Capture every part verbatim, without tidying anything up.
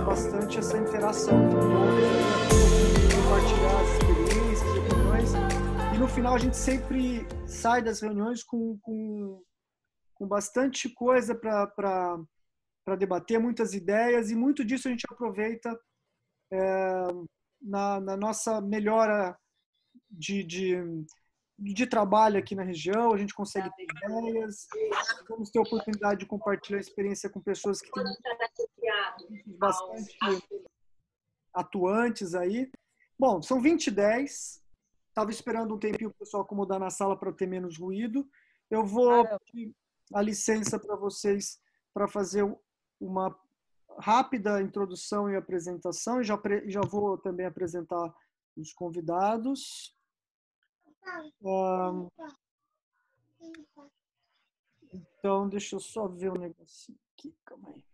bastante essa interação. Então, compartilhar as experiências, opiniões. E no final a gente sempre sai das reuniões com, com, com bastante coisa para debater, muitas ideias, e muito disso a gente aproveita é, na, na nossa melhora de, de, de trabalho aqui na região. A gente consegue ter ideias, vamos ter a oportunidade de compartilhar a experiência com pessoas que têm bastante atuantes aí. Bom, são vinte e dez. Estava esperando um tempinho para o pessoal acomodar na sala para ter menos ruído. Eu vou pedir a licença para vocês para fazer uma rápida introdução e apresentação. E já, já vou também apresentar os convidados. Um, então, deixa eu só ver um negocinho aqui. Calma aí.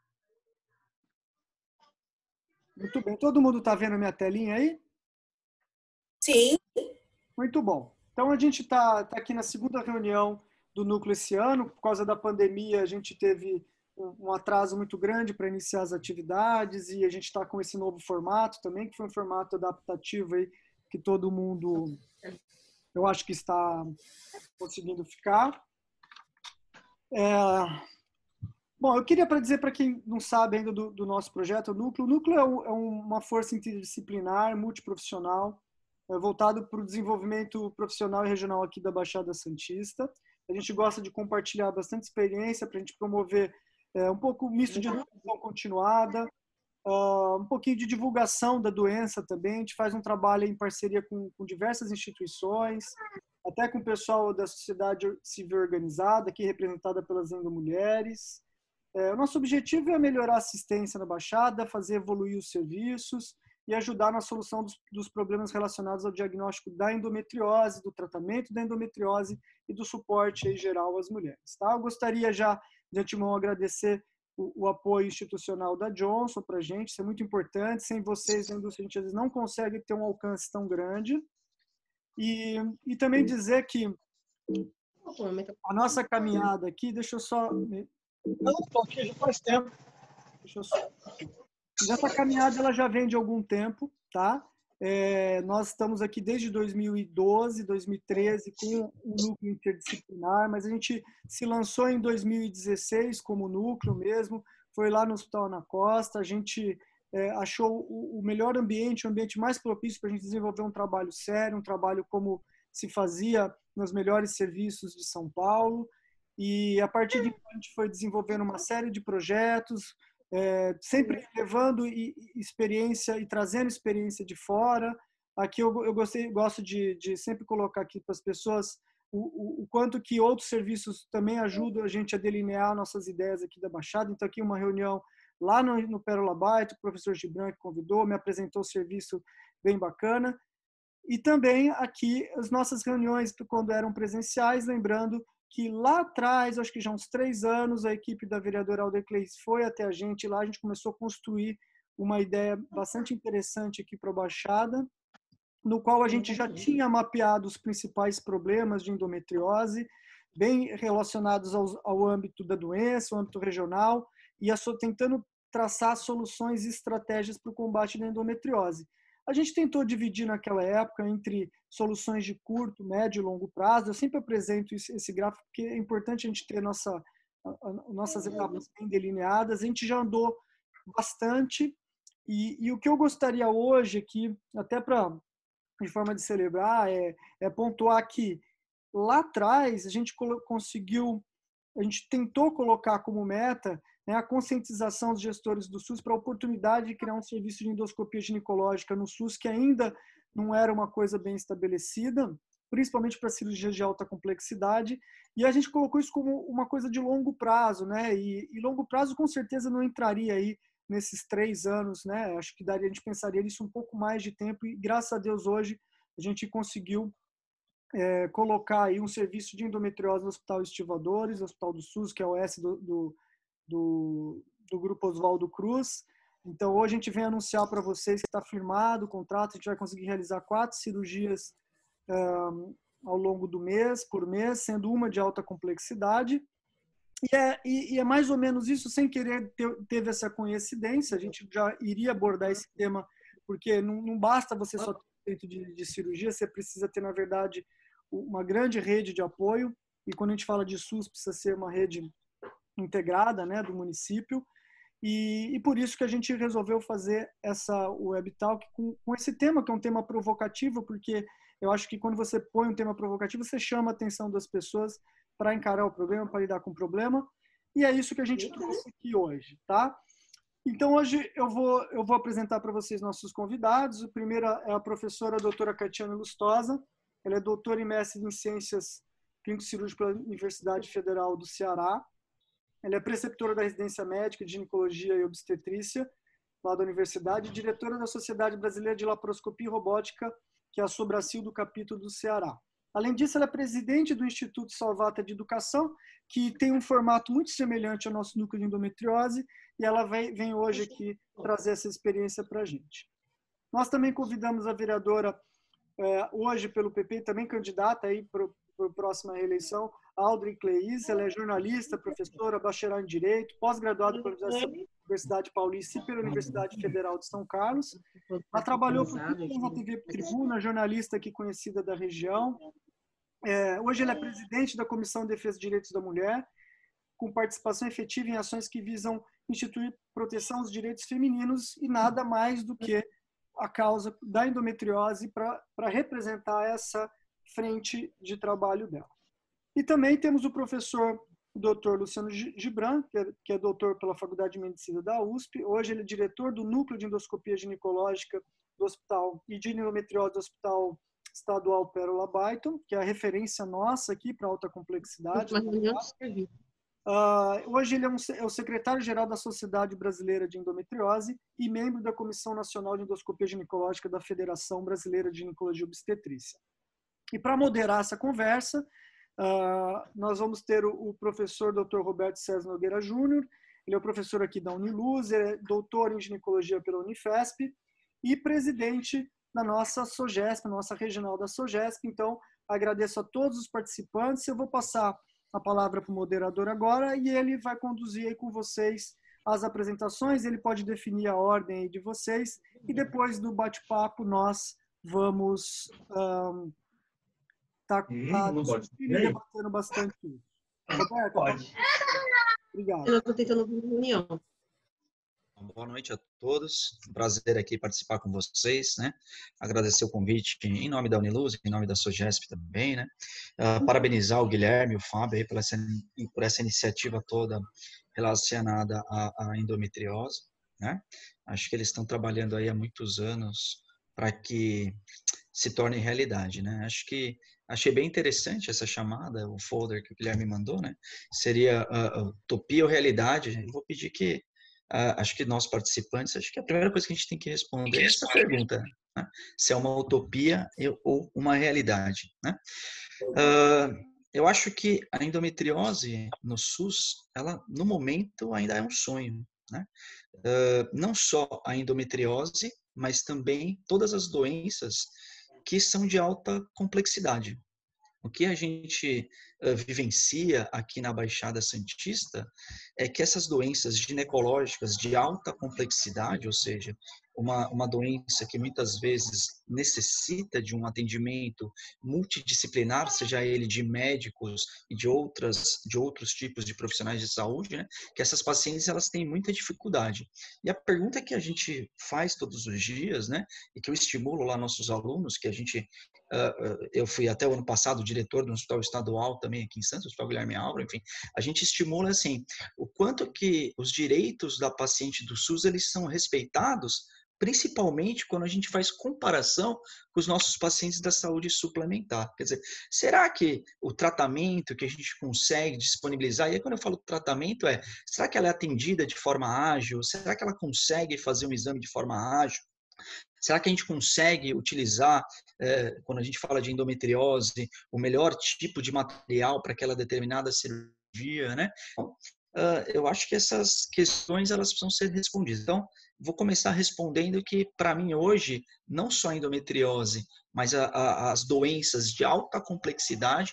Muito bem. Todo mundo está vendo a minha telinha aí? Sim. Muito bom. Então, a gente está tá aqui na segunda reunião do Núcleo esse ano. Por causa da pandemia, a gente teve um atraso muito grande para iniciar as atividades, e a gente está com esse novo formato também, que foi um formato adaptativo aí, que todo mundo, eu acho que está conseguindo ficar. É... Bom, eu queria para dizer para quem não sabe ainda do, do nosso projeto, o Núcleo. O Núcleo é, um, é uma força interdisciplinar, multiprofissional, é voltado para o desenvolvimento profissional e regional aqui da Baixada Santista. A gente gosta de compartilhar bastante experiência para a gente promover é, um pouco misto de educação continuada, uh, um pouquinho de divulgação da doença também. A gente faz um trabalho em parceria com, com diversas instituições, até com o pessoal da sociedade civil organizada, aqui representada pelas Endomulheres. É, o nosso objetivo é melhorar a assistência na Baixada, fazer evoluir os serviços e ajudar na solução dos, dos problemas relacionados ao diagnóstico da endometriose, do tratamento da endometriose e do suporte em geral às mulheres. Tá? Eu gostaria já, de antemão, agradecer o, o apoio institucional da Johnson para a gente, isso é muito importante. Sem vocês, a indústria, a gente às vezes não consegue ter um alcance tão grande. E, e também dizer que a nossa caminhada aqui, deixa eu só... Eu não estou aqui já faz tempo. Deixa eu só... Essa caminhada ela já vem de algum tempo, tá? É, nós estamos aqui desde dois mil e doze, dois mil e treze com o núcleo interdisciplinar, mas a gente se lançou em dois mil e dezesseis como núcleo mesmo, foi lá no Hospital Ana Costa, a gente é, achou o, o melhor ambiente, o ambiente mais propício para a gente desenvolver um trabalho sério, um trabalho como se fazia nos melhores serviços de São Paulo, e a partir de então a gente foi desenvolvendo uma série de projetos, É, sempre levando e, e experiência e trazendo experiência de fora. Aqui eu, eu gostei, gosto de, de sempre colocar aqui para as pessoas o, o, o quanto que outros serviços também ajudam a gente a delinear nossas ideias aqui da Baixada. Então, aqui uma reunião lá no, no Pérola Byte, o professor Gibran que convidou, me apresentou um serviço bem bacana. E também aqui as nossas reuniões, quando eram presenciais, lembrando que lá atrás, acho que já há uns três anos, a equipe da vereadora Alder Cleis foi até a gente, lá a gente começou a construir uma ideia bastante interessante aqui para a Baixada, no qual a gente já tinha mapeado os principais problemas de endometriose, bem relacionados ao, ao âmbito da doença, ao âmbito regional, e a, tentando traçar soluções e estratégias para o combate da endometriose. A gente tentou dividir naquela época entre soluções de curto, médio e longo prazo. Eu sempre apresento esse gráfico porque é importante a gente ter nossa, a, nossas etapas bem delineadas. A gente já andou bastante e, e o que eu gostaria hoje aqui, até para de forma de celebrar, é, é pontuar que lá atrás a gente conseguiu, a gente tentou colocar como meta, né, a conscientização dos gestores do SUS para a oportunidade de criar um serviço de endoscopia ginecológica no SUS, que ainda não era uma coisa bem estabelecida, principalmente para cirurgias de alta complexidade, e a gente colocou isso como uma coisa de longo prazo, né? E, e longo prazo com certeza não entraria aí nesses três anos, né? Acho que daria, a gente pensaria nisso um pouco mais de tempo, e graças a Deus hoje a gente conseguiu é, colocar aí um serviço de endometriose no Hospital Estivadores, no Hospital do SUS, que é o S do, do Do, do Grupo Oswaldo Cruz. Então, hoje a gente vem anunciar para vocês que está firmado o contrato, a gente vai conseguir realizar quatro cirurgias um, ao longo do mês, por mês, sendo uma de alta complexidade. E é, e, e é mais ou menos isso, sem querer, ter, teve essa coincidência, a gente já iria abordar esse tema, porque não, não basta você só ter dentro de, de cirurgia, você precisa ter, na verdade, uma grande rede de apoio, e quando a gente fala de SUS, precisa ser uma rede integrada, né, do município, e, e por isso que a gente resolveu fazer essa Web Talk com, com esse tema, que é um tema provocativo, porque eu acho que quando você põe um tema provocativo, você chama a atenção das pessoas para encarar o problema, para lidar com o problema, e é isso que a gente trouxe aqui hoje, tá? Então, hoje eu vou, eu vou apresentar para vocês nossos convidados. O primeiro é a professora a doutora Catiana Lustosa. Ela é doutora e mestre em Ciências Clínico-Cirúrgicas pela Universidade Federal do Ceará. Ela é preceptora da Residência Médica de Ginecologia e Obstetrícia, lá da Universidade, e diretora da Sociedade Brasileira de Laparoscopia e Robótica, que é a Sobracil do capítulo do Ceará. Além disso, ela é presidente do Instituto Salvata de Educação, que tem um formato muito semelhante ao nosso núcleo de endometriose, e ela vem, vem hoje aqui trazer essa experiência para a gente. Nós também convidamos a vereadora, é, hoje pelo P P, também candidata para a próxima reeleição, Audrey Cleis. Ela é jornalista, professora, bacharel em Direito, pós-graduada pela Universidade Paulista e pela Universidade Federal de São Carlos. Ela trabalhou por na T V Tribuna, jornalista aqui conhecida da região. É, hoje ela é presidente da Comissão de Defesa dos Direitos da Mulher, com participação efetiva em ações que visam instituir proteção aos direitos femininos e nada mais do que a causa da endometriose para representar essa frente de trabalho dela. E também temos o professor doutor Luciano Gibran, que é, que é doutor pela Faculdade de Medicina da U S P. Hoje ele é diretor do Núcleo de Endoscopia Ginecológica do Hospital e de Endometriose do Hospital Estadual Pérola Baiton, que é a referência nossa aqui para alta complexidade. Uh, hoje ele é, um, é o secretário-geral da Sociedade Brasileira de Endometriose e membro da Comissão Nacional de Endoscopia Ginecológica da Federação Brasileira de Ginecologia e Obstetrícia. E para moderar essa conversa, uh, nós vamos ter o, o professor doutor Roberto César Nogueira Júnior. Ele é o professor aqui da Uniluz, é doutor em ginecologia pela Unifesp e presidente da nossa SOGESP, nossa regional da SOGESP. Então, agradeço a todos os participantes. Eu vou passar a palavra para o moderador agora e ele vai conduzir aí com vocês as apresentações. Ele pode definir a ordem aí de vocês e depois do bate-papo nós vamos um, tá, tá debatendo bastante isso. Roberto, pode. Obrigado. Eu estou tentando uma reunião. Boa noite a todos. Um prazer aqui participar com vocês, né? Agradecer o convite em nome da Uniluz, em nome da SOGESP também, né? Uh, parabenizar o Guilherme e o Fábio aí por essa, por essa iniciativa toda relacionada à, à endometriose, né? Acho que eles estão trabalhando aí há muitos anos para que se torne realidade, né? Acho que achei bem interessante essa chamada, o folder que o Guilherme mandou, né? Seria uh, utopia ou realidade? Eu vou pedir que Uh, acho que nós participantes, acho que a primeira coisa que a gente tem que responder é essa pergunta, né? Se é uma utopia ou uma realidade, né? Uh, eu acho que a endometriose no SUS, ela no momento ainda é um sonho, né? Uh, não só a endometriose, mas também todas as doenças que são de alta complexidade. O que a gente uh, vivencia aqui na Baixada Santista é que essas doenças ginecológicas de alta complexidade, ou seja, uma, uma doença que muitas vezes necessita de um atendimento multidisciplinar, seja ele de médicos e de, outras, de outros tipos de profissionais de saúde, né? Que essas pacientes elas têm muita dificuldade. E a pergunta que a gente faz todos os dias, né? E que eu estimulo lá nossos alunos, que a gente, uh, eu fui até o ano passado diretor do Hospital Estadual também aqui em Santos, Hospital Guilherme Álvaro, enfim, a gente estimula assim, o quanto que os direitos da paciente do SUS eles são respeitados, principalmente quando a gente faz comparação com os nossos pacientes da saúde suplementar. Quer dizer, será que o tratamento que a gente consegue disponibilizar, e aí quando eu falo tratamento é, será que ela é atendida de forma ágil? Será que ela consegue fazer um exame de forma ágil? Será que a gente consegue utilizar, eh, quando a gente fala de endometriose, o melhor tipo de material para aquela determinada cirurgia, né? Então, Uh, eu acho que essas questões elas precisam ser respondidas. Então, vou começar respondendo que, para mim, hoje, não só a endometriose, mas a, a, as doenças de alta complexidade,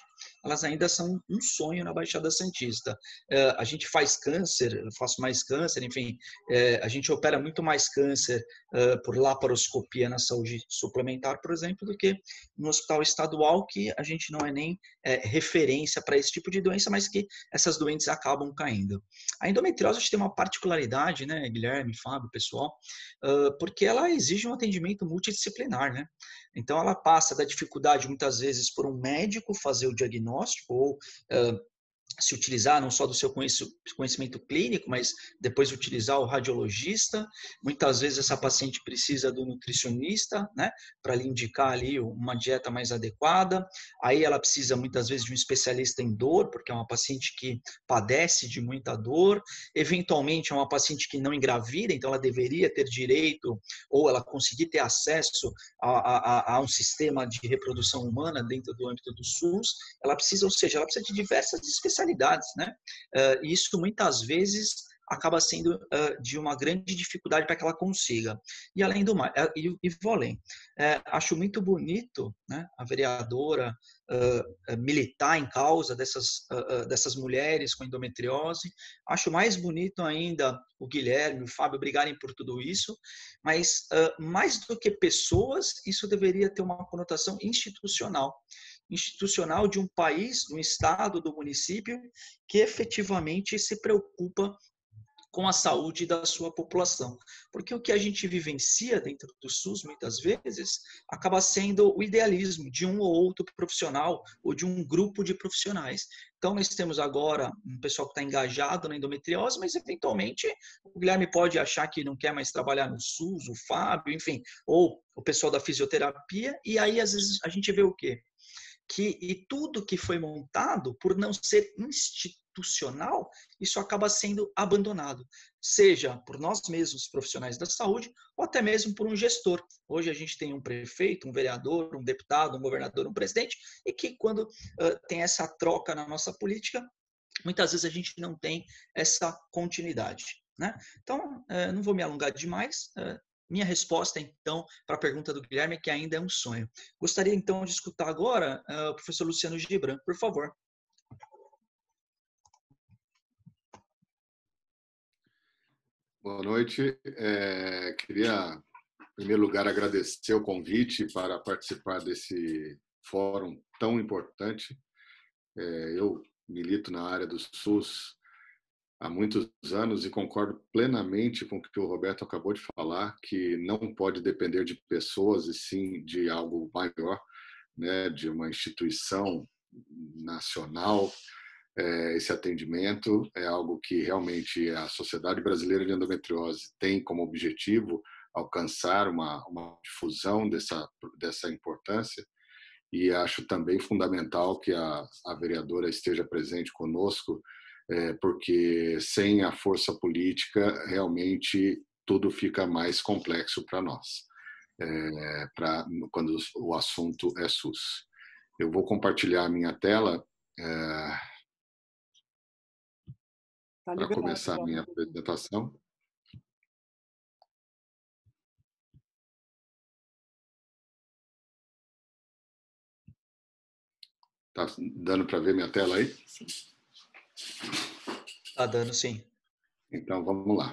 elas ainda são um sonho na Baixada Santista. A gente faz câncer, eu faço mais câncer, enfim, a gente opera muito mais câncer por laparoscopia na saúde suplementar, por exemplo, do que no hospital estadual, que a gente não é nem referência para esse tipo de doença, mas que essas doenças acabam caindo. A endometriose a gente tem uma particularidade, né, Guilherme, Fábio, pessoal, porque ela exige um atendimento multidisciplinar, né? Então, ela passa da dificuldade, muitas vezes, por um médico fazer o diagnóstico ou uh, se utilizar não só do seu conhecimento clínico, mas depois utilizar o radiologista. Muitas vezes essa paciente precisa do nutricionista, né, para lhe indicar ali uma dieta mais adequada. Aí ela precisa muitas vezes de um especialista em dor, porque é uma paciente que padece de muita dor. Eventualmente é uma paciente que não engravida, então ela deveria ter direito ou ela conseguir ter acesso a, a, a um sistema de reprodução humana dentro do âmbito do SUS. Ela precisa, ou seja, ela precisa de diversas especialidades, né? Uh, isso muitas vezes acaba sendo uh, de uma grande dificuldade para que ela consiga. E além do mais, uh, e, e vou além, uh, acho muito bonito, né, a vereadora uh, militar em causa dessas, uh, dessas mulheres com endometriose. Acho mais bonito ainda o Guilherme, o Fábio brigarem por tudo isso, mas uh, mais do que pessoas, isso deveria ter uma conotação institucional. institucional de um país, do estado, do município, que efetivamente se preocupa com a saúde da sua população. Porque o que a gente vivencia dentro do SUS, muitas vezes, acaba sendo o idealismo de um ou outro profissional ou de um grupo de profissionais. Então, nós temos agora um pessoal que está engajado na endometriose, mas, eventualmente, o Guilherme pode achar que não quer mais trabalhar no SUS, o Fábio, enfim, ou o pessoal da fisioterapia, e aí, às vezes, a gente vê o quê? Que, e tudo que foi montado, por não ser institucional, isso acaba sendo abandonado, seja por nós mesmos, profissionais da saúde, ou até mesmo por um gestor. Hoje a gente tem um prefeito, um vereador, um deputado, um governador, um presidente, e que quando uh, tem essa troca na nossa política, muitas vezes a gente não tem essa continuidade, né? Então, uh, não vou me alongar demais. Uh, Minha resposta, então, para a pergunta do Guilherme é que ainda é um sonho. Gostaria, então, de escutar agora uh, o professor Luciano Gibran, por favor. Boa noite. É, queria, em primeiro lugar, agradecer o convite para participar desse fórum tão importante. É, eu milito na área do SUS há muitos anos e concordo plenamente com o que o Roberto acabou de falar, que não pode depender de pessoas e sim de algo maior, né, de uma instituição nacional. Esse atendimento é algo que realmente a Sociedade Brasileira de Endometriose tem como objetivo alcançar uma, uma difusão dessa, dessa importância, e acho também fundamental que a, a vereadora esteja presente conosco, é, porque sem a força política realmente tudo fica mais complexo para nós, é, pra, quando o assunto é SUS. Eu vou compartilhar a minha tela é, Tá para liberado, começar a já. minha apresentação. Tá dando para ver minha tela aí? Sim. Tá dando, sim. Então, vamos lá.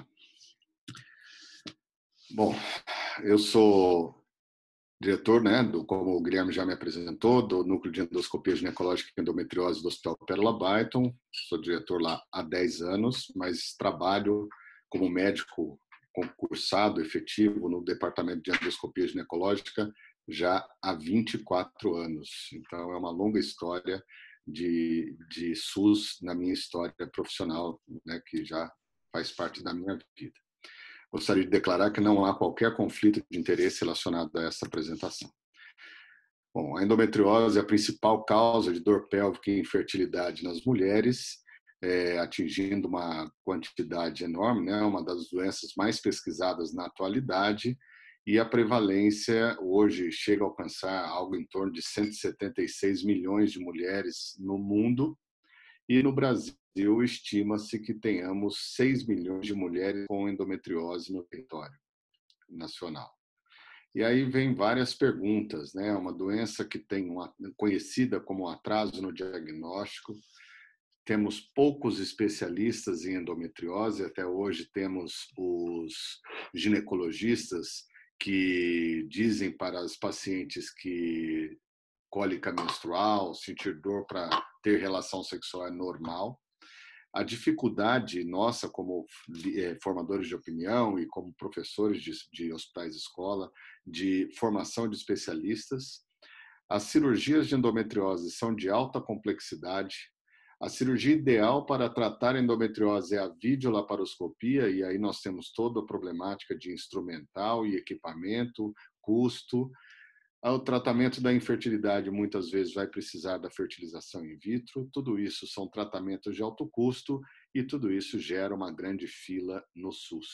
Bom, eu sou diretor, né, do, como o Guilherme já me apresentou, do Núcleo de Endoscopia Ginecológica e Endometriose do Hospital Pérola Byton. Sou diretor lá há dez anos, mas trabalho como médico concursado efetivo no Departamento de Endoscopia Ginecológica já há vinte e quatro anos. Então, é uma longa história de, de SUS na minha história profissional, né, que já faz parte da minha vida. Gostaria de declarar que não há qualquer conflito de interesse relacionado a essa apresentação. Bom, a endometriose é a principal causa de dor pélvica e infertilidade nas mulheres, é, atingindo uma quantidade enorme, né? Uma das doenças mais pesquisadas na atualidade, e a prevalência hoje chega a alcançar algo em torno de cento e setenta e seis milhões de mulheres no mundo, e no Brasil estima-se que tenhamos seis milhões de mulheres com endometriose no território nacional. E aí vem várias perguntas, né? Uma doença que tem uma conhecida como atraso no diagnóstico. Temos poucos especialistas em endometriose, até hoje temos os ginecologistas que dizem para as pacientes que cólica menstrual, sentir dor para ter relação sexual é normal. A dificuldade nossa como formadores de opinião e como professores de, de hospitais de escola, de formação de especialistas. As cirurgias de endometriose são de alta complexidade. A cirurgia ideal para tratar endometriose é a videolaparoscopia, e aí nós temos toda a problemática de instrumental e equipamento, custo. O tratamento da infertilidade muitas vezes vai precisar da fertilização in vitro. Tudo isso são tratamentos de alto custo e tudo isso gera uma grande fila no SUS.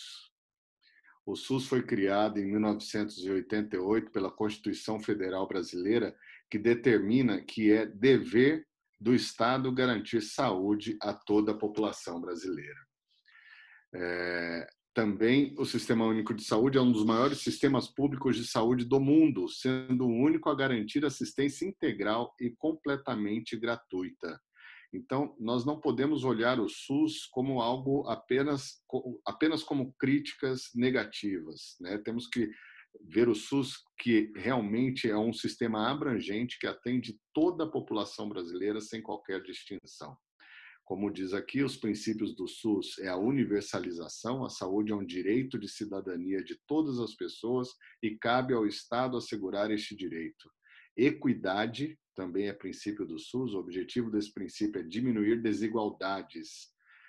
O SUS foi criado em mil novecentos e oitenta e oito pela Constituição Federal Brasileira, que determina que é dever do Estado garantir saúde a toda a população brasileira. É... Também o Sistema Único de Saúde é um dos maiores sistemas públicos de saúde do mundo, sendo o único a garantir assistência integral e completamente gratuita. Então, nós não podemos olhar o SUS como algo apenas, apenas como críticas negativas, né? Temos que ver o SUS que realmente é um sistema abrangente que atende toda a população brasileira sem qualquer distinção. Como diz aqui, os princípios do SUS é a universalização, a saúde é um direito de cidadania de todas as pessoas e cabe ao Estado assegurar este direito. Equidade também é princípio do SUS, o objetivo desse princípio é diminuir desigualdades.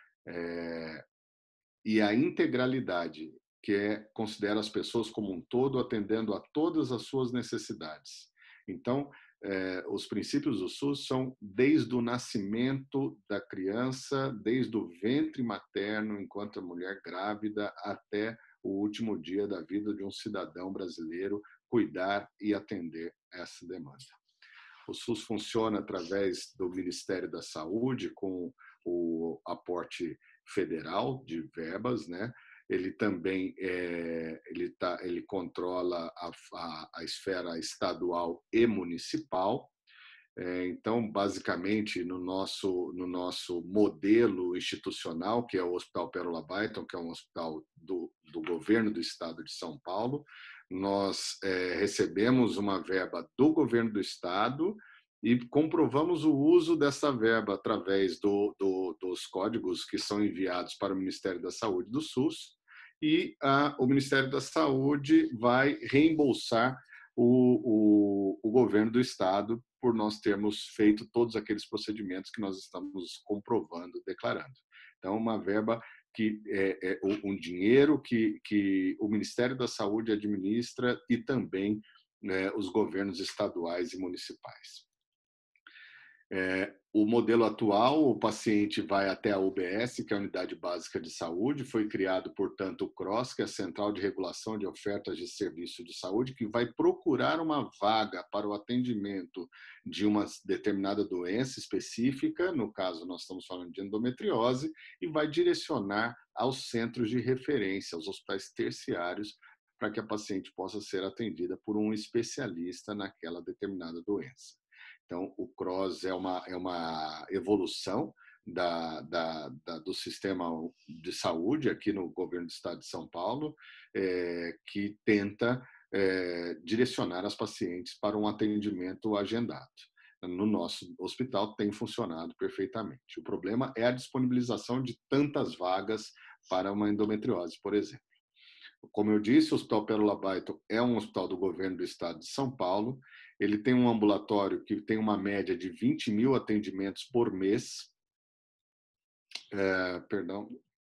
É... E a integralidade, que é considera as pessoas como um todo, atendendo a todas as suas necessidades. Então, Eh, os princípios do SUS são desde o nascimento da criança, desde o ventre materno, enquanto a mulher grávida, até o último dia da vida de um cidadão brasileiro, cuidar e atender essa demanda. O SUS funciona através do Ministério da Saúde, com o aporte federal de verbas, né? Ele também é, ele tá, ele controla a, a, a esfera estadual e municipal. É, então, basicamente, no nosso, no nosso modelo institucional, que é o Hospital Pérola Baiton, que é um hospital do, do governo do estado de São Paulo, nós é, recebemos uma verba do governo do estado e comprovamos o uso dessa verba através do, do, dos códigos que são enviados para o Ministério da Saúde do SUS, e a, o Ministério da Saúde vai reembolsar o, o, o governo do Estado por nós termos feito todos aqueles procedimentos que nós estamos comprovando, declarando. Então, uma verba que é, é um dinheiro que, que o Ministério da Saúde administra e também, né, os governos estaduais e municipais. É, o modelo atual, o paciente vai até a U B S, que é a Unidade Básica de Saúde, foi criado, portanto, o C R O S, que é a Central de Regulação de Ofertas de Serviço de Saúde, que vai procurar uma vaga para o atendimento de uma determinada doença específica, no caso nós estamos falando de endometriose, e vai direcionar aos centros de referência, aos hospitais terciários, para que a paciente possa ser atendida por um especialista naquela determinada doença. Então, o C R O S é uma, é uma evolução da, da, da, do sistema de saúde aqui no governo do estado de São Paulo, é, que tenta é, direcionar as pacientes para um atendimento agendado. No nosso hospital tem funcionado perfeitamente. O problema é a disponibilização de tantas vagas para uma endometriose, por exemplo. Como eu disse, o Hospital Pérola Baiton é um hospital do governo do estado de São Paulo. Ele tem um ambulatório que tem uma média de vinte mil atendimentos por mês. É, perdão.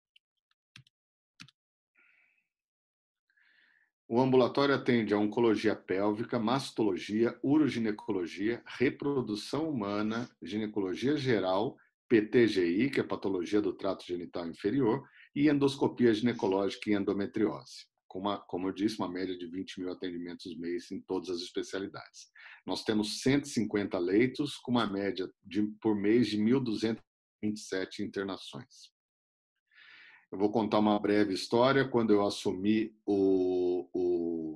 O ambulatório atende a oncologia pélvica, mastologia, uroginecologia, reprodução humana, ginecologia geral, P T G I, que é patologia do trato genital inferior, e endoscopia ginecológica e endometriose. Como, como eu disse, uma média de vinte mil atendimentos mês em todas as especialidades. Nós temos cento e cinquenta leitos, com uma média de, por mês de mil duzentas e vinte e sete internações. Eu vou contar uma breve história. Quando eu assumi o, o,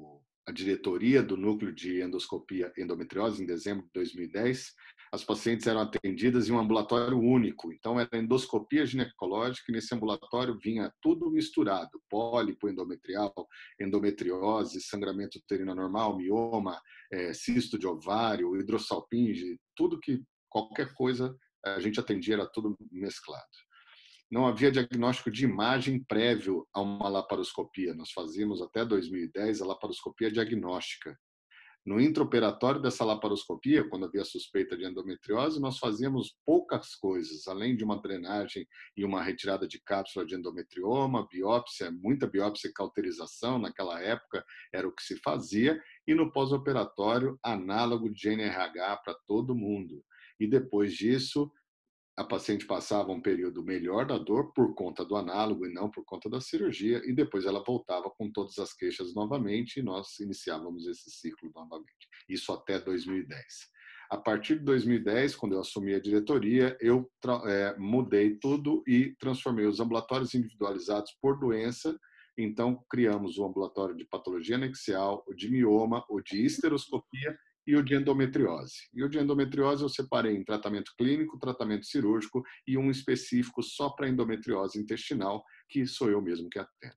a diretoria do Núcleo de Endoscopia e Endometriose, em dezembro de dois mil e dez, as pacientes eram atendidas em um ambulatório único. Então, era endoscopia ginecológica e nesse ambulatório vinha tudo misturado. Pólipo endometrial, endometriose, sangramento uterino anormal, mioma, é, cisto de ovário, hidrossalpinge, tudo que, qualquer coisa, a gente atendia, era tudo mesclado. Não havia diagnóstico de imagem prévio a uma laparoscopia. Nós fazíamos até dois mil e dez a laparoscopia diagnóstica. No intraoperatório dessa laparoscopia, quando havia suspeita de endometriose, nós fazíamos poucas coisas, além de uma drenagem e uma retirada de cápsula de endometrioma, biópsia, muita biópsia e cauterização, naquela época era o que se fazia, e no pós-operatório, análogo de N R H para todo mundo. E depois disso, a paciente passava um período melhor da dor por conta do análogo e não por conta da cirurgia, e depois ela voltava com todas as queixas novamente e nós iniciávamos esse ciclo novamente. Isso até dois mil e dez. A partir de dois mil e dez, quando eu assumi a diretoria, eu é, mudei tudo e transformei os ambulatórios individualizados por doença. Então, criamos o ambulatório de patologia anexial, o de mioma, o de histeroscopia e o de endometriose. E o de endometriose eu separei em tratamento clínico, tratamento cirúrgico e um específico só para endometriose intestinal, que sou eu mesmo que atendo.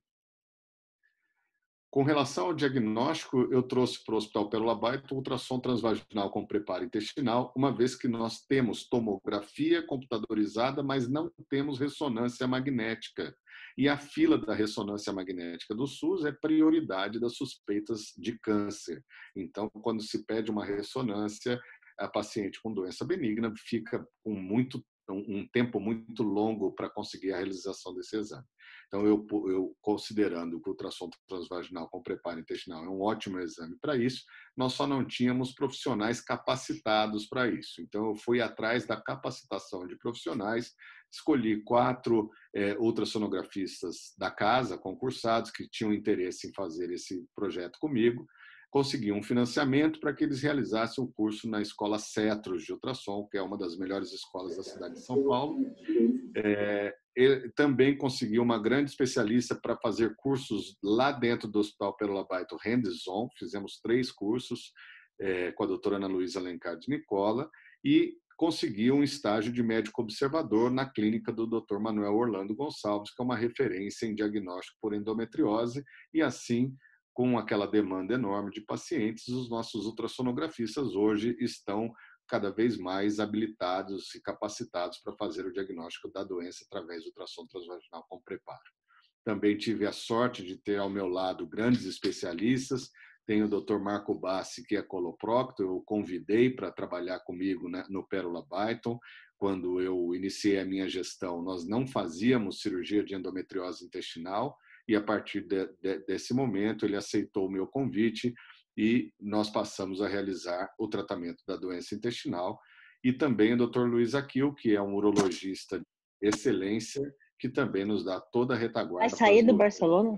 Com relação ao diagnóstico, eu trouxe para o Hospital Pérola Baito ultrassom transvaginal com preparo intestinal, uma vez que nós temos tomografia computadorizada, mas não temos ressonância magnética. E a fila da ressonância magnética do SUS é prioridade das suspeitas de câncer. Então, quando se pede uma ressonância, a paciente com doença benigna fica com muito, um tempo muito longo para conseguir a realização desse exame. Então, eu, eu considerando que o ultrassom transvaginal com preparo intestinal é um ótimo exame para isso, nós só não tínhamos profissionais capacitados para isso. Então, eu fui atrás da capacitação de profissionais, escolhi quatro é, ultrassonografistas da casa, concursados, que tinham interesse em fazer esse projeto comigo, consegui um financiamento para que eles realizassem o curso na Escola Cetros de Ultrassom, que é uma das melhores escolas da cidade de São Paulo. É, ele também consegui uma grande especialista para fazer cursos lá dentro do Hospital Pérola Baito, hands-on. Fizemos três cursos é, com a doutora Ana Luísa Alencar de Nicola e consegui um estágio de médico observador na clínica do doutor Manuel Orlando Gonçalves, que é uma referência em diagnóstico por endometriose, e assim, com aquela demanda enorme de pacientes, os nossos ultrassonografistas hoje estão cada vez mais habilitados e capacitados para fazer o diagnóstico da doença através do ultrassom transvaginal com preparo. Também tive a sorte de ter ao meu lado grandes especialistas. Tenho o doutor Marco Bassi, que é coloprocto, eu o convidei para trabalhar comigo no Pérola Baito. Quando eu iniciei a minha gestão, nós não fazíamos cirurgia de endometriose intestinal, e a partir de, de, desse momento ele aceitou o meu convite e nós passamos a realizar o tratamento da doença intestinal. E também o doutor Luiz Aquil, que é um urologista de excelência, que também nos dá toda a retaguarda. Vai sair do Barcelona?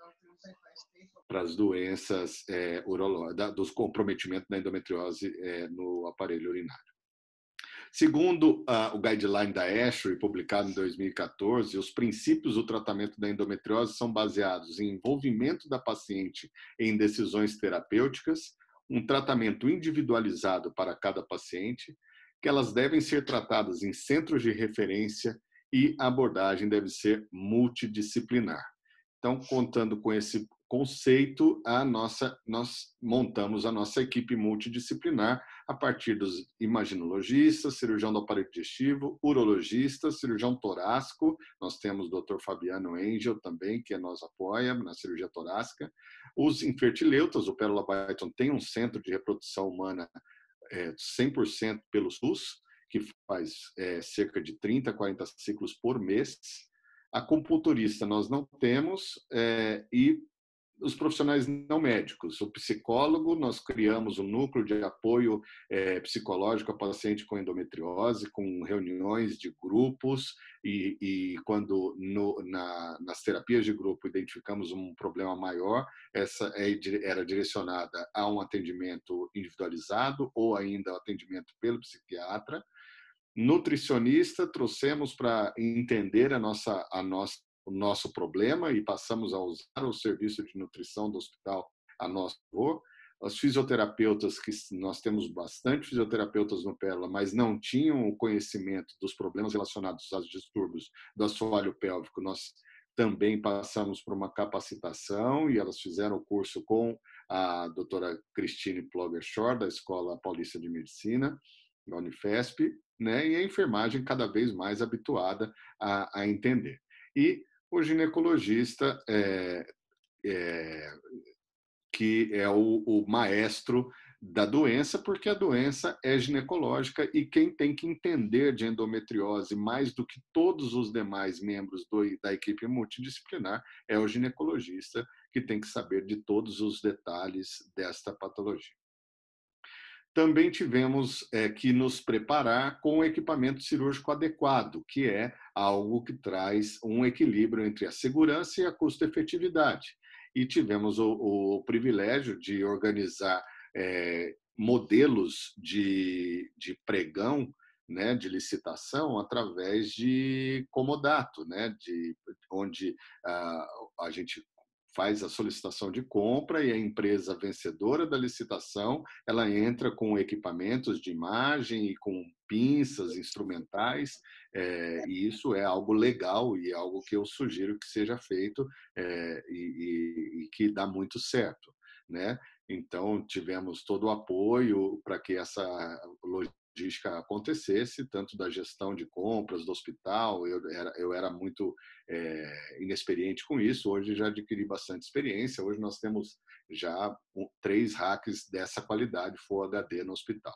Para as doenças é, urológicas, dos comprometimentos da endometriose é, no aparelho urinário. Segundo uh, o guideline da ASHRAE, publicado em dois mil e quatorze, os princípios do tratamento da endometriose são baseados em envolvimento da paciente em decisões terapêuticas, um tratamento individualizado para cada paciente, que elas devem ser tratadas em centros de referência e a abordagem deve ser multidisciplinar. Então, contando com esse conceito, a nossa, nós montamos a nossa equipe multidisciplinar a partir dos imaginologistas, cirurgião do aparelho digestivo, urologista, cirurgião torácico. Nós temos o doutor Fabiano Engel também, que nos apoia na cirurgia torácica. Os infertileutas, o Pérola Baito tem um centro de reprodução humana é, cem por cento pelo SUS, que faz é, cerca de trinta, quarenta ciclos por mês. A acupunturista nós não temos é, e os profissionais não médicos. O psicólogo, nós criamos um núcleo de apoio é, psicológico a paciente com endometriose, com reuniões de grupos e, e quando no, na, nas terapias de grupo identificamos um problema maior, essa é, era direcionada a um atendimento individualizado ou ainda atendimento pelo psiquiatra. Nutricionista, trouxemos para entender a nossa, a nossa, o nosso problema e passamos a usar o serviço de nutrição do hospital a nosso favor. Os fisioterapeutas, que nós temos bastante fisioterapeutas no Pérola, mas não tinham o conhecimento dos problemas relacionados aos distúrbios do assoalho pélvico, nós também passamos por uma capacitação e elas fizeram o curso com a doutora Cristine Ploger-Shore, da Escola Paulista de Medicina, da Unifesp, né? E a enfermagem cada vez mais habituada a, a entender. E o ginecologista é, é, que é o, o maestro da doença, porque a doença é ginecológica e quem tem que entender de endometriose mais do que todos os demais membros do, da equipe multidisciplinar é o ginecologista, que tem que saber de todos os detalhes desta patologia. Também tivemos é, que nos preparar com o equipamento cirúrgico adequado, que é algo que traz um equilíbrio entre a segurança e a custo-efetividade. E tivemos o, o privilégio de organizar é, modelos de, de pregão, né, de licitação através de comodato, né, de, onde a, a gente faz a solicitação de compra e a empresa vencedora da licitação, ela entra com equipamentos de imagem e com pinças instrumentais, é, e isso é algo legal e algo que eu sugiro que seja feito é, e, e, e que dá muito certo, né? Então, tivemos todo o apoio para que essa logística acontecesse, tanto da gestão de compras do hospital, eu era, eu era muito é, inexperiente com isso, hoje já adquiri bastante experiência, hoje nós temos já um, três racks dessa qualidade Full H D no hospital,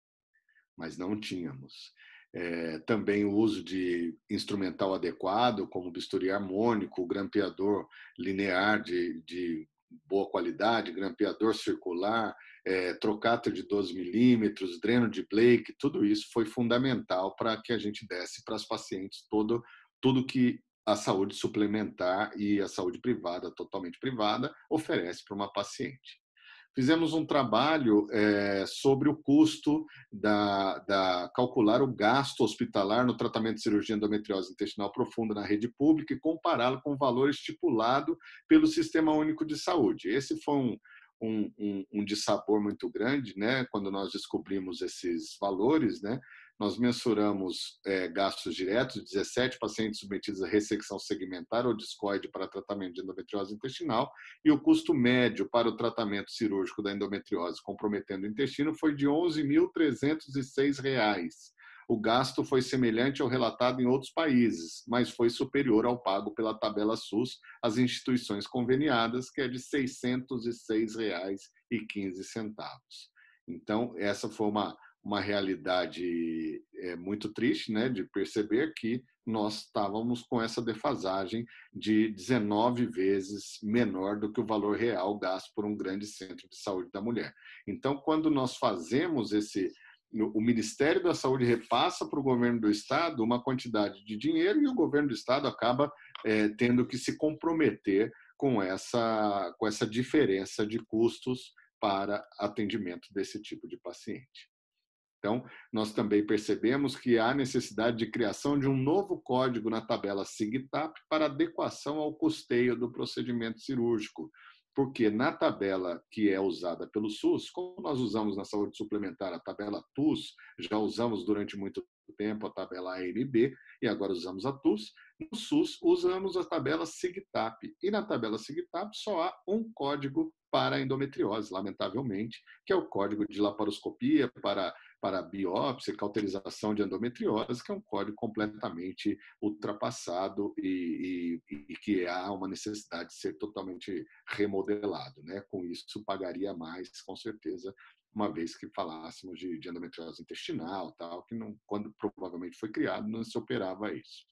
mas não tínhamos. É, também o uso de instrumental adequado, como bisturi harmônico, grampeador linear de, de boa qualidade, grampeador circular, é, trocáter de doze milímetros, dreno de Blake, tudo isso foi fundamental para que a gente desse para as pacientes todo, tudo que a saúde suplementar e a saúde privada, totalmente privada, oferece para uma paciente. Fizemos um trabalho é, sobre o custo da, da calcular o gasto hospitalar no tratamento de cirurgia endometriose intestinal profunda na rede pública e compará-lo com o valor estipulado pelo Sistema Único de Saúde. Esse foi um, um, um, um dissabor muito grande, né? Quando nós descobrimos esses valores, né? Nós mensuramos é, gastos diretos, dezessete pacientes submetidos a ressecção segmentar ou discoide para tratamento de endometriose intestinal, e o custo médio para o tratamento cirúrgico da endometriose comprometendo o intestino foi de onze mil trezentos e seis reais. O gasto foi semelhante ao relatado em outros países, mas foi superior ao pago pela tabela SUS às instituições conveniadas, que é de seiscentos e seis reais e quinze centavos. Então, essa foi uma uma realidade é, muito triste, né, de perceber que nós estávamos com essa defasagem de dezenove vezes menor do que o valor real gasto por um grande centro de saúde da mulher. Então, quando nós fazemos esse... O Ministério da Saúde repassa para o governo do Estado uma quantidade de dinheiro e o governo do Estado acaba é, tendo que se comprometer com essa, com essa diferença de custos para atendimento desse tipo de paciente. Então, nós também percebemos que há necessidade de criação de um novo código na tabela SIGTAP para adequação ao custeio do procedimento cirúrgico, porque na tabela que é usada pelo SUS, como nós usamos na saúde suplementar a tabela TUS, já usamos durante muito tempo a tabela A M B e agora usamos a TUS, no SUS usamos a tabela SIGTAP, e na tabela SIGTAP só há um código para a endometriose, lamentavelmente, que é o código de laparoscopia para para biópsia, cauterização de endometriose, que é um código completamente ultrapassado e, e, e que há uma necessidade de ser totalmente remodelado, né? Com isso, pagaria mais, com certeza, uma vez que falássemos de, de endometriose intestinal, tal, que não, quando provavelmente foi criado, não se operava isso.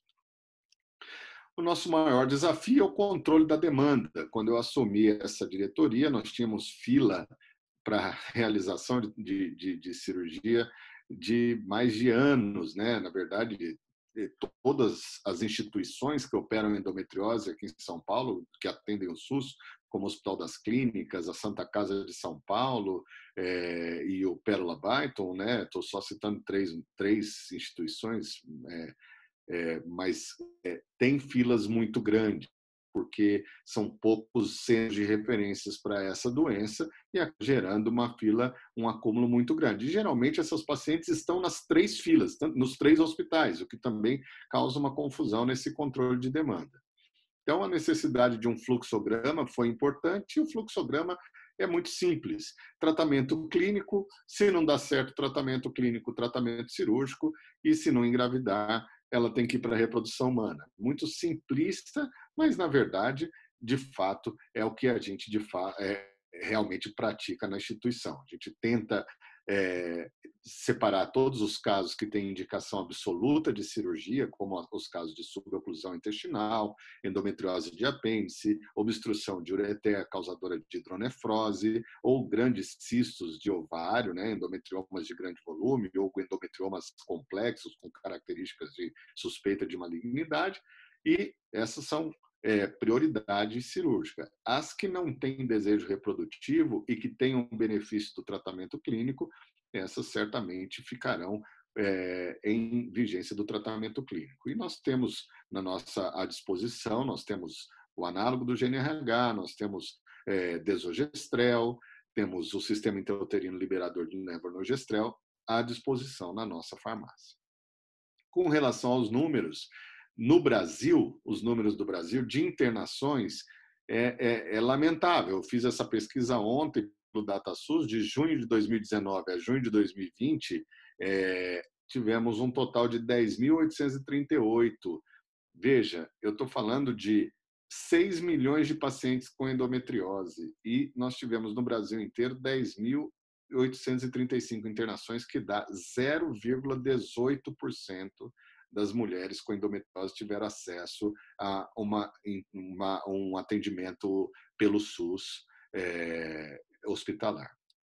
O nosso maior desafio é o controle da demanda. Quando eu assumi essa diretoria, nós tínhamos fila para realização de, de, de cirurgia de mais de anos, né? Na verdade, todas as instituições que operam endometriose aqui em São Paulo, que atendem o SUS, como o Hospital das Clínicas, a Santa Casa de São Paulo é, e o Pérola Byton, né? Estou só citando três, três instituições, é, é, mas é, tem filas muito grandes. porque são poucos centros de referências para essa doença e gerando uma fila, um acúmulo muito grande. E, geralmente, essas pacientes estão nas três filas, nos três hospitais, o que também causa uma confusão nesse controle de demanda. Então, a necessidade de um fluxograma foi importante, e o fluxograma é muito simples. Tratamento clínico, se não dá certo, tratamento clínico, tratamento cirúrgico, e se não engravidar, ela tem que ir para a reprodução humana. Muito simplista, mas, na verdade, de fato, é o que a gente de fa é, realmente pratica na instituição. A gente tenta é, separar todos os casos que têm indicação absoluta de cirurgia, como os casos de suboclusão intestinal, endometriose de apêndice, obstrução de ureter causadora de hidronefrose, ou grandes cistos de ovário, né, endometriomas de grande volume, ou endometriomas complexos com características de suspeita de malignidade, e essas são É, prioridade cirúrgica. As que não têm desejo reprodutivo e que tenham benefício do tratamento clínico, essas certamente ficarão é, em vigência do tratamento clínico. E nós temos na nossa à disposição, nós temos o análogo do G N R H, nós temos é, desogestrel, temos o sistema intrauterino liberador de levonorgestrel à disposição na nossa farmácia. Com relação aos números, no Brasil, os números do Brasil de internações é, é, é lamentável. Eu fiz essa pesquisa ontem no DataSUS, de junho de dois mil e dezenove a junho de dois mil e vinte, é, tivemos um total de dez mil oitocentos e trinta e oito. Veja, eu estou falando de seis milhões de pacientes com endometriose e nós tivemos no Brasil inteiro dez mil oitocentos e trinta e cinco internações, que dá zero vírgula dezoito por cento das mulheres com endometriose tiveram acesso a uma, uma, um atendimento pelo SUS é, hospitalar.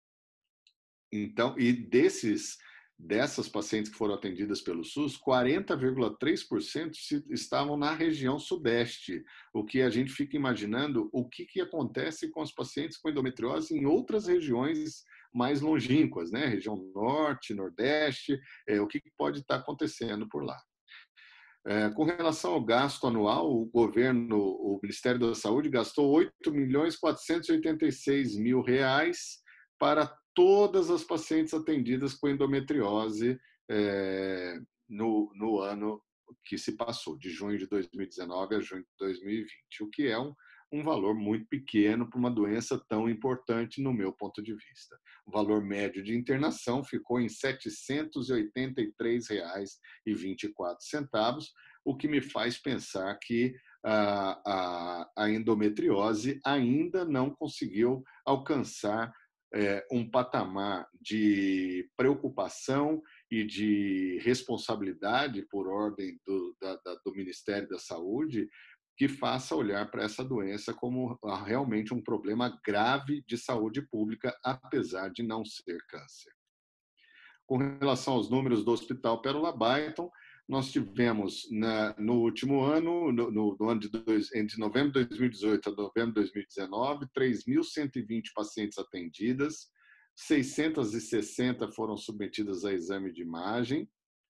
Então, e desses, dessas pacientes que foram atendidas pelo SUS, quarenta vírgula três por cento estavam na região sudeste, o que a gente fica imaginando o que, que acontece com os pacientes com endometriose em outras regiões mais longínquas, né? Região norte, nordeste, é, o que pode estar acontecendo por lá. É, com relação ao gasto anual, o governo, o Ministério da Saúde gastou oito milhões quatrocentos e oitenta e seis mil reais para todas as pacientes atendidas com endometriose é, no, no ano que se passou, de junho de dois mil e dezenove a junho de dois mil e vinte, o que é um um valor muito pequeno para uma doença tão importante no meu ponto de vista. O valor médio de internação ficou em setecentos e oitenta e três reais e vinte e quatro centavos, o que me faz pensar que a, a, a endometriose ainda não conseguiu alcançar é, um patamar de preocupação e de responsabilidade por ordem do, da, do Ministério da Saúde, que faça olhar para essa doença como realmente um problema grave de saúde pública, apesar de não ser câncer. Com relação aos números do Hospital Pérola Baiton, nós tivemos na, no último ano, no, no ano de dois, entre novembro de dois mil e dezoito a novembro de dois mil e dezenove, três mil cento e vinte pacientes atendidas, seiscentas e sessenta foram submetidas a exame de imagem,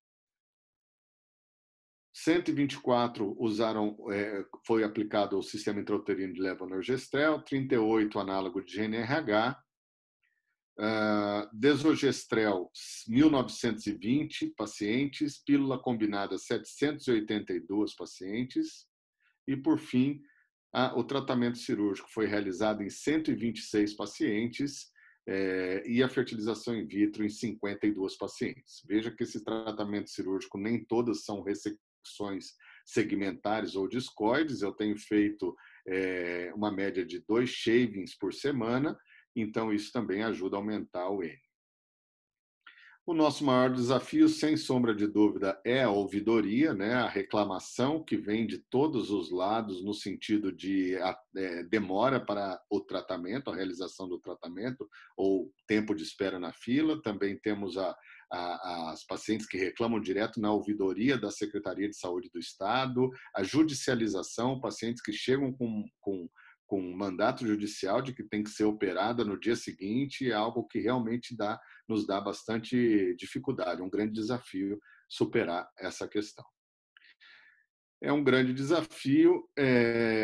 cento e vinte e quatro usaram, é, foi aplicado o sistema intrauterino de levonorgestrel, trinta e oito análogo de G N R H, uh, desogestrel mil novecentos e vinte pacientes, pílula combinada setecentos e oitenta e dois pacientes e, por fim, a, o tratamento cirúrgico foi realizado em cento e vinte e seis pacientes é, e a fertilização in vitro em cinquenta e dois pacientes. Veja que esse tratamento cirúrgico nem todas são ressecções segmentares ou discoides. Eu tenho feito é, uma média de dois shavings por semana, então isso também ajuda a aumentar o N. O nosso maior desafio, sem sombra de dúvida, é a ouvidoria, né? A reclamação que vem de todos os lados no sentido de é, demora para o tratamento, a realização do tratamento, ou tempo de espera na fila. Também temos a as pacientes que reclamam direto na ouvidoria da Secretaria de Saúde do Estado, a judicialização, pacientes que chegam com, com, com mandato judicial de que tem que ser operada no dia seguinte, é algo que realmente dá, nos dá bastante dificuldade, um grande desafio superar essa questão. É um grande desafio, é,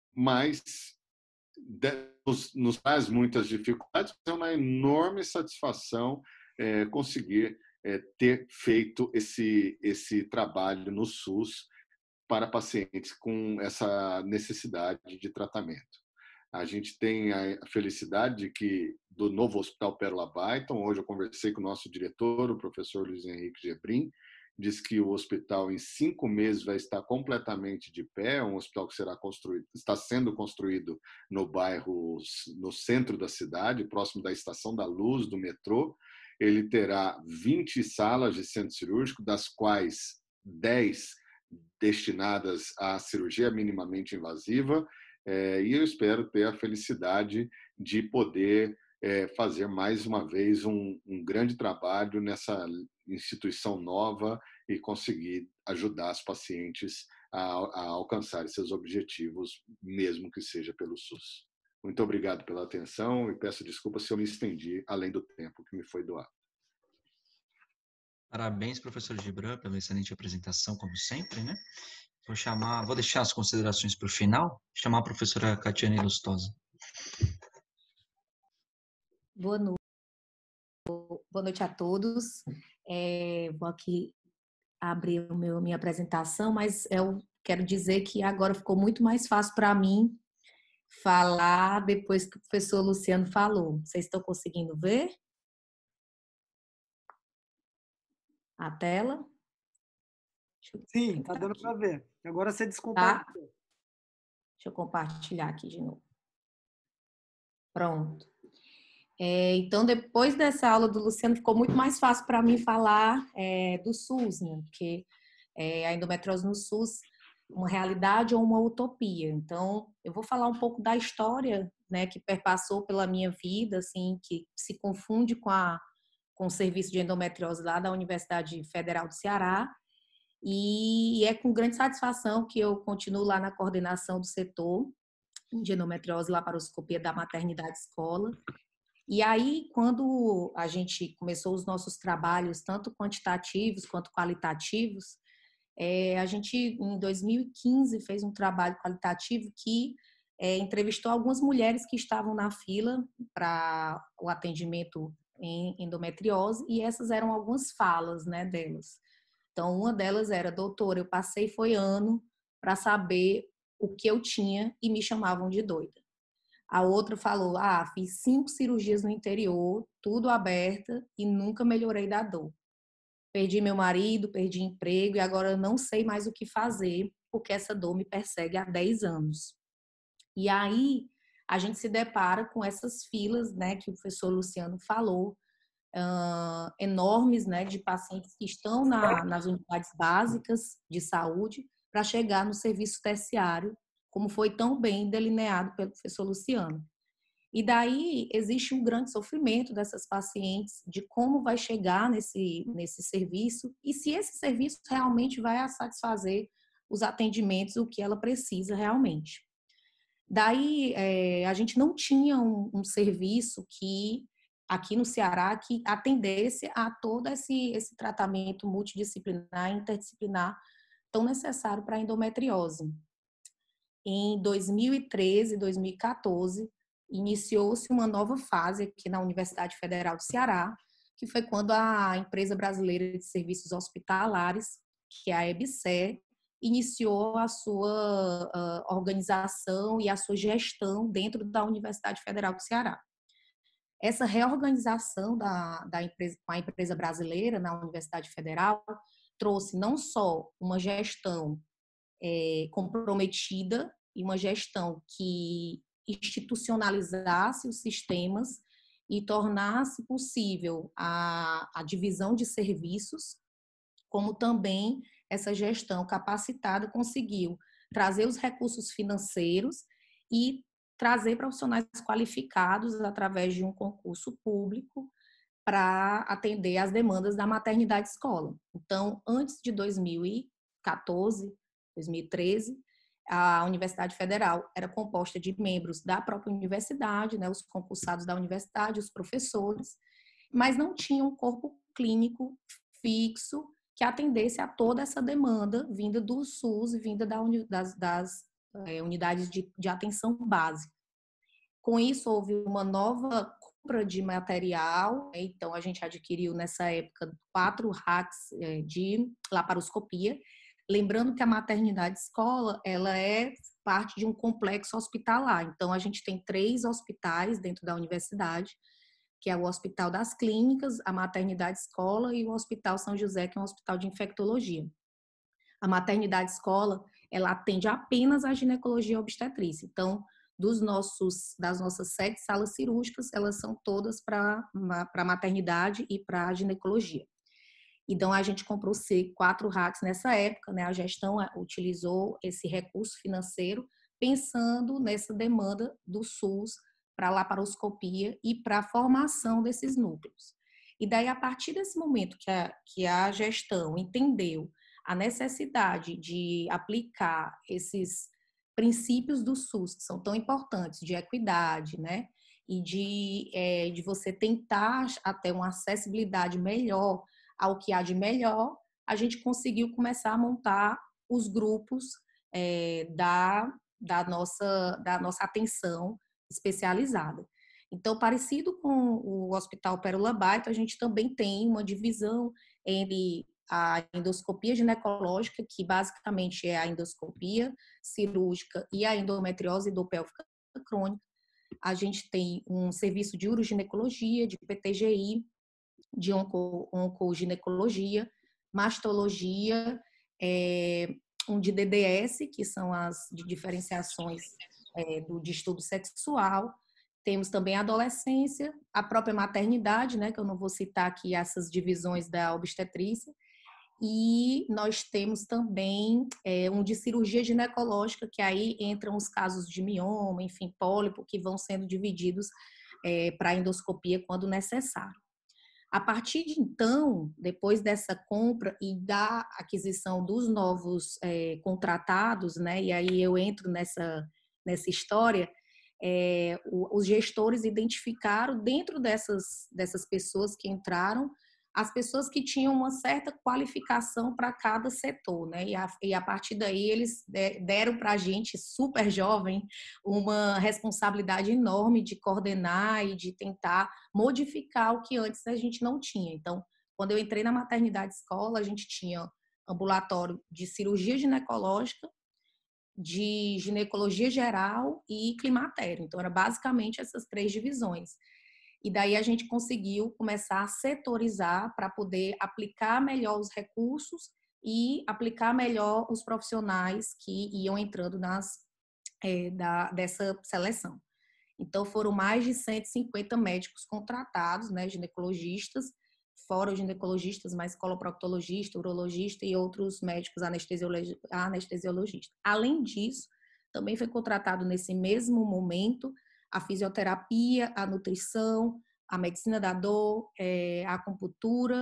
mas nos, nos traz muitas dificuldades, é uma enorme satisfação é, conseguir é, ter feito esse, esse trabalho no SUS para pacientes com essa necessidade de tratamento. A gente tem a felicidade de que do novo Hospital Pérola Baiton, hoje eu conversei com o nosso diretor, o professor Luiz Henrique Gebrim, diz que o hospital em cinco meses vai estar completamente de pé, um hospital que será construído, está sendo construído no bairro, no centro da cidade, próximo da Estação da Luz, do metrô. Ele terá vinte salas de centro cirúrgico, das quais dez destinadas à cirurgia minimamente invasiva, é, e eu espero ter a felicidade de poder é, fazer mais uma vez um, um grande trabalho nessa instituição nova e conseguir ajudar os pacientes a, a alcançar esses objetivos, mesmo que seja pelo SUS. Muito obrigado pela atenção e peço desculpas se eu me estendi além do tempo que me foi doado. Parabéns, professor Gibran, pela excelente apresentação, como sempre, né? Vou chamar, vou deixar as considerações para o final, chamar a professora Catiane Lustosa. Boa noite, boa noite a todos. É, vou aqui abrir o meu, minha apresentação, mas eu quero dizer que agora ficou muito mais fácil para mim falar depois que o professor Luciano falou. Vocês estão conseguindo ver a tela? Sim, está dando para ver. Agora você Tá? descompartilhou. Deixa eu compartilhar aqui de novo. Pronto. É, então, depois dessa aula do Luciano, ficou muito mais fácil para mim falar é, do SUS, né? Porque é, a endometriose no SUS, uma realidade ou uma utopia. Então, eu vou falar um pouco da história, né, que perpassou pela minha vida, assim, que se confunde com, a, com o serviço de endometriose lá da Universidade Federal do Ceará. E é com grande satisfação que eu continuo lá na coordenação do setor de endometriose, laparoscopia da maternidade escola. E aí, quando a gente começou os nossos trabalhos, tanto quantitativos quanto qualitativos, é, a gente, em dois mil e quinze, fez um trabalho qualitativo que é, entrevistou algumas mulheres que estavam na fila para o atendimento em endometriose, e essas eram algumas falas, né, delas. Então, uma delas era: doutora, eu passei foi ano para saber o que eu tinha e me chamavam de doida. A outra falou: ah, fiz cinco cirurgias no interior, tudo aberta e nunca melhorei da dor. Perdi meu marido, perdi emprego e agora eu não sei mais o que fazer porque essa dor me persegue há dez anos. E aí a gente se depara com essas filas, né, que o professor Luciano falou, Uh, enormes, né, de pacientes que estão na, nas unidades básicas de saúde para chegar no serviço terciário, como foi tão bem delineado pelo professor Luciano. E daí existe um grande sofrimento dessas pacientes de como vai chegar nesse, nesse serviço e se esse serviço realmente vai satisfazer os atendimentos, o que ela precisa realmente. Daí é, a gente não tinha um, um serviço que aqui no Ceará, que atendesse a todo esse, esse tratamento multidisciplinar, interdisciplinar, tão necessário para a endometriose. Em dois mil e treze, dois mil e quatorze, iniciou-se uma nova fase aqui na Universidade Federal do Ceará, que foi quando a Empresa Brasileira de Serviços Hospitalares, que é a EBSER, iniciou a sua uh, organização e a sua gestão dentro da Universidade Federal do Ceará. Essa reorganização da, da empresa, com a empresa brasileira na Universidade Federal trouxe não só uma gestão é, comprometida e uma gestão que institucionalizasse os sistemas e tornasse possível a, a divisão de serviços, como também essa gestão capacitada conseguiu trazer os recursos financeiros e trazer profissionais qualificados através de um concurso público para atender às demandas da maternidade escola. Então, antes de dois mil e quatorze, dois mil e treze, a Universidade Federal era composta de membros da própria universidade, né, os concursados da universidade, os professores, mas não tinha um corpo clínico fixo que atendesse a toda essa demanda vinda do SUS e vinda das, das é, unidades de, de atenção básica. Com isso, houve uma nova compra de material, né? Então a gente adquiriu nessa época quatro racks é, de laparoscopia. Lembrando que a maternidade escola, ela é parte de um complexo hospitalar. Então, a gente tem três hospitais dentro da universidade, que é o Hospital das Clínicas, a Maternidade Escola e o Hospital São José, que é um hospital de infectologia. A Maternidade Escola, ela atende apenas a ginecologia e obstetrícia. Então, dos nossos, das nossas sete salas cirúrgicas, elas são todas para a maternidade e para a ginecologia. Então, a gente comprou quatro racks nessa época, né? A gestão utilizou esse recurso financeiro pensando nessa demanda do SUS para laparoscopia e para a formação desses núcleos. E daí, a partir desse momento que a, que a gestão entendeu a necessidade de aplicar esses princípios do SUS, que são tão importantes, de equidade, né? E de, é, de você tentar até uma acessibilidade melhor ao que há de melhor, a gente conseguiu começar a montar os grupos é, da, da, nossa, da nossa atenção especializada. Então, parecido com o Hospital Pérola Baito, a gente também tem uma divisão entre a endoscopia ginecológica, que basicamente é a endoscopia cirúrgica, e a endometriose endopélvica crônica. A gente tem um serviço de uroginecologia, de P T G I, de onco, oncoginecologia, mastologia, é, um de D D S, que são as de diferenciações é, do, de estudo sexual. Temos também a adolescência, a própria maternidade, né, que eu não vou citar aqui essas divisões da obstetrícia. E nós temos também é, um de cirurgia ginecológica, que aí entram os casos de mioma, enfim, pólipo, que vão sendo divididos é, para endoscopia quando necessário. A partir de então, depois dessa compra e da aquisição dos novos é, contratados, né, e aí eu entro nessa, nessa história, é, o, os gestores identificaram dentro dessas, dessas pessoas que entraram, as pessoas que tinham uma certa qualificação para cada setor, né? E a, e a partir daí eles deram para a gente, super jovem, uma responsabilidade enorme de coordenar e de tentar modificar o que antes a gente não tinha. Então, quando eu entrei na maternidade escola, a gente tinha ambulatório de cirurgia ginecológica, de ginecologia geral e climatério. Então, era basicamente essas três divisões. E daí a gente conseguiu começar a setorizar para poder aplicar melhor os recursos e aplicar melhor os profissionais que iam entrando nas, é, da, dessa seleção. Então, foram mais de cento e cinquenta médicos contratados, né, ginecologistas, fora os ginecologistas, mas coloproctologista, urologista e outros médicos anestesiologistas. Além disso, também foi contratado nesse mesmo momento a fisioterapia, a nutrição, a medicina da dor, é, a acupuntura,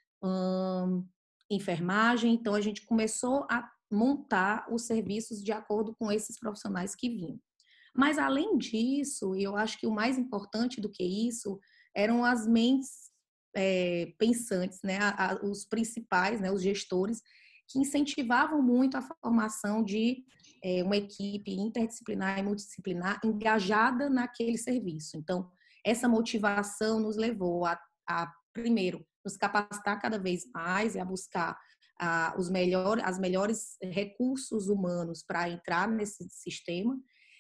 hum, enfermagem. Então, a gente começou a montar os serviços de acordo com esses profissionais que vinham. Mas, além disso, e eu acho que o mais importante do que isso, eram as mentes é, pensantes, né? a, a, os principais, né? Os gestores, que incentivavam muito a formação de é, uma equipe interdisciplinar e multidisciplinar engajada naquele serviço. Então, essa motivação nos levou a, a primeiro, nos capacitar cada vez mais e a buscar a, os melhores, as melhores recursos humanos para entrar nesse sistema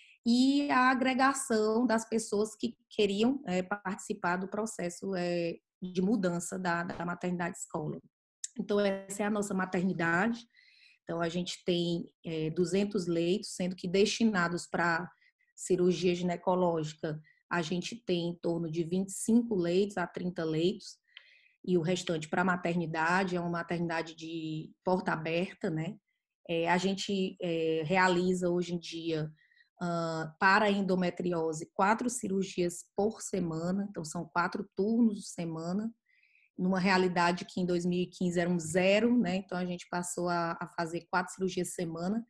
e a agregação das pessoas que queriam é, participar do processo é, de mudança da, da maternidade escola. Então, essa é a nossa maternidade. Então, a gente tem é, duzentos leitos, sendo que destinados para cirurgia ginecológica, a gente tem em torno de vinte e cinco leitos a trinta leitos, e o restante para maternidade, é uma maternidade de porta aberta, né? É, a gente é, realiza hoje em dia, uh, para a endometriose, quatro cirurgias por semana, então são quatro turnos por semana, numa realidade que em dois mil e quinze era um zero, né? Então a gente passou a, a fazer quatro cirurgias por semana.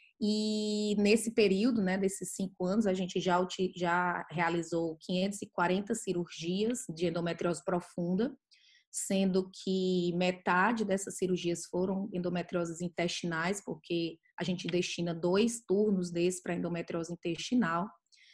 E nesse período, né, desses cinco anos, a gente já, já realizou quinhentas e quarenta cirurgias de endometriose profunda, sendo que metade dessas cirurgias foram endometrioses intestinais, porque a gente destina dois turnos desses para endometriose intestinal.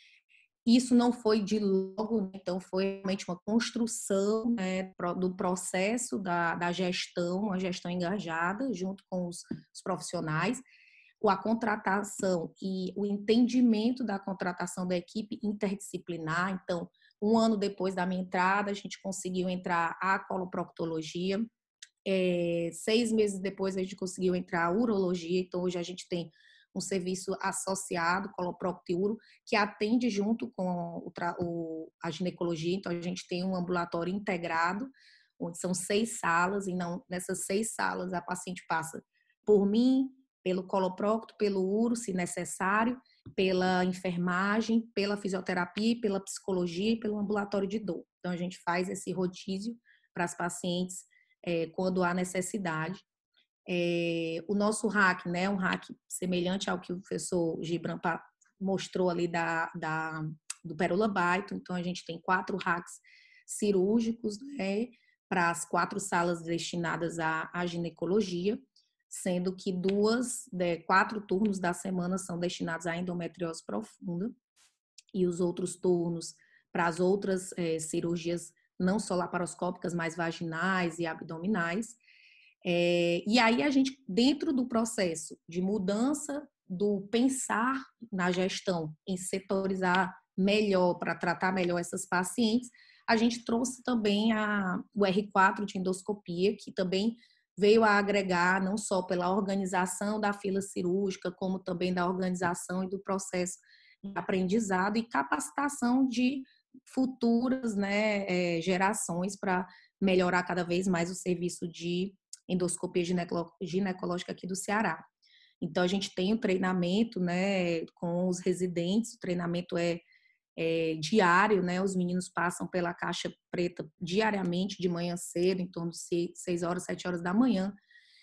Isso não foi de logo, então foi realmente uma construção, né, do processo da, da gestão, uma gestão engajada junto com os, os profissionais, a contratação e o entendimento da contratação da equipe interdisciplinar. Então, um ano depois da minha entrada, a gente conseguiu entrar a coloproctologia. É, seis meses depois, a gente conseguiu entrar a urologia. Então, hoje a gente tem um serviço associado, coloprocto e uro, que atende junto com o, o, a ginecologia. Então, a gente tem um ambulatório integrado, onde são seis salas, e não, nessas seis salas a paciente passa por mim, pelo coloprocto, pelo uro, se necessário, pela enfermagem, pela fisioterapia, pela psicologia e pelo ambulatório de dor. Então, a gente faz esse rodízio para as pacientes é, quando há necessidade. É, o nosso hack, né, um hack semelhante ao que o professor Gibran mostrou ali da, da, do Pérola Byton. Então, a gente tem quatro hacks cirúrgicos, né, para as quatro salas destinadas à, à ginecologia, sendo que duas, né, quatro turnos da semana são destinados à endometriose profunda e os outros turnos para as outras é, cirurgias, não só laparoscópicas, mas vaginais e abdominais. É, e aí a gente, dentro do processo de mudança do pensar na gestão, em setorizar melhor, para tratar melhor essas pacientes, a gente trouxe também a, o R quatro de endoscopia, que também veio a agregar, não só pela organização da fila cirúrgica, como também da organização e do processo de aprendizado e capacitação de futuras, né, é, gerações para melhorar cada vez mais o serviço de endoscopia ginecológica aqui do Ceará. Então, a gente tem o treinamento, né, com os residentes, o treinamento é, é diário, né, os meninos passam pela caixa preta diariamente, de manhã cedo, em torno de seis horas, sete horas da manhã,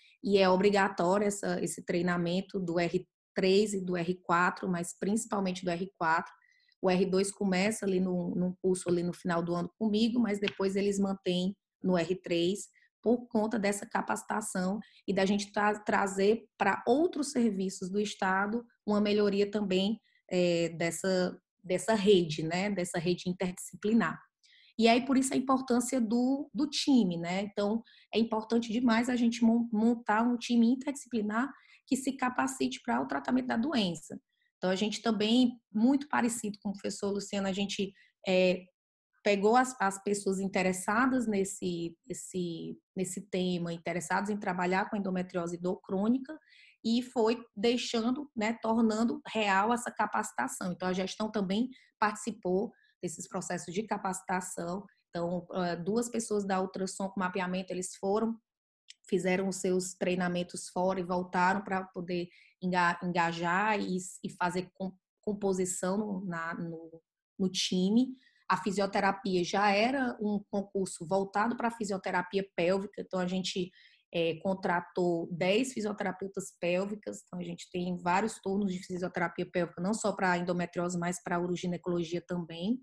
e é obrigatório essa, esse treinamento do R três e do R quatro, mas principalmente do R quatro. O R dois começa ali no, num curso ali no final do ano comigo, mas depois eles mantêm no R três, por conta dessa capacitação e da gente tra trazer para outros serviços do Estado uma melhoria também é, dessa, dessa rede, né? Dessa rede interdisciplinar. E aí, por isso, a importância do, do time, né? Então, é importante demais a gente montar um time interdisciplinar que se capacite para o tratamento da doença. Então, a gente também, muito parecido com o professor Luciano, a gente é, pegou as, as pessoas interessadas nesse, esse, nesse tema, interessadas em trabalhar com endometriose e dor crônica, e foi deixando, né, tornando real essa capacitação. Então, a gestão também participou desses processos de capacitação. Então, duas pessoas da ultrassom com mapeamento, eles foram, fizeram os seus treinamentos fora e voltaram para poder engajar e, e fazer composição na, no, no time. A fisioterapia já era um concurso voltado para a fisioterapia pélvica, então a gente é, contratou dez fisioterapeutas pélvicas, então a gente tem vários turnos de fisioterapia pélvica, não só para a endometriose, mas para a uroginecologia também.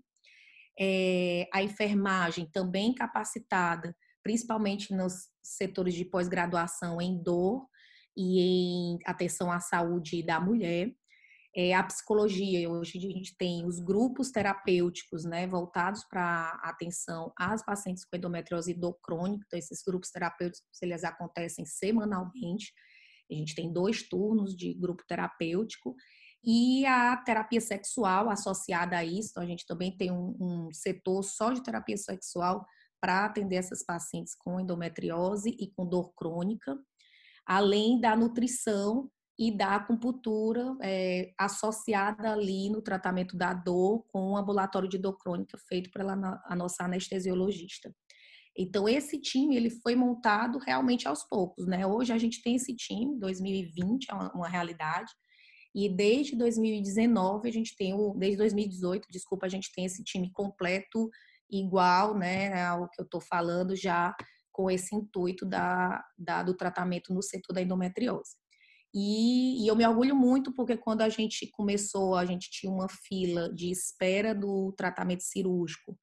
É, a enfermagem também capacitada, principalmente nos setores de pós-graduação em dor e em atenção à saúde da mulher. É, a psicologia, hoje a gente tem os grupos terapêuticos, né, voltados para a atenção às pacientes com endometriose e dor crônica. Então, esses grupos terapêuticos, eles acontecem semanalmente. A gente tem dois turnos de grupo terapêutico. E a terapia sexual associada a isso. Então, a gente também tem um, um setor só de terapia sexual para atender essas pacientes com endometriose e com dor crônica, além da nutrição e da acupuntura é, associada ali no tratamento da dor com o ambulatório de dor crônica feito pela a nossa anestesiologista. Então, esse time ele foi montado realmente aos poucos, né? Hoje a gente tem esse time, dois mil e vinte é uma, uma realidade, e desde dois mil e dezenove, a gente tem o, desde dois mil e dezoito, desculpa, a gente tem esse time completo igual, né, ao que eu estou falando, já com esse intuito da, da, do tratamento no setor da endometriose. E, e eu me orgulho muito porque quando a gente começou, a gente tinha uma fila de espera do tratamento cirúrgico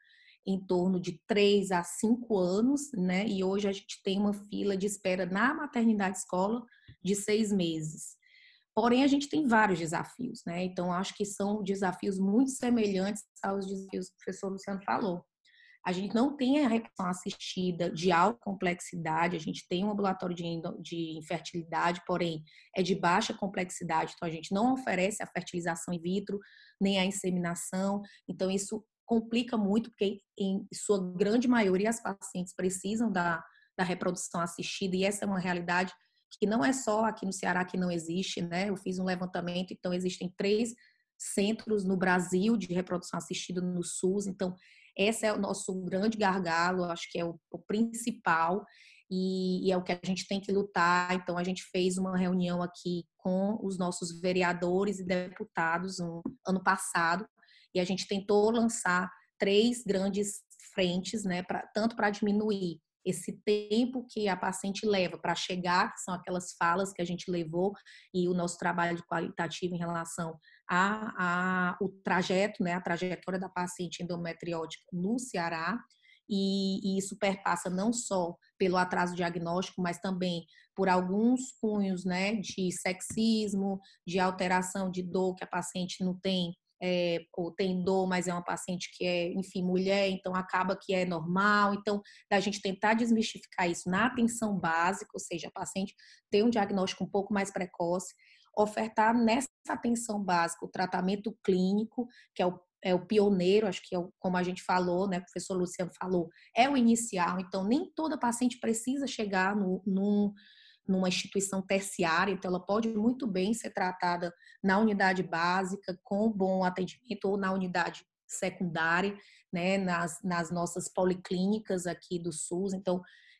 em torno de três a cinco anos, né? E hoje a gente tem uma fila de espera na maternidade escola de seis meses. Porém, a gente tem vários desafios, né? Então, acho que são desafios muito semelhantes aos desafios que o professor Luciano falou. A gente não tem a reprodução assistida de alta complexidade, a gente tem um ambulatório de, de infertilidade, porém é de baixa complexidade, então a gente não oferece a fertilização in vitro, nem a inseminação, então isso complica muito, porque em sua grande maioria as pacientes precisam da, da reprodução assistida, e essa é uma realidade que não é só aqui no Ceará que não existe, né? Eu fiz um levantamento, então existem três centros no Brasil de reprodução assistida no SUS, então esse é o nosso grande gargalo, acho que é o, o principal e, e é o que a gente tem que lutar. Então, a gente fez uma reunião aqui com os nossos vereadores e deputados no ano passado e a gente tentou lançar três grandes frentes, né, pra, tanto para diminuir esse tempo que a paciente leva para chegar, que são aquelas falas que a gente levou, e o nosso trabalho de qualitativo em relação a, a o trajeto, né, a trajetória da paciente endometriótica no Ceará, e, e isso perpassa não só pelo atraso diagnóstico, mas também por alguns cunhos, né, de sexismo, de alteração de dor que a paciente não tem, É, ou tem dor, mas é uma paciente que é, enfim, mulher, então acaba que é normal. Então, da gente tentar desmistificar isso na atenção básica, ou seja, a paciente ter um diagnóstico um pouco mais precoce, ofertar nessa atenção básica o tratamento clínico, que é o, é o pioneiro, acho que é o, como a gente falou, né, o professor Luciano falou, é o inicial. Então, nem toda paciente precisa chegar no, no numa instituição terciária, então ela pode muito bem ser tratada na unidade básica, com bom atendimento, ou na unidade secundária, né, nas, nas nossas policlínicas aqui do SUS. Então,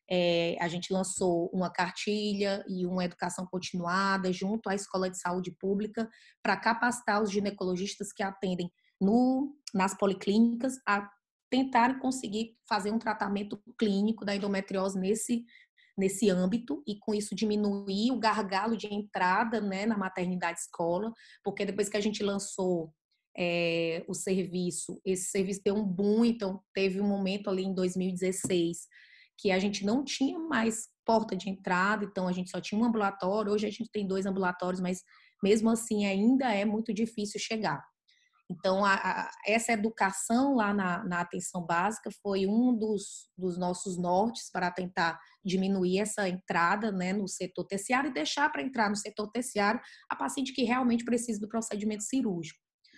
é, a gente lançou uma cartilha e uma educação continuada junto à Escola de Saúde Pública para capacitar os ginecologistas que atendem no, nas policlínicas a tentarem conseguir fazer um tratamento clínico da endometriose nesse nesse âmbito e com isso diminuir o gargalo de entrada, né, na maternidade escola, porque depois que a gente lançou é, o serviço, esse serviço deu um boom, então teve um momento ali em dois mil e dezesseis que a gente não tinha mais porta de entrada, então a gente só tinha um ambulatório, hoje a gente tem dois ambulatórios, mas mesmo assim ainda é muito difícil chegar. Então, a, a, essa educação lá na, na atenção básica foi um dos, dos nossos nortes para tentar diminuir essa entrada, né, no setor terciário e deixar para entrar no setor terciário a paciente que realmente precisa do procedimento cirúrgico.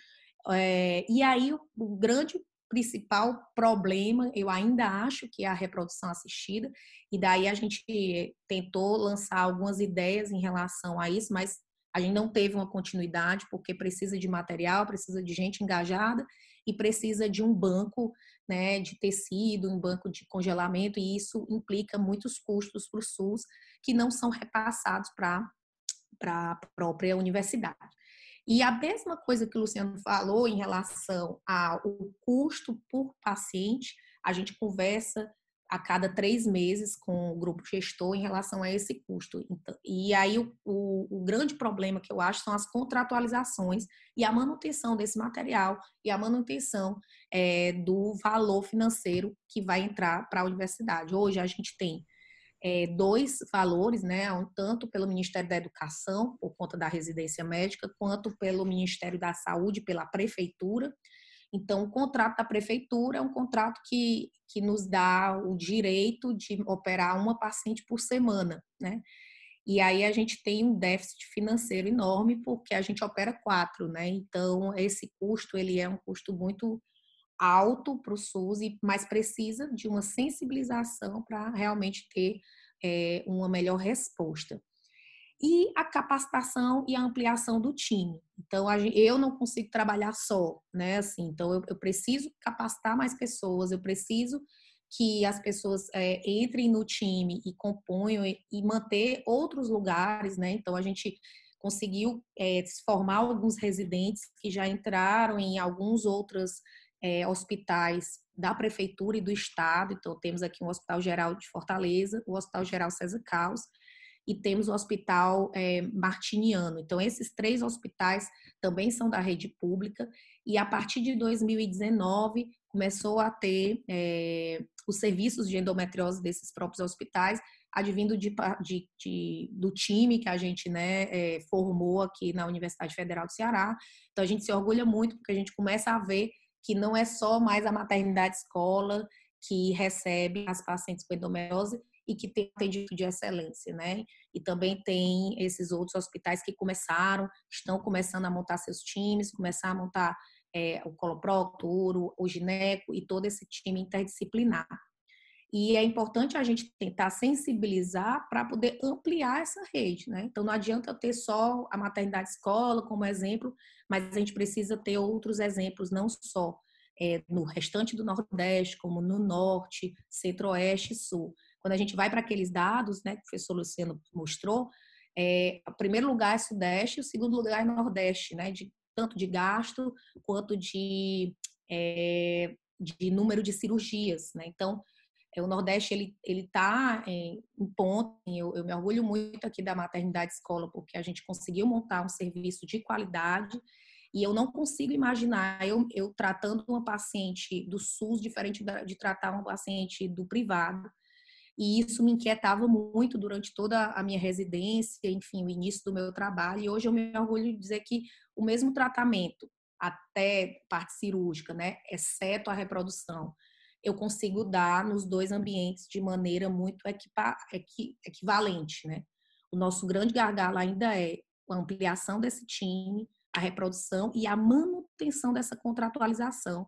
É, e aí, o, o grande principal problema, eu ainda acho que é a reprodução assistida, e daí a gente tentou lançar algumas ideias em relação a isso, mas a gente não teve uma continuidade, porque precisa de material, precisa de gente engajada e precisa de um banco, né, de tecido, um banco de congelamento, e isso implica muitos custos para o SUS que não são repassados para a própria universidade. E a mesma coisa que o Luciano falou em relação ao custo por paciente, a gente conversa a cada três meses com o grupo gestor em relação a esse custo. Então, e aí o, o, o grande problema que eu acho são as contratualizações e a manutenção desse material e a manutenção é, do valor financeiro que vai entrar para a universidade. Hoje a gente tem é, dois valores, né, tanto pelo Ministério da Educação, por conta da residência médica, quanto pelo Ministério da Saúde, pela Prefeitura. Então, o contrato da prefeitura é um contrato que, que nos dá o direito de operar uma paciente por semana, né? E aí a gente tem um déficit financeiro enorme porque a gente opera quatro, né? Então, esse custo, ele é um custo muito alto para o SUS, mas precisa de uma sensibilização para realmente ter é, uma melhor resposta. E a capacitação e a ampliação do time. Então, eu não consigo trabalhar só, né? Assim, então, eu, eu preciso capacitar mais pessoas, eu preciso que as pessoas é, entrem no time e componham e, e manter outros lugares, né? Então, a gente conseguiu é, formar alguns residentes que já entraram em alguns outros é, hospitais da Prefeitura e do Estado. Então, temos aqui o Hospital Geral de Fortaleza, o Hospital Geral César Carlos, e temos o Hospital é, Martiniano. Então, esses três hospitais também são da rede pública, e a partir de dois mil e dezenove começou a ter é, os serviços de endometriose desses próprios hospitais, advindo de, de, de, do time que a gente né, é, formou aqui na Universidade Federal do Ceará. Então, a gente se orgulha muito, porque a gente começa a ver que não é só mais a maternidade escola que recebe as pacientes com endometriose e que tem atendimento de excelência, né? E também tem esses outros hospitais que começaram, estão começando a montar seus times, começar a montar é, o coloprocto, o gineco e todo esse time interdisciplinar. E é importante a gente tentar sensibilizar para poder ampliar essa rede, né? Então, não adianta ter só a maternidade escola como exemplo, mas a gente precisa ter outros exemplos, não só é, no restante do Nordeste, como no Norte, Centro-Oeste e Sul. Quando a gente vai para aqueles dados, né, que o professor Luciano mostrou, é, o primeiro lugar é Sudeste, o segundo lugar é Nordeste, né? De, tanto de gasto quanto de, é, de número de cirurgias, né? Então, o Nordeste, ele ele está em ponto. Eu, eu me orgulho muito aqui da maternidade escola, porque a gente conseguiu montar um serviço de qualidade e eu não consigo imaginar eu, eu tratando uma paciente do SUS diferente de tratar uma paciente do privado. E isso me inquietava muito durante toda a minha residência, enfim, o início do meu trabalho. E hoje eu me orgulho de dizer que o mesmo tratamento, até parte cirúrgica, né, exceto a reprodução, eu consigo dar nos dois ambientes de maneira muito equipa, equi, equivalente, né? O nosso grande gargalo ainda é a ampliação desse time, a reprodução e a manutenção dessa contratualização,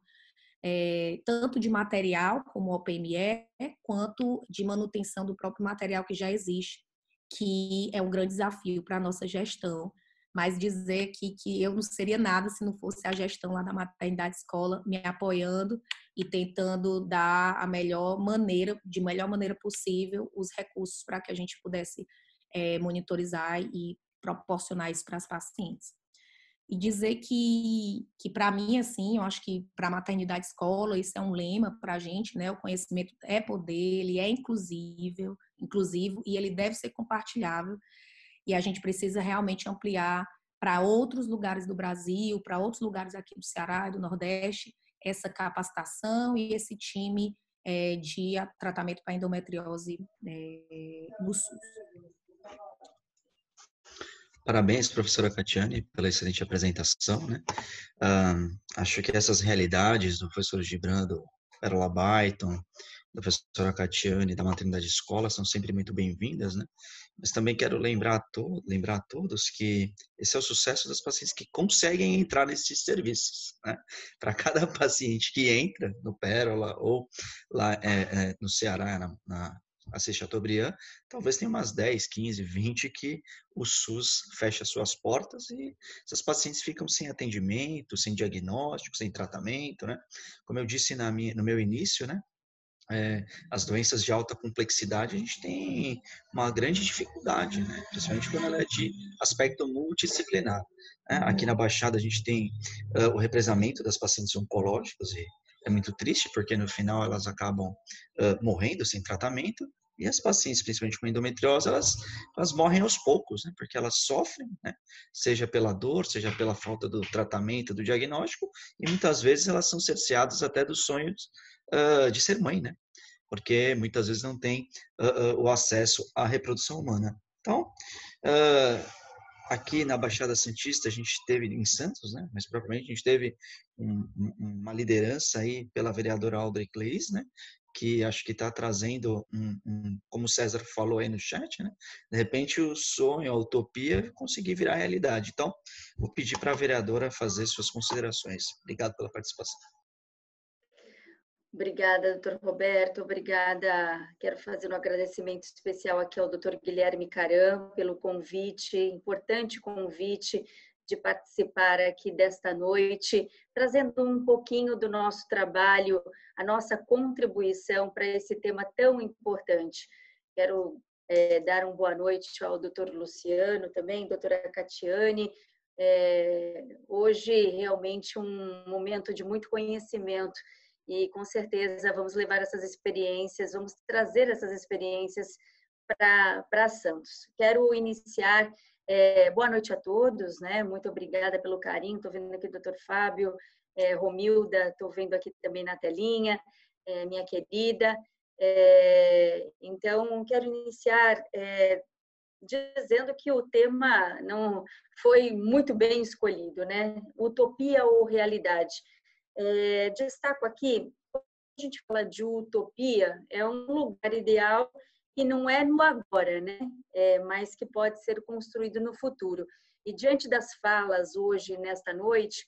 é, tanto de material, como o O P M E, quanto de manutenção do próprio material que já existe, que é um grande desafio para a nossa gestão. Mas dizer que, que eu não seria nada se não fosse a gestão lá da maternidade escola me apoiando e tentando dar a melhor maneira, de melhor maneira possível, os recursos para que a gente pudesse é, monitorizar e proporcionar isso para as pacientes. E dizer que, que para mim, assim, eu acho que para a maternidade escola, isso é um lema para a gente, né? O conhecimento é poder, ele é inclusível, inclusivo e ele deve ser compartilhável. E a gente precisa realmente ampliar para outros lugares do Brasil, para outros lugares aqui do Ceará e do Nordeste, essa capacitação e esse time é, de tratamento para endometriose é, no SUS. Parabéns, professora Catiane, pela excelente apresentação, né? Um, acho que essas realidades do professor Gibran, do Pérola Baiton, da professora Catiane, da maternidade escola, são sempre muito bem-vindas, né? Mas também quero lembrar a, to lembrar a todos que esse é o sucesso das pacientes que conseguem entrar nesses serviços, né? Para cada paciente que entra no Pérola ou lá é, é, no Ceará, na, na Assis Chateaubriand, talvez tenha umas dez, quinze, vinte que o SUS fecha suas portas e essas pacientes ficam sem atendimento, sem diagnóstico, sem tratamento, né? Como eu disse na minha, no meu início, né? É, as doenças de alta complexidade, a gente tem uma grande dificuldade, né? Principalmente quando ela é de aspecto multidisciplinar. Né? Aqui na Baixada a gente tem uh, o represamento das pacientes oncológicas e é muito triste porque no final elas acabam uh, morrendo sem tratamento e as pacientes, principalmente com endometriose, elas, elas morrem aos poucos, né? Porque elas sofrem, né? Seja pela dor, seja pela falta do tratamento, do diagnóstico e muitas vezes elas são cerceadas até dos sonhos Uh, de ser mãe, né? Porque muitas vezes não tem uh, uh, o acesso à reprodução humana. Então, uh, aqui na Baixada Santista, a gente teve, em Santos, né? Mas propriamente a gente teve um, um, uma liderança aí pela vereadora Audrey Cleis, né? Que acho que está trazendo, um, um, como o César falou aí no chat, né? De repente o sonho, a utopia, conseguir virar realidade. Então, vou pedir para a vereadora fazer suas considerações. Obrigado pela participação. Obrigada, doutor Roberto, obrigada. Quero fazer um agradecimento especial aqui ao doutor Guilherme Caram pelo convite, importante convite de participar aqui desta noite, trazendo um pouquinho do nosso trabalho, a nossa contribuição para esse tema tão importante. Quero é, dar uma boa noite ao doutor Luciano também, doutora Catiane. É, hoje, realmente, um momento de muito conhecimento e, com certeza, vamos levar essas experiências, vamos trazer essas experiências para Santos. Quero iniciar, é, boa noite a todos, né? Muito obrigada pelo carinho, estou vendo aqui o doutor Fábio, é, Romilda, estou vendo aqui também na telinha, é, minha querida. É, então, quero iniciar é, dizendo que o tema não foi muito bem escolhido, né? Utopia ou realidade? É, destaco aqui, quando a gente fala de utopia, é um lugar ideal que não é no agora, né? É, mas que pode ser construído no futuro. E diante das falas hoje, nesta noite,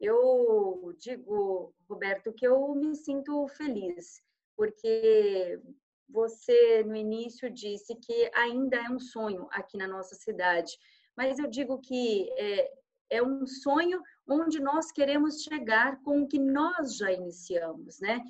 eu digo, Roberto, que eu me sinto feliz, porque você, no início, disse que ainda é um sonho aqui na nossa cidade, mas eu digo que é, é um sonho onde nós queremos chegar com o que nós já iniciamos, né?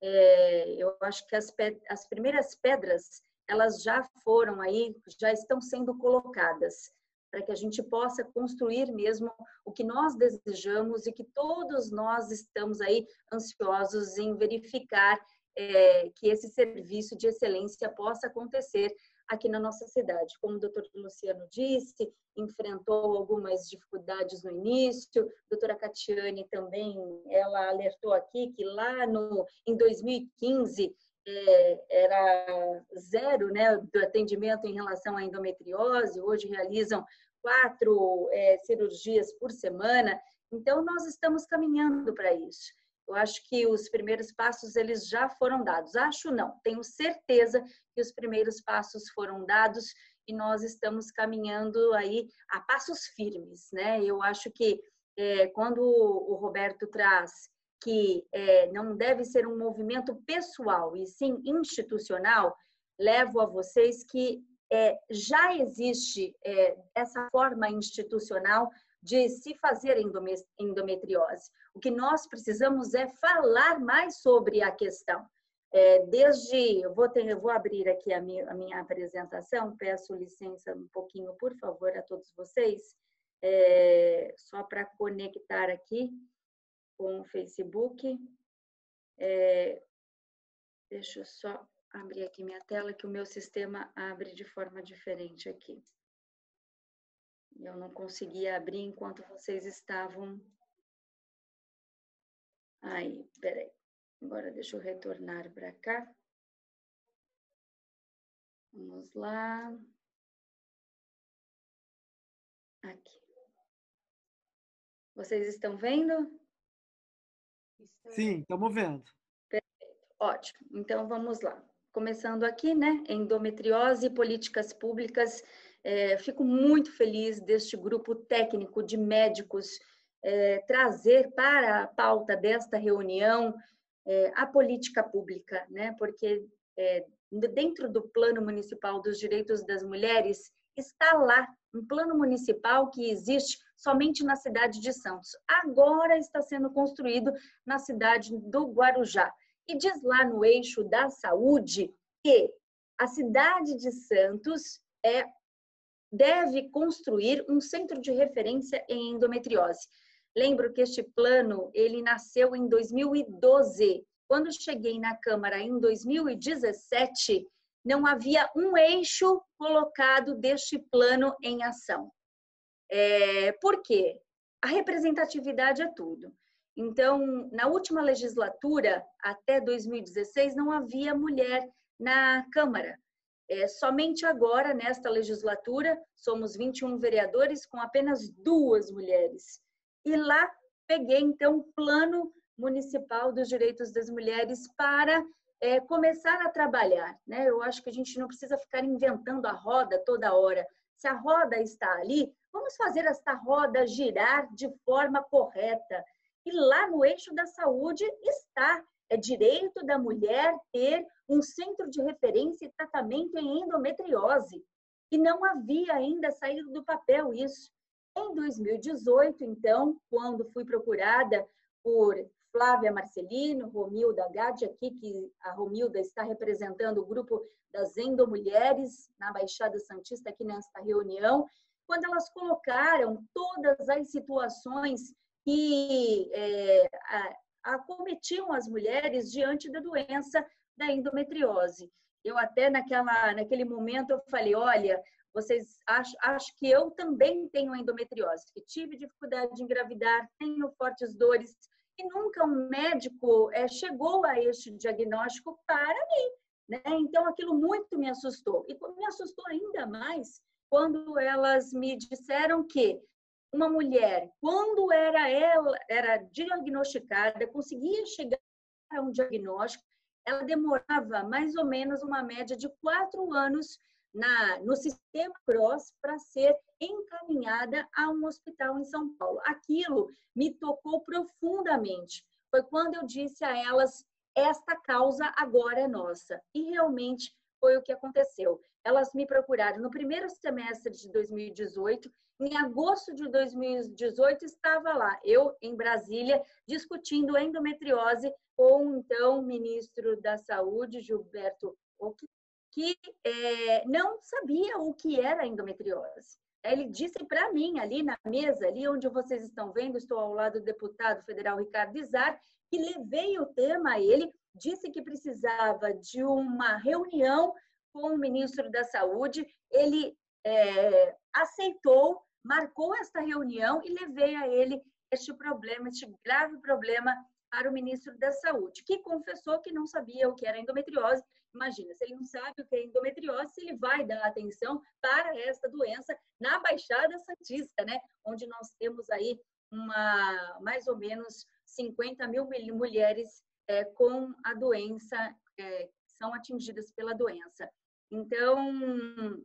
É, eu acho que as, as primeiras pedras, elas já foram aí, já estão sendo colocadas, para que a gente possa construir mesmo o que nós desejamos e que todos nós estamos aí ansiosos em verificar é, que esse serviço de excelência possa acontecer aqui na nossa cidade. Como o doutor Luciano disse, enfrentou algumas dificuldades no início, a doutora Catiane também, ela alertou aqui que lá no, em dois mil e quinze é, era zero, né, do atendimento em relação à endometriose, hoje realizam quatro é, cirurgias por semana, então nós estamos caminhando para isso. Eu acho que os primeiros passos eles já foram dados. Acho não, tenho certeza que os primeiros passos foram dados e nós estamos caminhando aí a passos firmes, né? Eu acho que é, quando o Roberto traz que é, não deve ser um movimento pessoal e sim institucional, levo a vocês que é, já existe é, essa forma institucional de se fazer endometriose. O que nós precisamos é falar mais sobre a questão. É, desde, eu vou, ter, eu vou abrir aqui a minha, a minha apresentação, peço licença um pouquinho, por favor, a todos vocês, é, só para conectar aqui com o Facebook. É, deixa eu só abrir aqui minha tela, que o meu sistema abre de forma diferente aqui. Eu não conseguia abrir enquanto vocês estavam... Aí, peraí. Agora deixa eu retornar para cá. Vamos lá. Aqui. Vocês estão vendo? Sim, estamos vendo. Perfeito. Ótimo. Então, vamos lá. Começando aqui, né? Endometriose e políticas públicas. É, fico muito feliz deste grupo técnico de médicos é, trazer para a pauta desta reunião é, a política pública, né? Porque é, dentro do Plano Municipal dos Direitos das Mulheres está lá um plano municipal que existe somente na cidade de Santos. Agora está sendo construído na cidade do Guarujá. E diz lá no eixo da saúde que a cidade de Santos é deve construir um centro de referência em endometriose. Lembro que este plano, ele nasceu em dois mil e doze. Quando cheguei na Câmara em dois mil e dezessete, não havia um eixo colocado deste plano em ação. É, por quê? A representatividade é tudo. Então, na última legislatura, até dois mil e dezesseis, não havia mulher na Câmara. É, somente agora, nesta legislatura, somos vinte e um vereadores com apenas duas mulheres. E lá peguei, então, o Plano Municipal dos Direitos das Mulheres para é, começar a trabalhar, né? Eu acho que a gente não precisa ficar inventando a roda toda hora. Se a roda está ali, vamos fazer esta roda girar de forma correta. E lá no eixo da saúde está. É direito da mulher ter um centro de referência e tratamento em endometriose. E não havia ainda saído do papel isso. Em dois mil e dezoito, então, quando fui procurada por Flávia Marcelino, Romilda Gatti, aqui, que a Romilda está representando o grupo das endomulheres na Baixada Santista, aqui nesta reunião, quando elas colocaram todas as situações que é, a, acometiam as mulheres diante da doença da endometriose. eu até naquela, naquele momento eu falei, olha, vocês acho, acho que eu também tenho endometriose, que tive dificuldade de engravidar, tenho fortes dores, e nunca um médico é, chegou a este diagnóstico para mim, né? Então, aquilo muito me assustou. E me assustou ainda mais quando elas me disseram que uma mulher, quando era ela era diagnosticada, conseguia chegar a um diagnóstico, ela demorava mais ou menos uma média de quatro anos na, no sistema CROSS para ser encaminhada a um hospital em São Paulo. Aquilo me tocou profundamente. Foi quando eu disse a elas, esta causa agora é nossa. E realmente foi o que aconteceu. Elas me procuraram no primeiro semestre de dois mil e dezoito. Em agosto de dois mil e dezoito, estava lá, eu em Brasília, discutindo endometriose com, então, o ministro da Saúde, Gilberto Occhi, que é, não sabia o que era endometriose. Ele disse para mim, ali na mesa, ali onde vocês estão vendo, estou ao lado do deputado federal Ricardo Izar, que levei o tema a ele, disse que precisava de uma reunião com o ministro da Saúde, ele é, aceitou, marcou esta reunião e levei a ele este problema, este grave problema para o ministro da Saúde, que confessou que não sabia o que era endometriose. Imagina, se ele não sabe o que é endometriose, se ele vai dar atenção para esta doença na Baixada Santista, né? Onde nós temos aí uma, mais ou menos cinquenta mil mulheres é, com a doença, é, são atingidas pela doença. Então,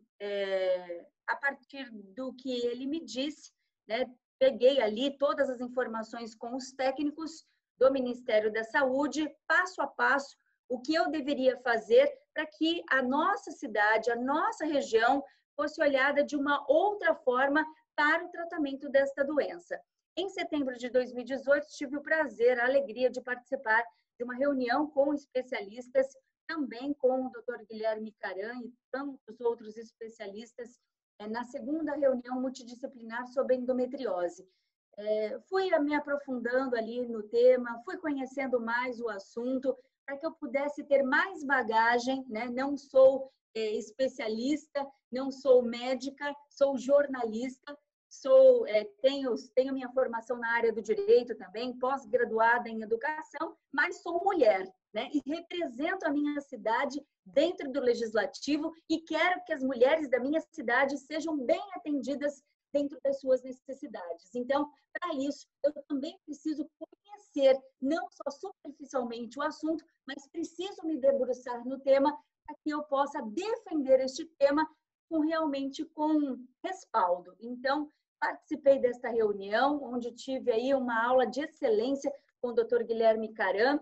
é, a partir do que ele me disse, né, peguei ali todas as informações com os técnicos do Ministério da Saúde, passo a passo, o que eu deveria fazer para que a nossa cidade, a nossa região, fosse olhada de uma outra forma para o tratamento desta doença. Em setembro de dois mil e dezoito, tive o prazer, a alegria de participar de uma reunião com especialistas, também com o doutor Guilherme Caran e tantos outros especialistas, na segunda reunião multidisciplinar sobre endometriose. É, fui me aprofundando ali no tema, fui conhecendo mais o assunto, para que eu pudesse ter mais bagagem, né? Não sou é, especialista, não sou médica, sou jornalista, sou, é, tenho, tenho minha formação na área do direito também, pós-graduada em educação, mas sou mulher, né? E represento a minha cidade dentro do legislativo e quero que as mulheres da minha cidade sejam bem atendidas dentro das suas necessidades. Então, para isso, eu também preciso conhecer, não só superficialmente o assunto, mas preciso me debruçar no tema para que eu possa defender este tema com realmente com respaldo. Então, participei desta reunião, onde tive aí uma aula de excelência com o doutor Guilherme Caran,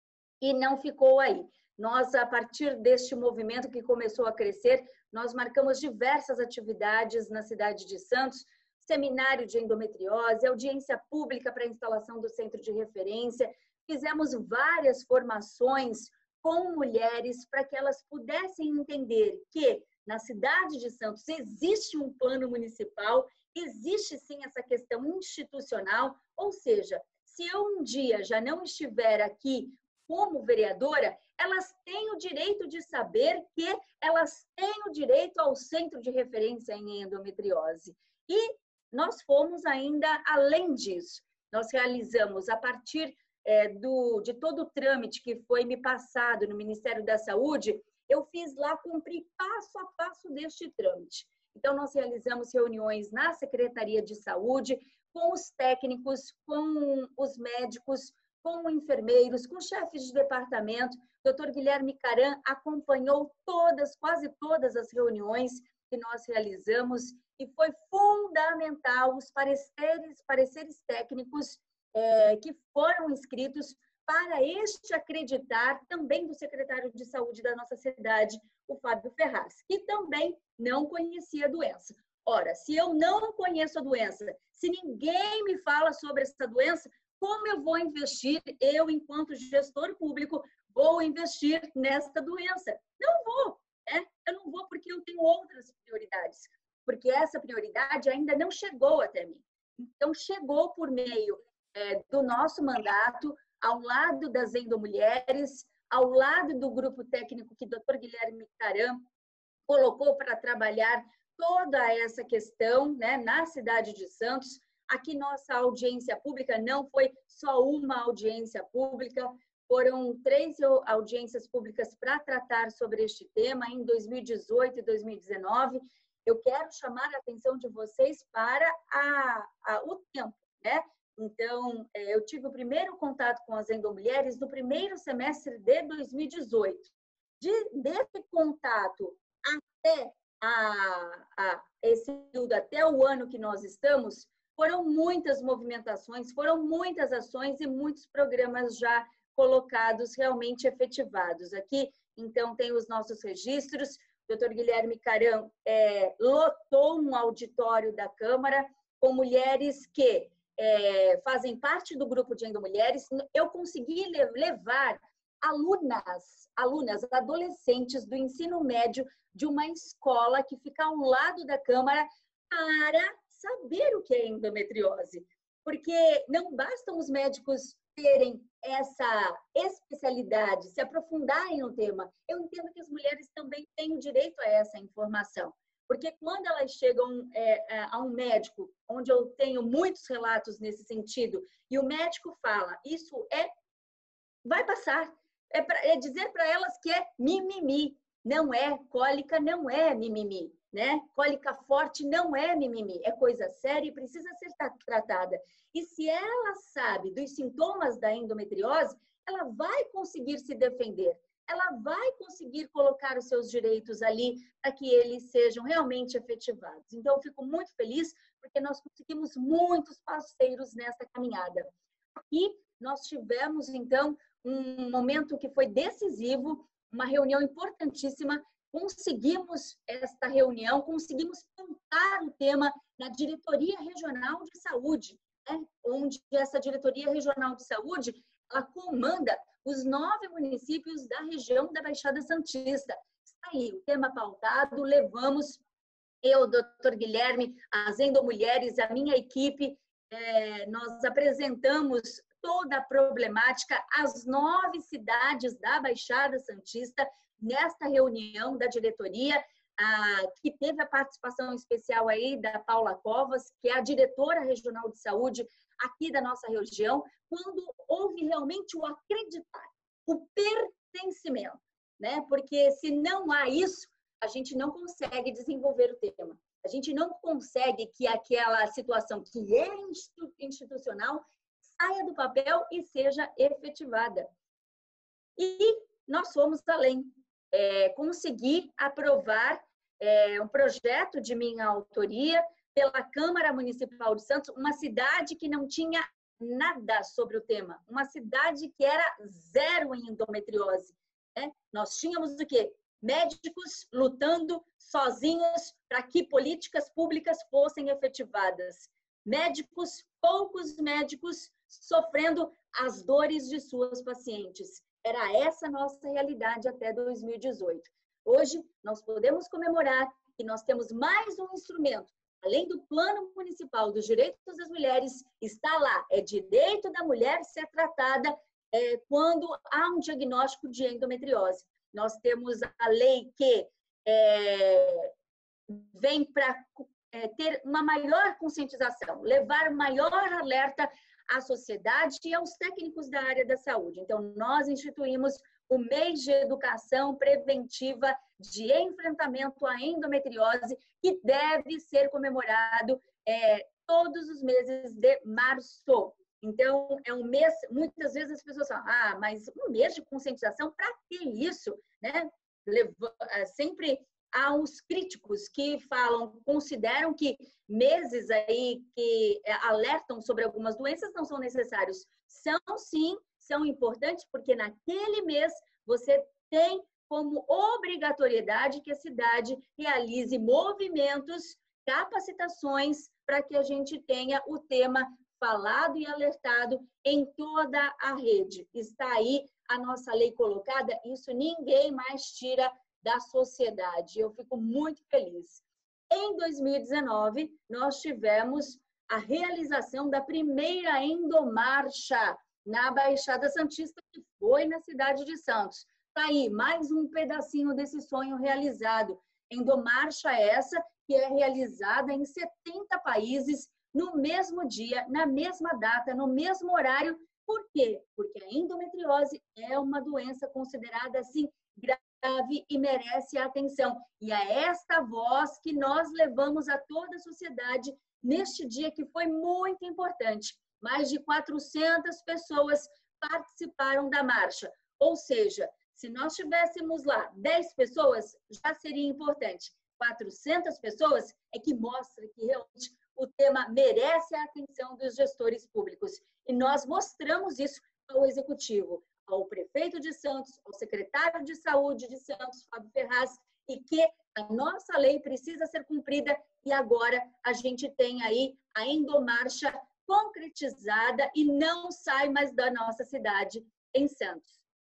e não ficou aí. Nós, a partir deste movimento que começou a crescer, nós marcamos diversas atividades na cidade de Santos, seminário de endometriose, audiência pública para a instalação do centro de referência, fizemos várias formações com mulheres para que elas pudessem entender que na cidade de Santos existe um plano municipal, existe sim essa questão institucional, ou seja, se eu um dia já não estiver aqui como vereadora, elas têm o direito de saber que elas têm o direito ao centro de referência em endometriose. E nós fomos ainda além disso. Nós realizamos, a partir é, do, de todo o trâmite que foi me passado no Ministério da Saúde, eu fiz lá cumprir passo a passo deste trâmite. Então, nós realizamos reuniões na Secretaria de Saúde, com os técnicos, com os médicos, com enfermeiros, com chefes de departamento. O doutor Guilherme Caran acompanhou todas, quase todas as reuniões que nós realizamos e foi fundamental os pareceres, pareceres técnicos é, que foram escritos para este acreditar também do secretário de saúde da nossa cidade, o Fábio Ferraz, que também não conhecia a doença. Ora, se eu não conheço a doença, se ninguém me fala sobre essa doença, como eu vou investir, eu, enquanto gestor público, vou investir nesta doença? Não vou, né? Eu não vou porque eu tenho outras prioridades, porque essa prioridade ainda não chegou até mim. Então, chegou por meio é, do nosso mandato, ao lado das Endomulheres, ao lado do grupo técnico que o doutor Guilherme Caram colocou para trabalhar toda essa questão, né, na cidade de Santos. Aqui nossa audiência pública não foi só uma audiência pública, foram três audiências públicas para tratar sobre este tema em dois mil e dezoito e dois mil e dezenove. Eu quero chamar a atenção de vocês para a, a, o tempo, né? Então, eu tive o primeiro contato com as Endomulheres no primeiro semestre de dois mil e dezoito. De, desse contato até a, a, esse período, até o ano que nós estamos, foram muitas movimentações, foram muitas ações e muitos programas já colocados, realmente efetivados. Aqui, então, tem os nossos registros. O doutor Guilherme Caram é, lotou um auditório da Câmara com mulheres que é, fazem parte do grupo de Endomulheres. Eu consegui levar alunas, alunas, adolescentes do ensino médio de uma escola que fica ao lado da Câmara para saber o que é endometriose. Porque não bastam os médicos terem essa especialidade, se aprofundarem no tema. Eu entendo que as mulheres também têm o direito a essa informação. Porque quando elas chegam é, a um médico, onde eu tenho muitos relatos nesse sentido, e o médico fala, isso é, vai passar. É, pra, é dizer para elas que é mimimi. Não é, cólica não é mimimi, né? Cólica forte não é mimimi, é coisa séria e precisa ser tratada. E se ela sabe dos sintomas da endometriose, ela vai conseguir se defender, ela vai conseguir colocar os seus direitos ali para que eles sejam realmente efetivados. Então, eu fico muito feliz porque nós conseguimos muitos parceiros nessa caminhada. E nós tivemos, então, um momento que foi decisivo, uma reunião importantíssima. Conseguimos esta reunião, conseguimos montar o tema na Diretoria Regional de Saúde, né? Onde essa Diretoria Regional de Saúde, ela comanda os nove municípios da região da Baixada Santista. Está aí o tema pautado, levamos eu, doutor Guilherme, as Endomulheres, a minha equipe, é, nós apresentamos toda a problemática às nove cidades da Baixada Santista nesta reunião da diretoria, ah, que teve a participação especial aí da Paula Covas, que é a diretora regional de saúde aqui da nossa região, quando houve realmente o acreditar, o pertencimento, né? Porque se não há isso, a gente não consegue desenvolver o tema. A gente não consegue que aquela situação que é institucional saia do papel e seja efetivada. E nós fomos além. É, consegui aprovar é, um projeto de minha autoria pela Câmara Municipal de Santos, uma cidade que não tinha nada sobre o tema, uma cidade que era zero em endometriose. Né? Nós tínhamos o quê? Médicos lutando sozinhos para que políticas públicas fossem efetivadas. Médicos, poucos médicos, sofrendo as dores de suas pacientes. Era essa a nossa realidade até dois mil e dezoito. Hoje, nós podemos comemorar que nós temos mais um instrumento. Além do Plano Municipal dos Direitos das Mulheres, está lá. É direito da mulher ser tratada é, quando há um diagnóstico de endometriose. Nós temos a lei que é, vem para é, ter uma maior conscientização, levar maior alerta à sociedade e aos técnicos da área da saúde. Então, nós instituímos o mês de educação preventiva de enfrentamento à endometriose, que deve ser comemorado é, todos os meses de março. Então, é um mês, muitas vezes as pessoas falam, ah, mas um mês de conscientização, para que isso? Né? Leva, sempre há os críticos que falam, consideram que meses aí que alertam sobre algumas doenças não são necessários. São sim, são importantes, porque naquele mês você tem como obrigatoriedade que a cidade realize movimentos, capacitações, para que a gente tenha o tema falado e alertado em toda a rede. Está aí a nossa lei colocada, isso ninguém mais tira da sociedade. Eu fico muito feliz. Em dois mil e dezenove, nós tivemos a realização da primeira endomarcha na Baixada Santista, que foi na cidade de Santos. Tá aí, mais um pedacinho desse sonho realizado. Endomarcha essa que é realizada em setenta países, no mesmo dia, na mesma data, no mesmo horário. Por quê? Porque a endometriose é uma doença considerada assim grave e merece atenção. E é esta voz que nós levamos a toda a sociedade neste dia que foi muito importante. Mais de quatrocentas pessoas participaram da marcha. Ou seja, se nós tivéssemos lá dez pessoas, já seria importante. quatrocentas pessoas é que mostra que realmente o tema merece a atenção dos gestores públicos. E nós mostramos isso ao Executivo, ao prefeito de Santos, ao secretário de Saúde de Santos, Fábio Ferraz, e que a nossa lei precisa ser cumprida e agora a gente tem aí a endomarcha concretizada e não sai mais da nossa cidade em Santos.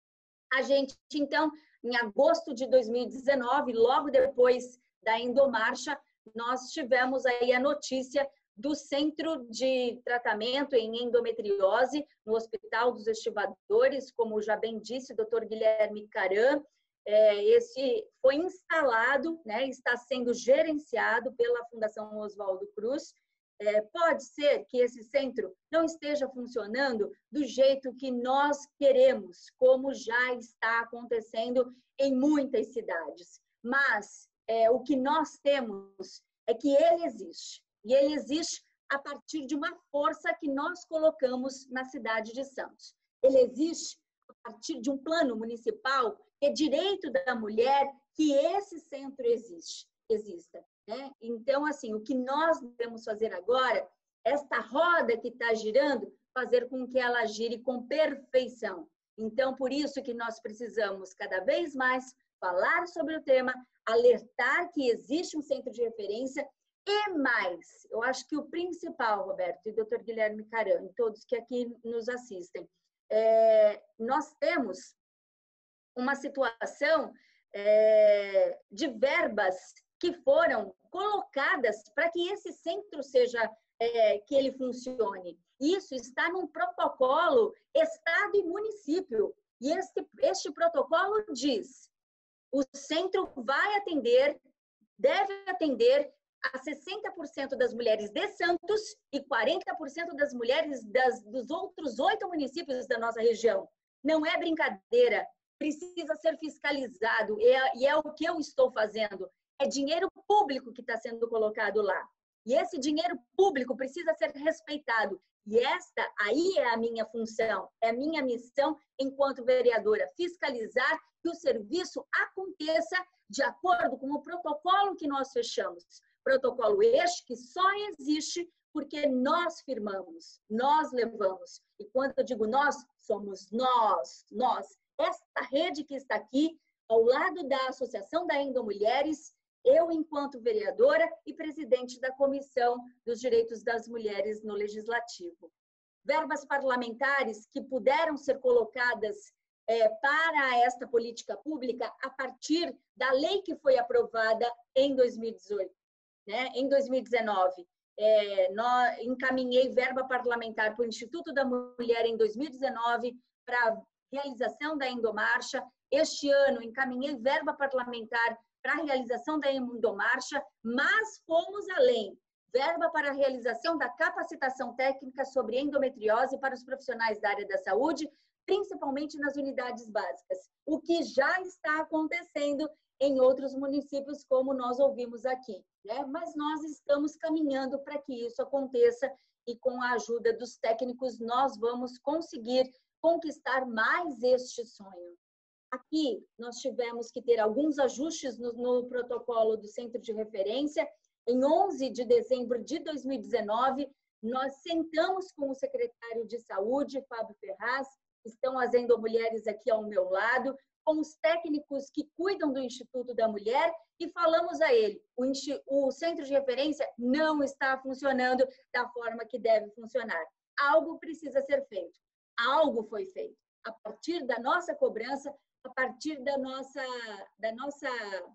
A gente, então, em agosto de dois mil e dezenove, logo depois da endomarcha, nós tivemos aí a notícia do Centro de Tratamento em Endometriose, no Hospital dos Estivadores, como já bem disse o doutor Guilherme Caram. É, esse foi instalado, né, está sendo gerenciado pela Fundação Oswaldo Cruz. É, pode ser que esse centro não esteja funcionando do jeito que nós queremos, como já está acontecendo em muitas cidades. Mas é, o que nós temos é que ele existe. E ele existe a partir de uma força que nós colocamos na cidade de Santos. Ele existe a partir de um plano municipal que é direito da mulher que esse centro existe, exista. Né? Então, assim, o que nós devemos fazer agora, esta roda que está girando, fazer com que ela gire com perfeição. Então, por isso que nós precisamos cada vez mais falar sobre o tema, alertar que existe um centro de referência e mais. Eu acho que o principal, Roberto e doutor Guilherme Caram, e todos que aqui nos assistem, é, nós temos uma situação é, de verbas que foram colocadas para que esse centro seja, é, que ele funcione. Isso está num protocolo Estado e município. E este, este protocolo diz, o centro vai atender, deve atender a sessenta por cento das mulheres de Santos e quarenta por cento das mulheres das, dos outros oito municípios da nossa região. Não é brincadeira, precisa ser fiscalizado, e é, e é o que eu estou fazendo. É dinheiro público que está sendo colocado lá. E esse dinheiro público precisa ser respeitado. E esta aí é a minha função, é a minha missão enquanto vereadora, fiscalizar que o serviço aconteça de acordo com o protocolo que nós fechamos. Protocolo este que só existe porque nós firmamos, nós levamos. E quando eu digo nós, somos nós, nós. Esta rede que está aqui, ao lado da Associação da Endomulheres, eu, enquanto vereadora e presidente da Comissão dos Direitos das Mulheres no Legislativo. Verbas parlamentares que puderam ser colocadas é, para esta política pública a partir da lei que foi aprovada em dois mil e dezoito. Né? Em dois mil e dezenove, é, nós, encaminhei verba parlamentar para o Instituto da Mulher em dois mil e dezenove para a realização da endomarcha. Este ano, encaminhei verba parlamentar para a realização da endomarcha, mas fomos além. Verba para a realização da capacitação técnica sobre endometriose para os profissionais da área da saúde, principalmente nas unidades básicas, o que já está acontecendo em outros municípios, como nós ouvimos aqui, né? Mas nós estamos caminhando para que isso aconteça e com a ajuda dos técnicos nós vamos conseguir conquistar mais este sonho. Aqui nós tivemos que ter alguns ajustes no, no protocolo do Centro de Referência. Em onze de dezembro de dois mil e dezenove, nós sentamos com o secretário de Saúde, Fábio Ferraz, estão as endomulheres aqui ao meu lado, com os técnicos que cuidam do Instituto da Mulher e falamos a ele, o, o Centro de Referência não está funcionando da forma que deve funcionar. Algo precisa ser feito. Algo foi feito. A partir da nossa cobrança, a partir da nossa, da nossa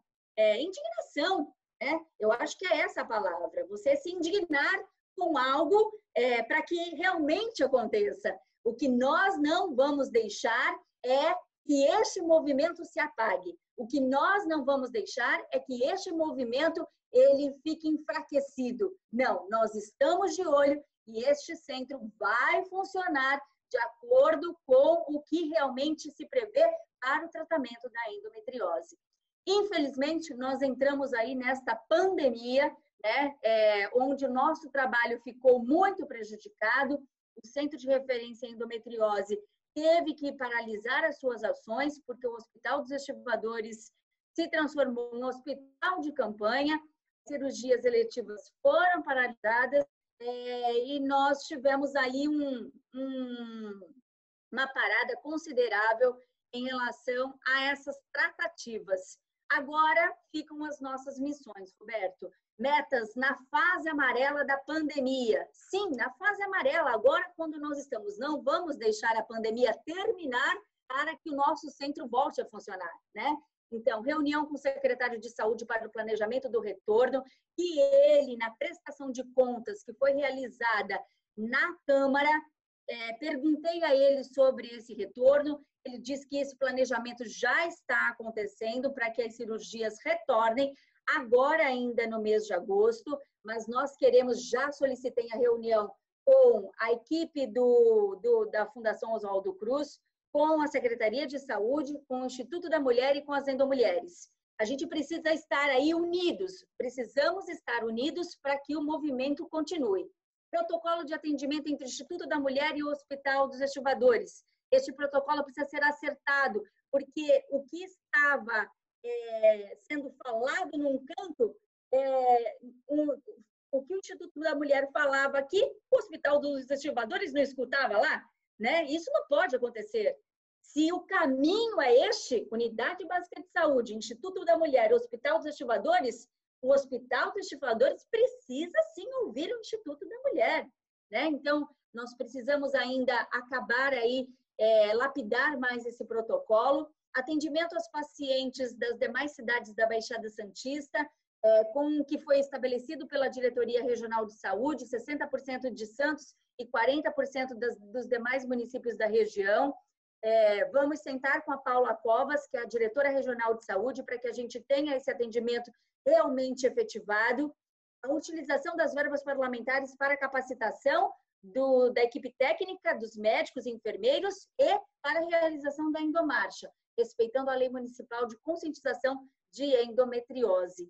é, indignação, né? Eu acho que é essa a palavra, você se indignar com algo é, para que realmente aconteça. O que nós não vamos deixar é que este movimento se apague. O que nós não vamos deixar é que este movimento ele fique enfraquecido. Não, nós estamos de olho e este centro vai funcionar de acordo com o que realmente se prevê para o tratamento da endometriose. Infelizmente, nós entramos aí nesta pandemia, né, é, onde o nosso trabalho ficou muito prejudicado. O Centro de Referência em Endometriose teve que paralisar as suas ações, porque o Hospital dos Estivadores se transformou em um hospital de campanha, cirurgias eletivas foram paralisadas, é, e nós tivemos aí um, um, uma parada considerável em relação a essas tratativas. Agora ficam as nossas missões, Roberto. Metas na fase amarela da pandemia. Sim, na fase amarela, agora quando nós estamos, não vamos deixar a pandemia terminar para que o nosso centro volte a funcionar, né? Então, reunião com o secretário de Saúde para o planejamento do retorno, e ele, na prestação de contas que foi realizada na Câmara, é, perguntei a ele sobre esse retorno. Ele disse que esse planejamento já está acontecendo para que as cirurgias retornem, agora ainda no mês de agosto, mas nós queremos, já solicitei a reunião com a equipe do, do, da Fundação Oswaldo Cruz, com a Secretaria de Saúde, com o Instituto da Mulher e com as Endomulheres. A gente precisa estar aí unidos, precisamos estar unidos para que o movimento continue. Protocolo de atendimento entre o Instituto da Mulher e o Hospital dos Estivadores. Este protocolo precisa ser acertado, porque o que estava é, sendo falado num canto, é, um, o que o Instituto da Mulher falava aqui, o Hospital dos Estivadores não escutava lá, né? Isso não pode acontecer. Se o caminho é este, Unidade Básica de Saúde, Instituto da Mulher, Hospital dos Estivadores, o Hospital dos Estivadores precisa sim ouvir o Instituto da Mulher, né? Então, nós precisamos ainda acabar aí, é, lapidar mais esse protocolo. Atendimento aos pacientes das demais cidades da Baixada Santista, é, com o que foi estabelecido pela Diretoria Regional de Saúde, sessenta por cento de Santos e quarenta por cento das, dos demais municípios da região. É, vamos sentar com a Paula Covas, que é a diretora regional de saúde, para que a gente tenha esse atendimento realmente efetivado. A utilização das verbas parlamentares para capacitação do, da equipe técnica, dos médicos e enfermeiros e para a realização da endomarcha, respeitando a lei municipal de conscientização de endometriose.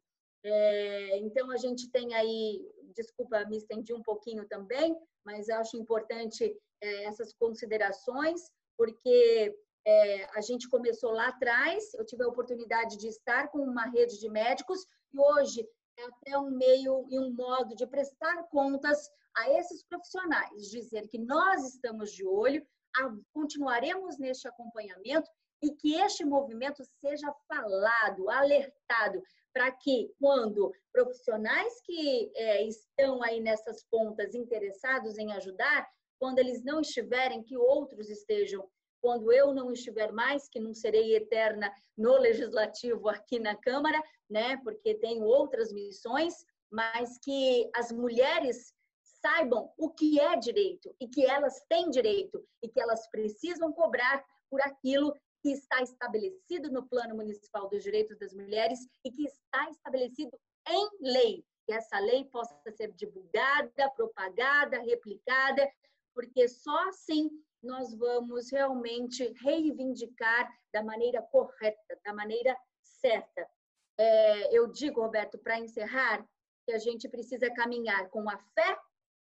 É, então, a gente tem aí, desculpa, me estendi um pouquinho também, mas acho importante é, essas considerações, porque é, a gente começou lá atrás, eu tive a oportunidade de estar com uma rede de médicos, e hoje é até um meio e um modo de prestar contas a esses profissionais, dizer que nós estamos de olho, a, continuaremos neste acompanhamento e que este movimento seja falado, alertado, para que quando profissionais que é, estão aí nessas pontas interessados em ajudar, quando eles não estiverem, que outros estejam. Quando eu não estiver mais, que não serei eterna no Legislativo aqui na Câmara, né, porque tenho outras missões, mas que as mulheres saibam o que é direito e que elas têm direito e que elas precisam cobrar por aquilo que está estabelecido no Plano Municipal dos Direitos das Mulheres e que está estabelecido em lei. Que essa lei possa ser divulgada, propagada, replicada, porque só assim nós vamos realmente reivindicar da maneira correta, da maneira certa. É, eu digo, Roberto, para encerrar, que a gente precisa caminhar com a fé,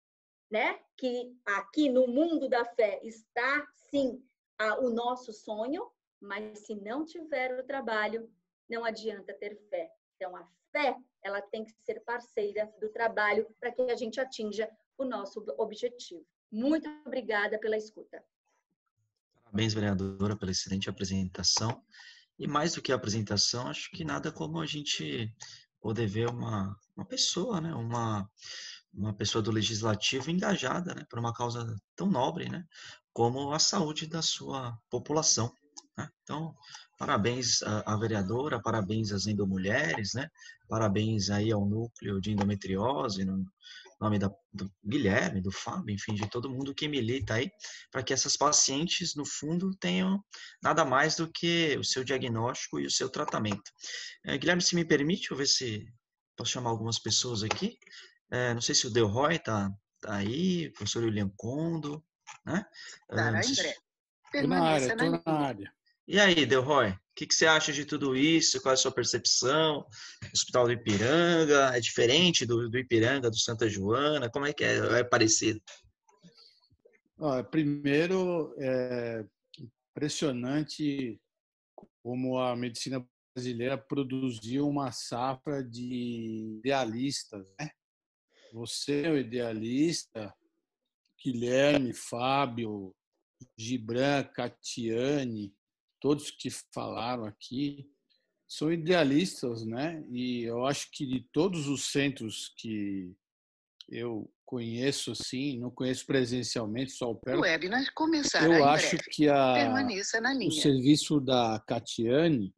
né? Que aqui no mundo da fé está, sim, a, o nosso sonho, mas se não tiver o trabalho, não adianta ter fé. Então, a fé, ela tem que ser parceira do trabalho para que a gente atinja o nosso objetivo. Muito obrigada pela escuta. Parabéns, vereadora, pela excelente apresentação. E mais do que a apresentação, acho que nada como a gente poder ver uma, uma pessoa, né? Uma, uma pessoa do legislativo engajada, né? Por uma causa tão nobre, né? Como a saúde da sua população. Né? Então, parabéns à, à vereadora, parabéns às endomulheres, né? Parabéns aí ao núcleo de endometriose no, nome da, do Guilherme, do Fábio, enfim, de todo mundo que milita aí, para que essas pacientes, no fundo, tenham nada mais do que o seu diagnóstico e o seu tratamento. É, Guilherme, se me permite, eu ver se posso chamar algumas pessoas aqui. É, não sei se o Delroy está tá aí, o professor William Kondo, né? Estará É, em se... breve. Estou na área, estou na área. E aí, Delroy, o que, que você acha de tudo isso? Qual é a sua percepção? Hospital do Ipiranga é diferente do, do Ipiranga, do Santa Joana? Como é que é? É parecido? Ah, primeiro, é impressionante como a medicina brasileira produziu uma safra de idealistas, né? Você é o idealista, Guilherme, Fábio, Gibran, Catiane, todos que falaram aqui, são idealistas, né? E eu acho que de todos os centros que eu conheço, assim, não conheço presencialmente, só o Pérola, eu acho que a, o serviço da Catiane,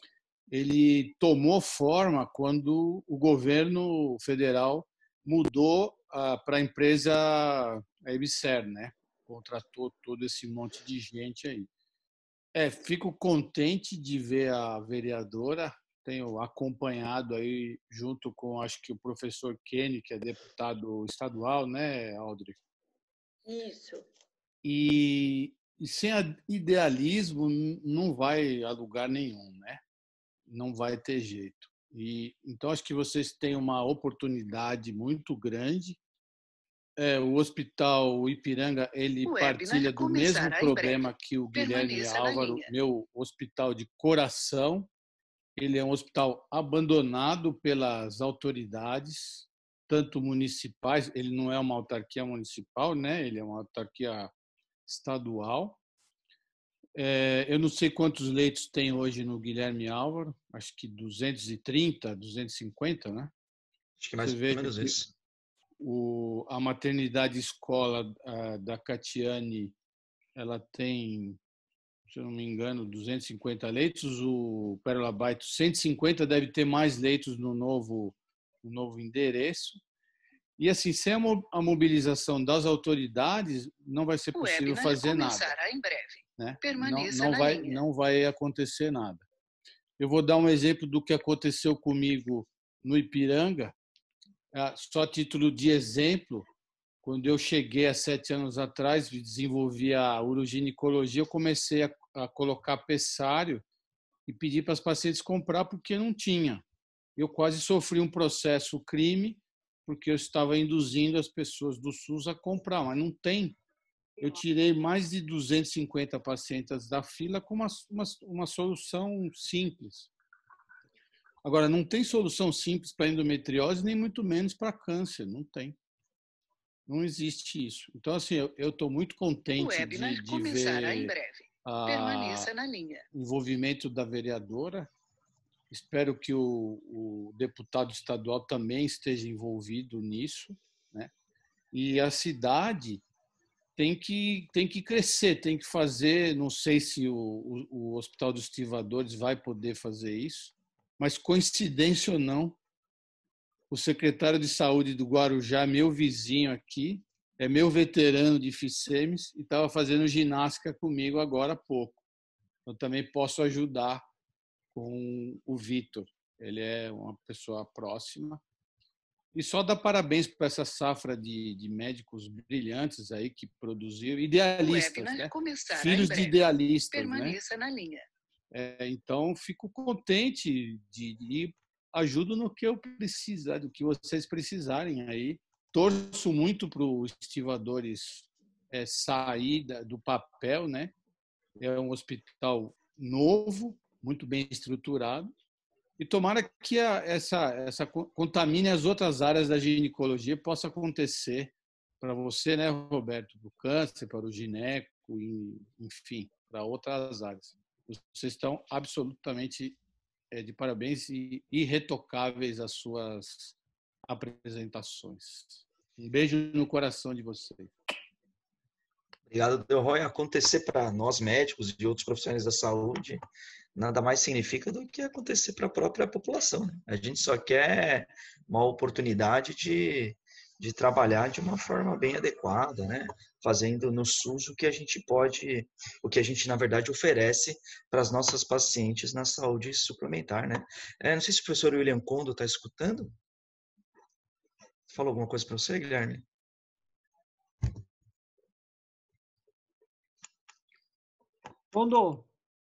ele tomou forma quando o governo federal mudou para a empresa a Ebser, né? Contratou todo esse monte de gente aí. É, fico contente de ver a vereadora, tenho acompanhado aí junto com, acho que o professor Kenny, que é deputado estadual, né, Audrey? Isso. E, e sem idealismo não vai a lugar nenhum, né? Não vai ter jeito. E, então, acho que vocês têm uma oportunidade muito grande. É, o Hospital Ipiranga, ele partilha do mesmo problema que o Guilherme Álvaro, meu hospital de coração. Ele é um hospital abandonado pelas autoridades, tanto municipais, ele não é uma autarquia municipal, né? Ele é uma autarquia estadual. É, eu não sei quantos leitos tem hoje no Guilherme Álvaro, acho que duzentos e trinta, duzentos e cinquenta, né? Acho que mais ou menos isso. O, a maternidade escola a, da Catiane, ela tem, se eu não me engano, duzentos e cinquenta leitos. O Pérola Baito, cento e cinquenta, deve ter mais leitos no novo, no novo endereço. E assim, sem a mobilização das autoridades, não vai ser possível fazer nada. Em breve. Né? Não, não, vai, não vai acontecer nada. Eu vou dar um exemplo do que aconteceu comigo no Ipiranga. Só a título de exemplo, quando eu cheguei há sete anos atrás, desenvolvi a uroginecologia, eu comecei a, a colocar pessário e pedi para as pacientes comprar porque não tinha. Eu quase sofri um processo crime porque eu estava induzindo as pessoas do SUS a comprar, mas não tem. Eu tirei mais de duzentos e cinquenta pacientes da fila com uma, uma, uma solução simples. Agora, não tem solução simples para endometriose, nem muito menos para câncer. Não tem. Não existe isso. Então, assim, eu estou muito contente de, de ver o envolvimento da vereadora. Espero que o, o deputado estadual também esteja envolvido nisso, né? E a cidade tem que, tem que crescer, tem que fazer, não sei se o, o, o Hospital dos Estivadores vai poder fazer isso, mas coincidência ou não, o secretário de saúde do Guarujá, meu vizinho aqui, é meu veterano de FICEMES e estava fazendo ginástica comigo agora há pouco. Eu também posso ajudar com o Vitor. Ele é uma pessoa próxima. E só dar parabéns para essa safra de, de médicos brilhantes aí que produziram, idealistas, né? Filhos de idealistas. Permaneça, né? Na linha. É, então, fico contente de, de ir, ajudo no que eu precisar, do que vocês precisarem aí. Torço muito para os estivadores é, sair do papel, né? É um hospital novo, muito bem estruturado. E tomara que a, essa, essa contamine as outras áreas da ginecologia, possa acontecer para você, né, Roberto? Para o câncer, para o gineco, e, enfim, para outras áreas. Vocês estão absolutamente é, de parabéns e irretocáveis as suas apresentações. Um beijo no coração de vocês. Obrigado, Delroy. Acontecer para nós médicos e outros profissionais da saúde nada mais significa do que acontecer para a própria população, né? A gente só quer uma oportunidade de, de trabalhar de uma forma bem adequada, né? Fazendo no SUS o que a gente pode, o que a gente, na verdade, oferece para as nossas pacientes na saúde suplementar, né? É, não sei se o professor William Kondo está escutando. Falou alguma coisa para você, Guilherme? Kondo,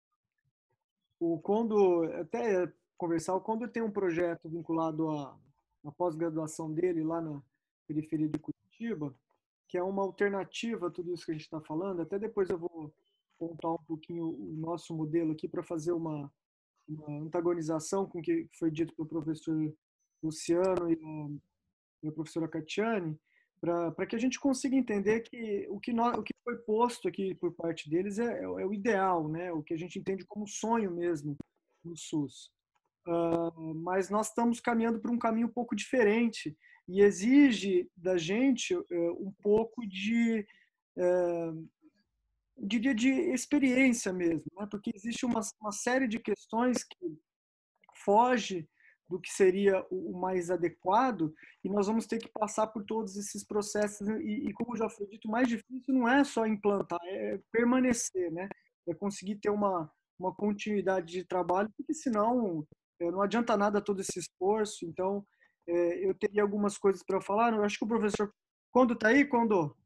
o Kondo, até conversar, o Kondo tem um projeto vinculado à, à pós-graduação dele lá na periferia de Curitiba, que é uma alternativa a tudo isso que a gente está falando. Até depois eu vou contar um pouquinho o nosso modelo aqui para fazer uma, uma antagonização com o que foi dito pelo professor Luciano e a, e a professora Catiane, para que a gente consiga entender que o que, nós, o que foi posto aqui por parte deles é, é o ideal, né? O que a gente entende como sonho mesmo no SUS. Uh, mas nós estamos caminhando por um caminho um pouco diferente e exige da gente uh, um pouco de, uh, diria, de experiência mesmo, né? Porque existe uma, uma série de questões que foge do que seria o mais adequado e nós vamos ter que passar por todos esses processos e, e como já foi dito, o mais difícil não é só implantar, é permanecer, né? É conseguir ter uma, uma continuidade de trabalho, porque senão não adianta nada todo esse esforço. Então, é, eu teria algumas coisas para falar. Eu acho que o professor Kondo está aí, Kondo?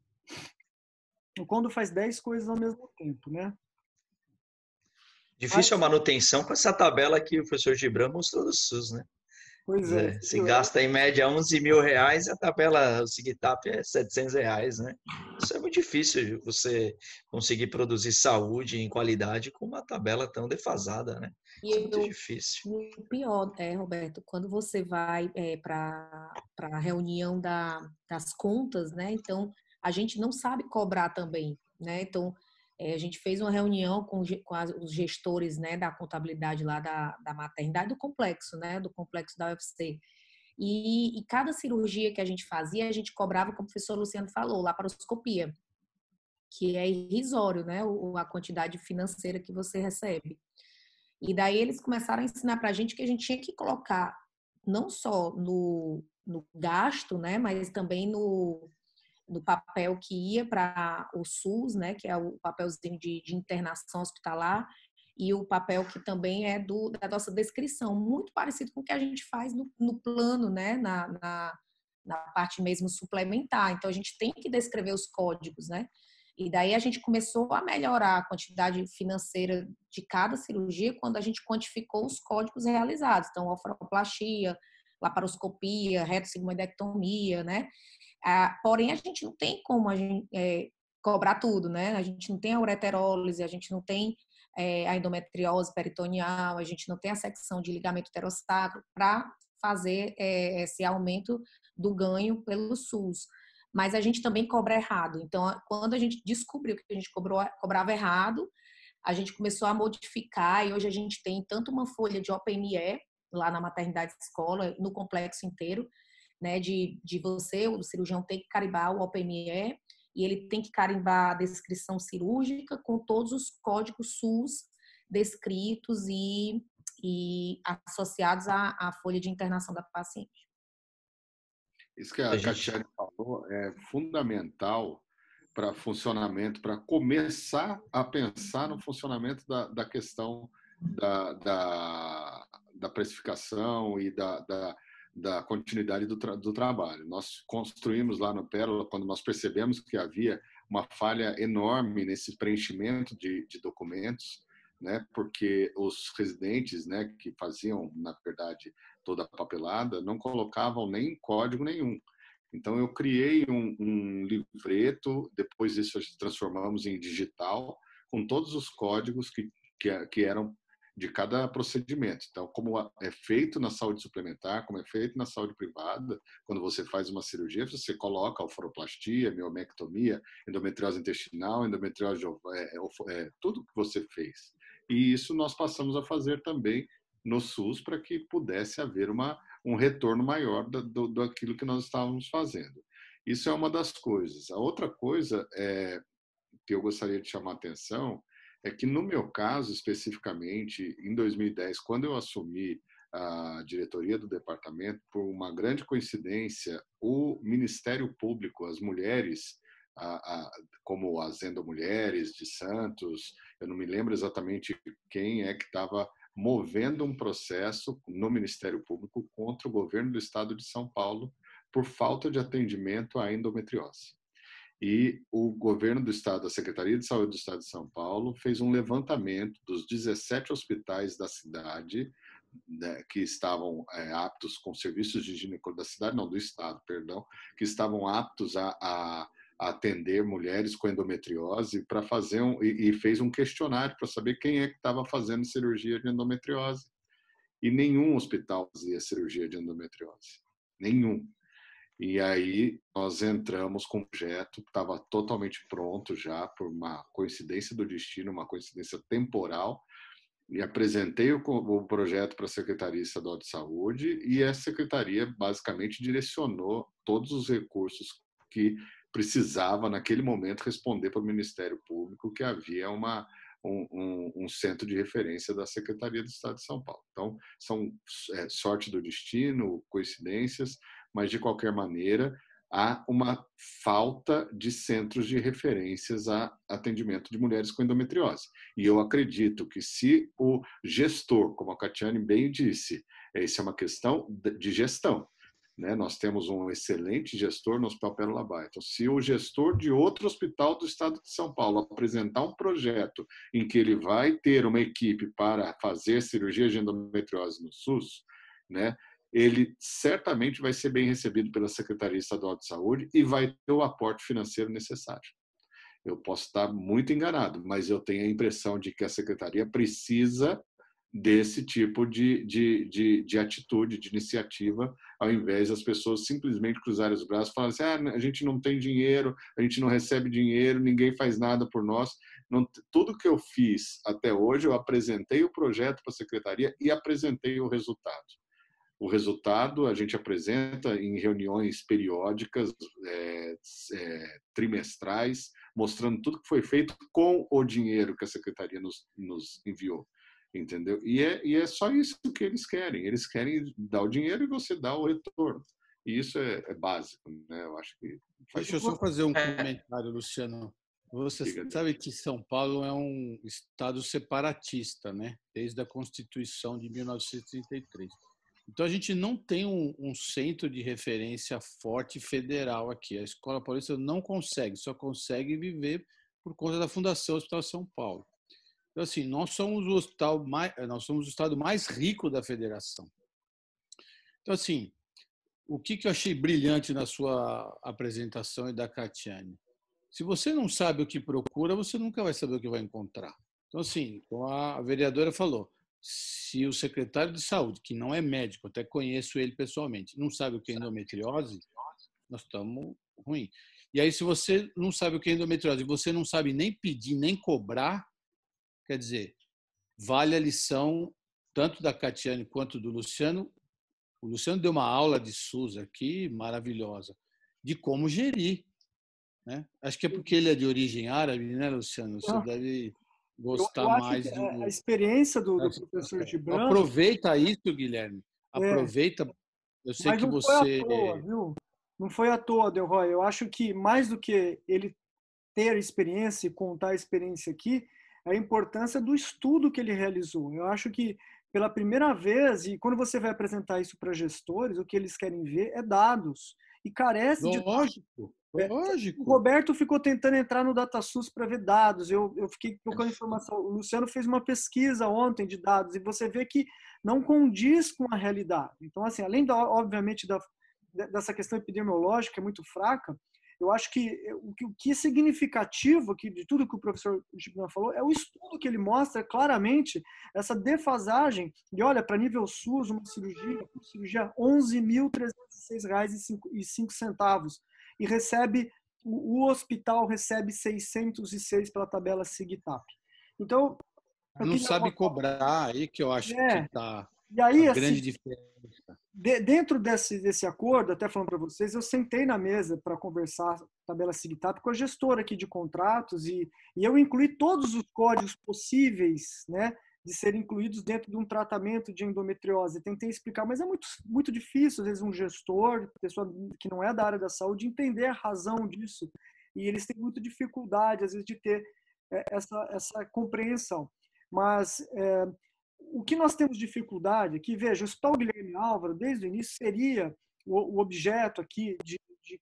O Kondo faz dez coisas ao mesmo tempo, né? Difícil a manutenção com essa tabela que o professor Gibran mostrou do SUS, né? Pois é. Se gasta em média onze mil reais, a tabela, o SIGTAP é setecentos reais, né? Isso é muito difícil você conseguir produzir saúde em qualidade com uma tabela tão defasada, né? E Isso é muito eu, difícil. E o pior, é, Roberto, quando você vai é, para a reunião da, das contas, né? Então, a gente não sabe cobrar também, né? Então, é, a gente fez uma reunião com, com as, os gestores, né, da contabilidade lá da, da maternidade, do complexo, né? Do complexo da U F C. E, e cada cirurgia que a gente fazia, a gente cobrava, como o professor Luciano falou, laparoscopia, que é irrisório, né? O, a quantidade financeira que você recebe. E daí eles começaram a ensinar para a gente que a gente tinha que colocar não só no, no gasto, né, mas também no, no papel que ia para o SUS, né, que é o papelzinho de, de internação hospitalar, e o papel que também é do, da nossa descrição, muito parecido com o que a gente faz no, no plano, né, na, na, na parte mesmo suplementar. Então, a gente tem que descrever os códigos, né? E daí a gente começou a melhorar a quantidade financeira de cada cirurgia quando a gente quantificou os códigos realizados. Então, oforoplastia, laparoscopia, retossigmoidectomia, né? Ah, porém, a gente não tem como a gente, é, cobrar tudo, né? A gente não tem a ureterólise, a gente não tem é, a endometriose peritoneal, a gente não tem a secção de ligamento uterosacro para fazer é, esse aumento do ganho pelo SUS. Mas a gente também cobra errado. Então, quando a gente descobriu que a gente cobrou, cobrava errado, a gente começou a modificar e hoje a gente tem tanto uma folha de O P M E lá na maternidade escola, no complexo inteiro, né, de, de você, o cirurgião tem que carimbar o O P M E e ele tem que carimbar a descrição cirúrgica com todos os códigos SUS descritos e, e associados à, à folha de internação da paciente. Isso que a Catiane falou é fundamental para funcionamento, para começar a pensar no funcionamento da, da questão da, da, da precificação e da, da, da continuidade do, tra, do trabalho. Nós construímos lá no Pérola, quando nós percebemos que havia uma falha enorme nesse preenchimento de, de documentos, né, porque os residentes, né, que faziam, na verdade, toda a papelada, não colocavam nem código nenhum. Então, eu criei um, um livreto, depois disso transformamos em digital, com todos os códigos que, que, que eram de cada procedimento. Então, como é feito na saúde suplementar, como é feito na saúde privada, quando você faz uma cirurgia, você coloca oforoplastia, miomectomia, endometriose intestinal, endometriose, é, é, tudo que você fez. E isso nós passamos a fazer também no SUS para que pudesse haver uma, um retorno maior do, do, daquilo que nós estávamos fazendo. Isso é uma das coisas. A outra coisa é, que eu gostaria de chamar a atenção é que, no meu caso, especificamente, em dois mil e dez, quando eu assumi a diretoria do departamento, por uma grande coincidência, o Ministério Público, as mulheres, a, a, como as Endomulheres de Santos, eu não me lembro exatamente quem é que estava movendo um processo no Ministério Público contra o governo do estado de São Paulo por falta de atendimento à endometriose. E o governo do estado, a Secretaria de Saúde do estado de São Paulo, fez um levantamento dos dezessete hospitais da cidade, né, que estavam é, aptos com serviços de ginecologia da cidade, não, do estado, perdão, que estavam aptos a, a, a atender mulheres com endometriose para fazer um, e, e fez um questionário para saber quem é que estava fazendo cirurgia de endometriose. E nenhum hospital fazia cirurgia de endometriose. Nenhum. E aí nós entramos com um projeto que estava totalmente pronto já, por uma coincidência do destino, uma coincidência temporal, e apresentei o, o projeto para a Secretaria Estadual de Saúde e a Secretaria basicamente direcionou todos os recursos que precisava naquele momento responder para o Ministério Público que havia uma, um, um, um centro de referência da Secretaria do Estado de São Paulo. Então, são é, sorte do destino, coincidências, mas de qualquer maneira há uma falta de centros de referências a atendimento de mulheres com endometriose. E eu acredito que se o gestor, como a Catiane bem disse, essa é uma questão de gestão, né? Nós temos um excelente gestor no Hospital Pérola Baiton. Se o gestor de outro hospital do estado de São Paulo apresentar um projeto em que ele vai ter uma equipe para fazer cirurgia de endometriose no SUS, né, ele certamente vai ser bem recebido pela Secretaria Estadual de Saúde e vai ter o aporte financeiro necessário. Eu posso estar muito enganado, mas eu tenho a impressão de que a Secretaria precisa desse tipo de, de, de, de atitude, de iniciativa, ao invés das pessoas simplesmente cruzarem os braços e falarem assim, ah, a gente não tem dinheiro, a gente não recebe dinheiro, ninguém faz nada por nós. Não, tudo que eu fiz até hoje, eu apresentei o projeto para a Secretaria e apresentei o resultado. O resultado a gente apresenta em reuniões periódicas, é, é, trimestrais, mostrando tudo que foi feito com o dinheiro que a Secretaria nos, nos enviou, entendeu? E é, e é só isso que eles querem. Eles querem dar o dinheiro e você dá o retorno. E isso é, é básico, né? Eu acho que faz... Deixa eu só fazer um comentário, Luciano. Você Diga sabe que São Paulo é um estado separatista, né? Desde a Constituição de mil novecentos e trinta e três. Então, a gente não tem um, um centro de referência forte federal aqui. A Escola Paulista não consegue, só consegue viver por conta da Fundação Hospital São Paulo. Então, assim, nós somos o hospital mais, nós somos o estado mais rico da federação. Então, assim, o que, que eu achei brilhante na sua apresentação e da Catiane? Se você não sabe o que procura, você nunca vai saber o que vai encontrar. Então, assim, como a vereadora falou, se o secretário de saúde, que não é médico, até conheço ele pessoalmente, não sabe o que é endometriose, nós estamos ruim. E aí, se você não sabe o que é endometriose, você não sabe nem pedir, nem cobrar, quer dizer, vale a lição tanto da Catiane quanto do Luciano. O Luciano deu uma aula de SUS aqui, maravilhosa, de como gerir, né? Acho que é porque ele é de origem árabe, né, Luciano? Você ah. deve... gostar eu, eu mais do... A experiência do, do professor Gibran... Aproveita isso, Guilherme. Aproveita. É. Eu sei Mas que não você... Foi à toa, viu? Não foi à toa, Delroy. Eu acho que mais do que ele ter experiência e contar a experiência aqui, é a importância do estudo que ele realizou. Eu acho que, pela primeira vez, e quando você vai apresentar isso para gestores, o que eles querem ver é dados. E carece Lógico. de... Lógico. Lógico. O Roberto ficou tentando entrar no DataSUS para ver dados. Eu, eu fiquei procurando informação. O Luciano fez uma pesquisa ontem de dados e você vê que não condiz com a realidade. Então, assim, além, da, obviamente, da, dessa questão epidemiológica, que é muito fraca, eu acho que o que, o que é significativo aqui de tudo que o professor Gibran falou é o estudo que ele mostra claramente essa defasagem. E olha, para nível SUS, uma cirurgia, uma cirurgia onze mil trezentos e seis reais e cinco centavos. E recebe, o hospital recebe seiscentos e seis pela tabela SIGTAP. Então, não sabe uma... cobrar, aí que eu acho é. que está a aí, grande assim, diferença. De, dentro desse, desse acordo, até falando para vocês, eu sentei na mesa para conversar tabela SIGTAP com a gestora aqui de contratos e, e eu incluí todos os códigos possíveis, né, de serem incluídos dentro de um tratamento de endometriose. Tentei explicar, mas é muito, muito difícil, às vezes, um gestor, pessoa que não é da área da saúde, entender a razão disso. E eles têm muita dificuldade, às vezes, de ter essa, essa compreensão. Mas é, o que nós temos dificuldade aqui, veja, o Hospital Guilherme Álvaro, desde o início, seria o, o objeto aqui de, de,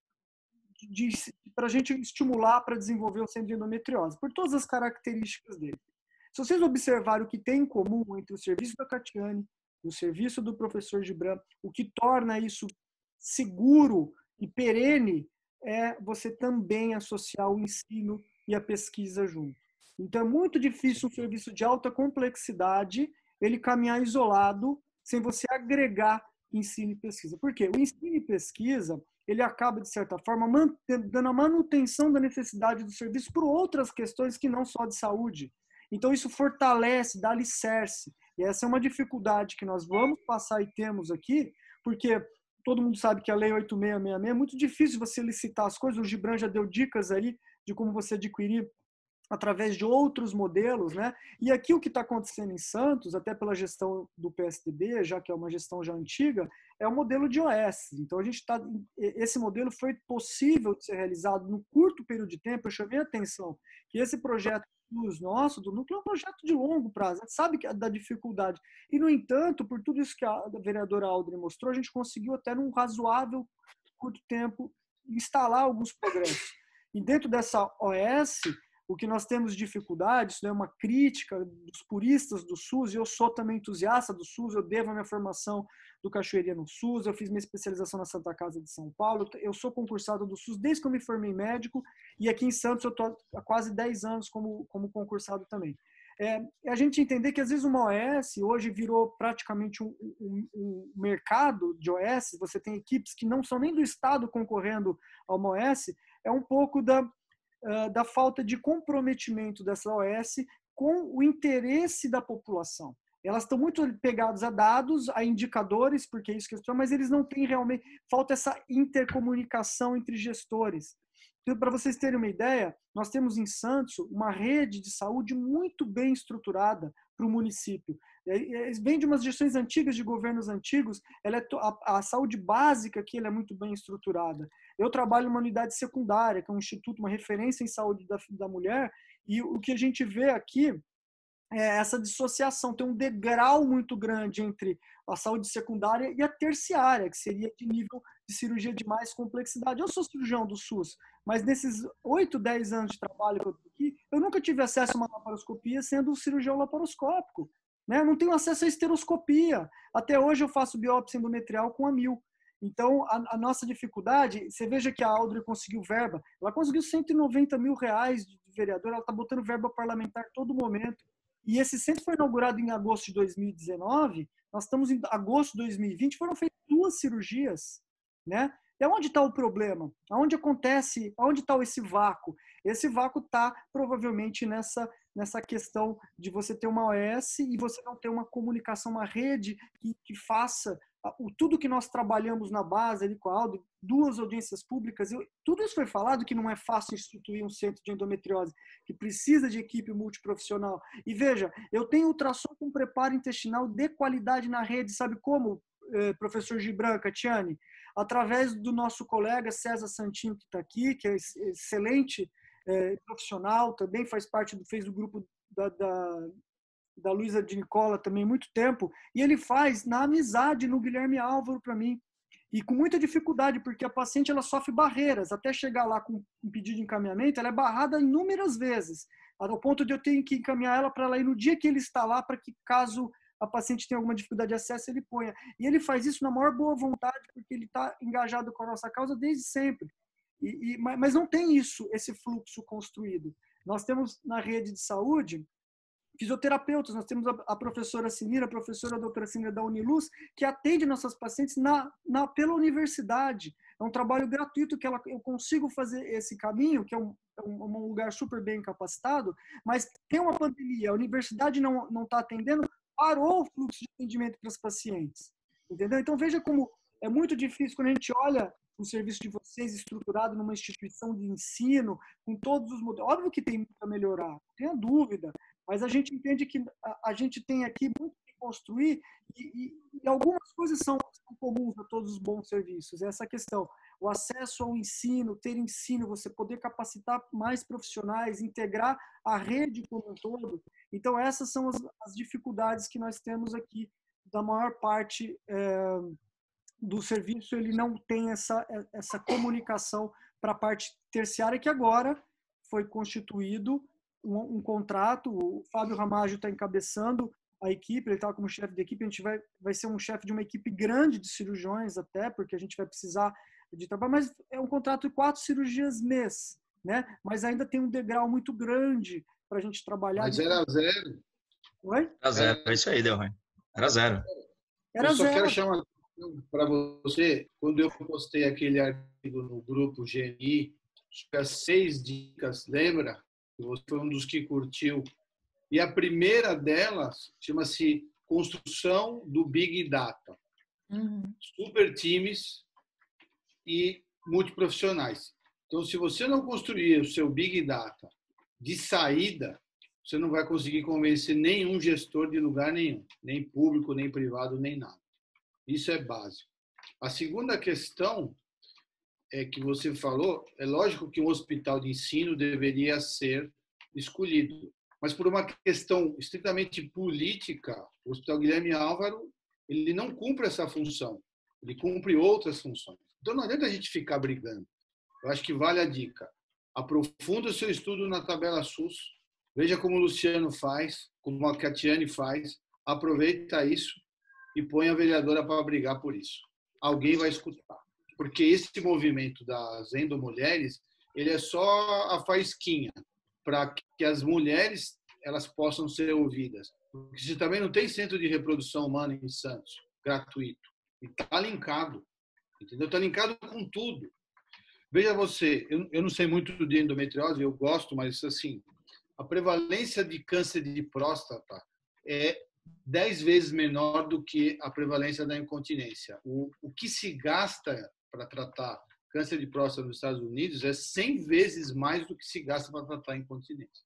de, de para a gente estimular para desenvolver o centro de endometriose, por todas as características dele. Se vocês observarem o que tem em comum entre o serviço da Catiane e o serviço do professor Gibran, o que torna isso seguro e perene é você também associar o ensino e a pesquisa junto. Então, é muito difícil um serviço de alta complexidade ele caminhar isolado sem você agregar ensino e pesquisa. Por quê? O ensino e pesquisa ele acaba, de certa forma, dando a manutenção da necessidade do serviço por outras questões que não só de saúde. Então, isso fortalece, dá alicerce. E essa é uma dificuldade que nós vamos passar e temos aqui, porque todo mundo sabe que a Lei oito mil seiscentos e sessenta e seis é muito difícil você licitar as coisas. O Gibran já deu dicas aí de como você adquirir através de outros modelos, né? E aqui o que está acontecendo em Santos, até pela gestão do P S D B, já que é uma gestão já antiga, é o modelo de O S. Então, a gente tá, esse modelo foi possível de ser realizado no curto período de tempo. Eu chamei a atenção que esse projeto dos nossos, do núcleo, é um projeto de longo prazo. A gente sabe que é da dificuldade. E, no entanto, por tudo isso que a vereadora Aldrin mostrou, a gente conseguiu até num razoável curto tempo instalar alguns progressos. E dentro dessa O S, o que nós temos dificuldade, isso é uma crítica dos puristas do SUS, e eu sou também entusiasta do SUS, eu devo a minha formação do Cachoeirinha no SUS, eu fiz minha especialização na Santa Casa de São Paulo, eu sou concursado do SUS desde que eu me formei médico, e aqui em Santos eu estou há quase dez anos como, como concursado também. É, a gente entender que às vezes uma O S hoje virou praticamente um, um, um mercado de O S, você tem equipes que não são nem do Estado concorrendo a uma O S, é um pouco da da falta de comprometimento dessa O S com o interesse da população. Elas estão muito pegadas a dados, a indicadores, porque é isso que eles falam, mas eles não têm realmente, falta essa intercomunicação entre gestores. Então, para vocês terem uma ideia, nós temos em Santos uma rede de saúde muito bem estruturada para o município. Vem de umas gestões antigas, de governos antigos, ela é, a, a saúde básica aqui ela é muito bem estruturada. Eu trabalho numa unidade secundária, que é um instituto, uma referência em saúde da, da mulher, e o que a gente vê aqui é essa dissociação, tem um degrau muito grande entre a saúde secundária e a terciária, que seria de nível de cirurgia de mais complexidade. Eu sou cirurgião do SUS, mas nesses oito, dez anos de trabalho que eu tenho aqui, eu nunca tive acesso a uma laparoscopia sendo um cirurgião laparoscópico. Né? Eu não tenho acesso à esteroscopia. Até hoje eu faço biópsia endometrial com a mil. Então, a, a nossa dificuldade, você veja que a Aldrin conseguiu verba, ela conseguiu cento e noventa mil reais de vereador, ela está botando verba parlamentar todo momento. E esse centro foi inaugurado em agosto de dois mil e dezenove, nós estamos em agosto de dois mil e vinte, foram feitas duas cirurgias, né? E onde está o problema? Aonde acontece, aonde está esse vácuo? Esse vácuo está provavelmente nessa, nessa questão de você ter uma O S e você não ter uma comunicação, uma rede que, que faça o, tudo que nós trabalhamos na base ali com a Aldo, duas audiências públicas, eu, tudo isso foi falado que não é fácil instituir um centro de endometriose, que precisa de equipe multiprofissional. E veja, eu tenho ultrassom com preparo intestinal de qualidade na rede, sabe como, eh, professor Gibran, Catiane? Através do nosso colega César Santinho, que está aqui, que é excelente eh, profissional, também faz parte do, fez do grupo da, da da Luísa de Nicola também há muito tempo, e ele faz na amizade no Guilherme Álvaro para mim, e com muita dificuldade, porque a paciente ela sofre barreiras, até chegar lá com um pedido de encaminhamento, ela é barrada inúmeras vezes, ao ponto de eu ter que encaminhar ela para ela ir no dia que ele está lá, para que caso a paciente tenha alguma dificuldade de acesso, ele ponha. E ele faz isso na maior boa vontade, porque ele está engajado com a nossa causa desde sempre. E, e, mas não tem isso, esse fluxo construído. Nós temos na rede de saúde fisioterapeutas, nós temos a, a professora Sinira, a professora doutora Sinira da Uniluz, que atende nossas pacientes na, na, pela universidade. É um trabalho gratuito que ela, eu consigo fazer esse caminho, que é um, um, um lugar super bem capacitado, mas tem uma pandemia, a universidade não não está atendendo, parou o fluxo de atendimento para os pacientes. Entendeu? Então veja como é muito difícil quando a gente olha o serviço de vocês estruturado numa instituição de ensino, com todos os modelos. Óbvio que tem muito a melhorar, não tenha dúvida. Mas a gente entende que a, a gente tem aqui muito que construir e, e, e algumas coisas são, são comuns a todos os bons serviços. Essa questão, o acesso ao ensino, ter ensino, você poder capacitar mais profissionais, integrar a rede como um todo. Então, essas são as, as dificuldades que nós temos aqui. Da maior parte é, do serviço, ele não tem essa, essa comunicação para a parte terciária, que agora foi constituído um, um contrato. O Fábio Ramaggio está encabeçando a equipe, ele está como chefe da equipe. A gente vai, vai ser um chefe de uma equipe grande de cirurgiões até, porque a gente vai precisar de trabalho, mas é um contrato de quatro cirurgias mês, né? Mas ainda tem um degrau muito grande para a gente trabalhar. Mas era zero. Oi? Era zero, é isso aí, Delroy. Era zero. Era eu só zero. quero chamar para você, quando eu postei aquele artigo no grupo G N I, as seis dicas, lembra? Você foi um dos que curtiu. E a primeira delas chama-se construção do Big Data. Uhum. Super times e multiprofissionais. Então, se você não construir o seu Big Data de saída, você não vai conseguir convencer nenhum gestor de lugar nenhum, nem público, nem privado, nem nada. Isso é básico. A segunda questão é que você falou, é lógico que um hospital de ensino deveria ser escolhido, mas por uma questão estritamente política, o Hospital Guilherme Álvaro, ele não cumpre essa função, ele cumpre outras funções. Então não adianta a gente ficar brigando. Eu acho que vale a dica. Aprofunda o seu estudo na tabela SUS, veja como o Luciano faz, como a Catiane faz, aproveita isso e põe a vereadora para brigar por isso. Alguém vai escutar. Porque esse movimento das endomulheres, ele é só a faísquinha para que as mulheres elas possam ser ouvidas. Porque você também não tem centro de reprodução humana em Santos, gratuito. E está linkado. Entendeu? Está linkado com tudo. Veja você, eu, eu não sei muito de endometriose, eu gosto, mas assim, a prevalência de câncer de próstata é dez vezes menor do que a prevalência da incontinência. O, o que se gasta para tratar câncer de próstata nos Estados Unidos é cem vezes mais do que se gasta para tratar a incontinência.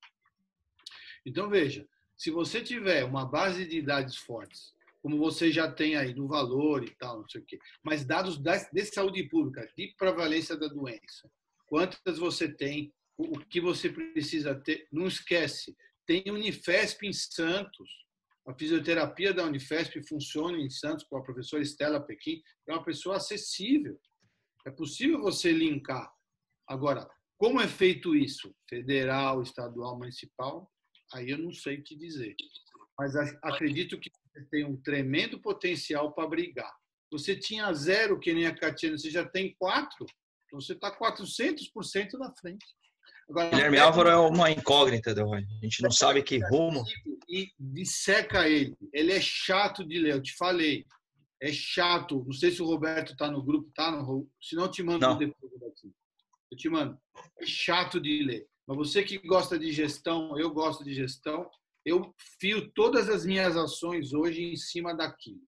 Então, veja, se você tiver uma base de dados fortes, como você já tem aí no valor e tal, não sei o quê, mas dados de saúde pública, de prevalência da doença, quantas você tem, o que você precisa ter, não esquece, tem Unifesp em Santos, a fisioterapia da Unifesp funciona em Santos com a professora Estela Pequim, é uma pessoa acessível, é possível você linkar. Agora, como é feito isso? Federal, estadual, municipal? Aí eu não sei te dizer, mas acredito que você tem um tremendo potencial para brigar. Você tinha zero, que nem a Catiana, você já tem quatro, então você está quatrocentos por cento na frente. Agora, Guilherme Álvaro é uma incógnita, Delroy. A gente não sabe que rumo. E disseca ele. Ele é chato de ler, eu te falei. É chato. Não sei se o Roberto está no grupo, tá? No... Se não, eu te mando não. depois daqui. Eu te mando. É chato de ler. Mas você que gosta de gestão, eu gosto de gestão, eu fio todas as minhas ações hoje em cima daquilo.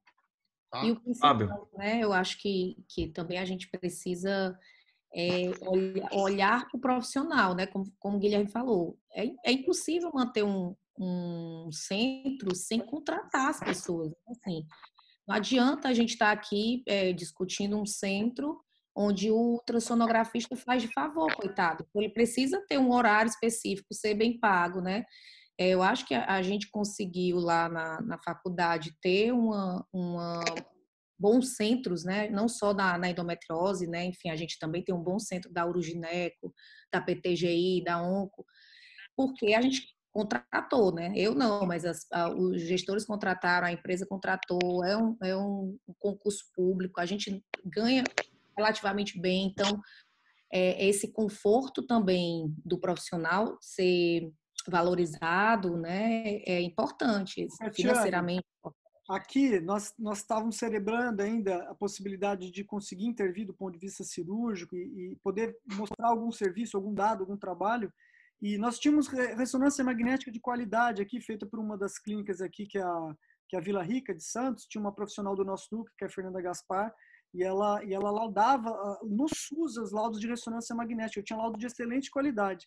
Tá? E o principal, né, eu acho que, que também a gente precisa é, olhar para o profissional, né, como, como o Guilherme falou. É, é impossível manter um, um centro sem contratar as pessoas. Assim, não adianta a gente estar aqui é, discutindo um centro onde o ultrassonografista faz de favor, coitado. Ele precisa ter um horário específico, ser bem pago, né? Eu acho que a gente conseguiu lá na, na faculdade ter uma, uma bons centros, né? Não só na, na endometriose, né? Enfim, a gente também tem um bom centro da urogineco, da P T G I, da onco, porque a gente contratou, né? Eu não, mas as, a, os gestores contrataram, a empresa contratou, é um, é um concurso público, a gente ganha relativamente bem, então é, esse conforto também do profissional ser valorizado, né, é importante, financeiramente. Aqui, nós, nós estávamos celebrando ainda a possibilidade de conseguir intervir do ponto de vista cirúrgico e, e poder mostrar algum serviço, algum dado, algum trabalho. E nós tínhamos ressonância magnética de qualidade aqui, feita por uma das clínicas aqui, que é a, que é a Vila Rica de Santos. Tinha uma profissional do nosso núcleo, que é a Fernanda Gaspar, e ela, e ela laudava no SUS os laudos de ressonância magnética. Eu tinha laudo de excelente qualidade.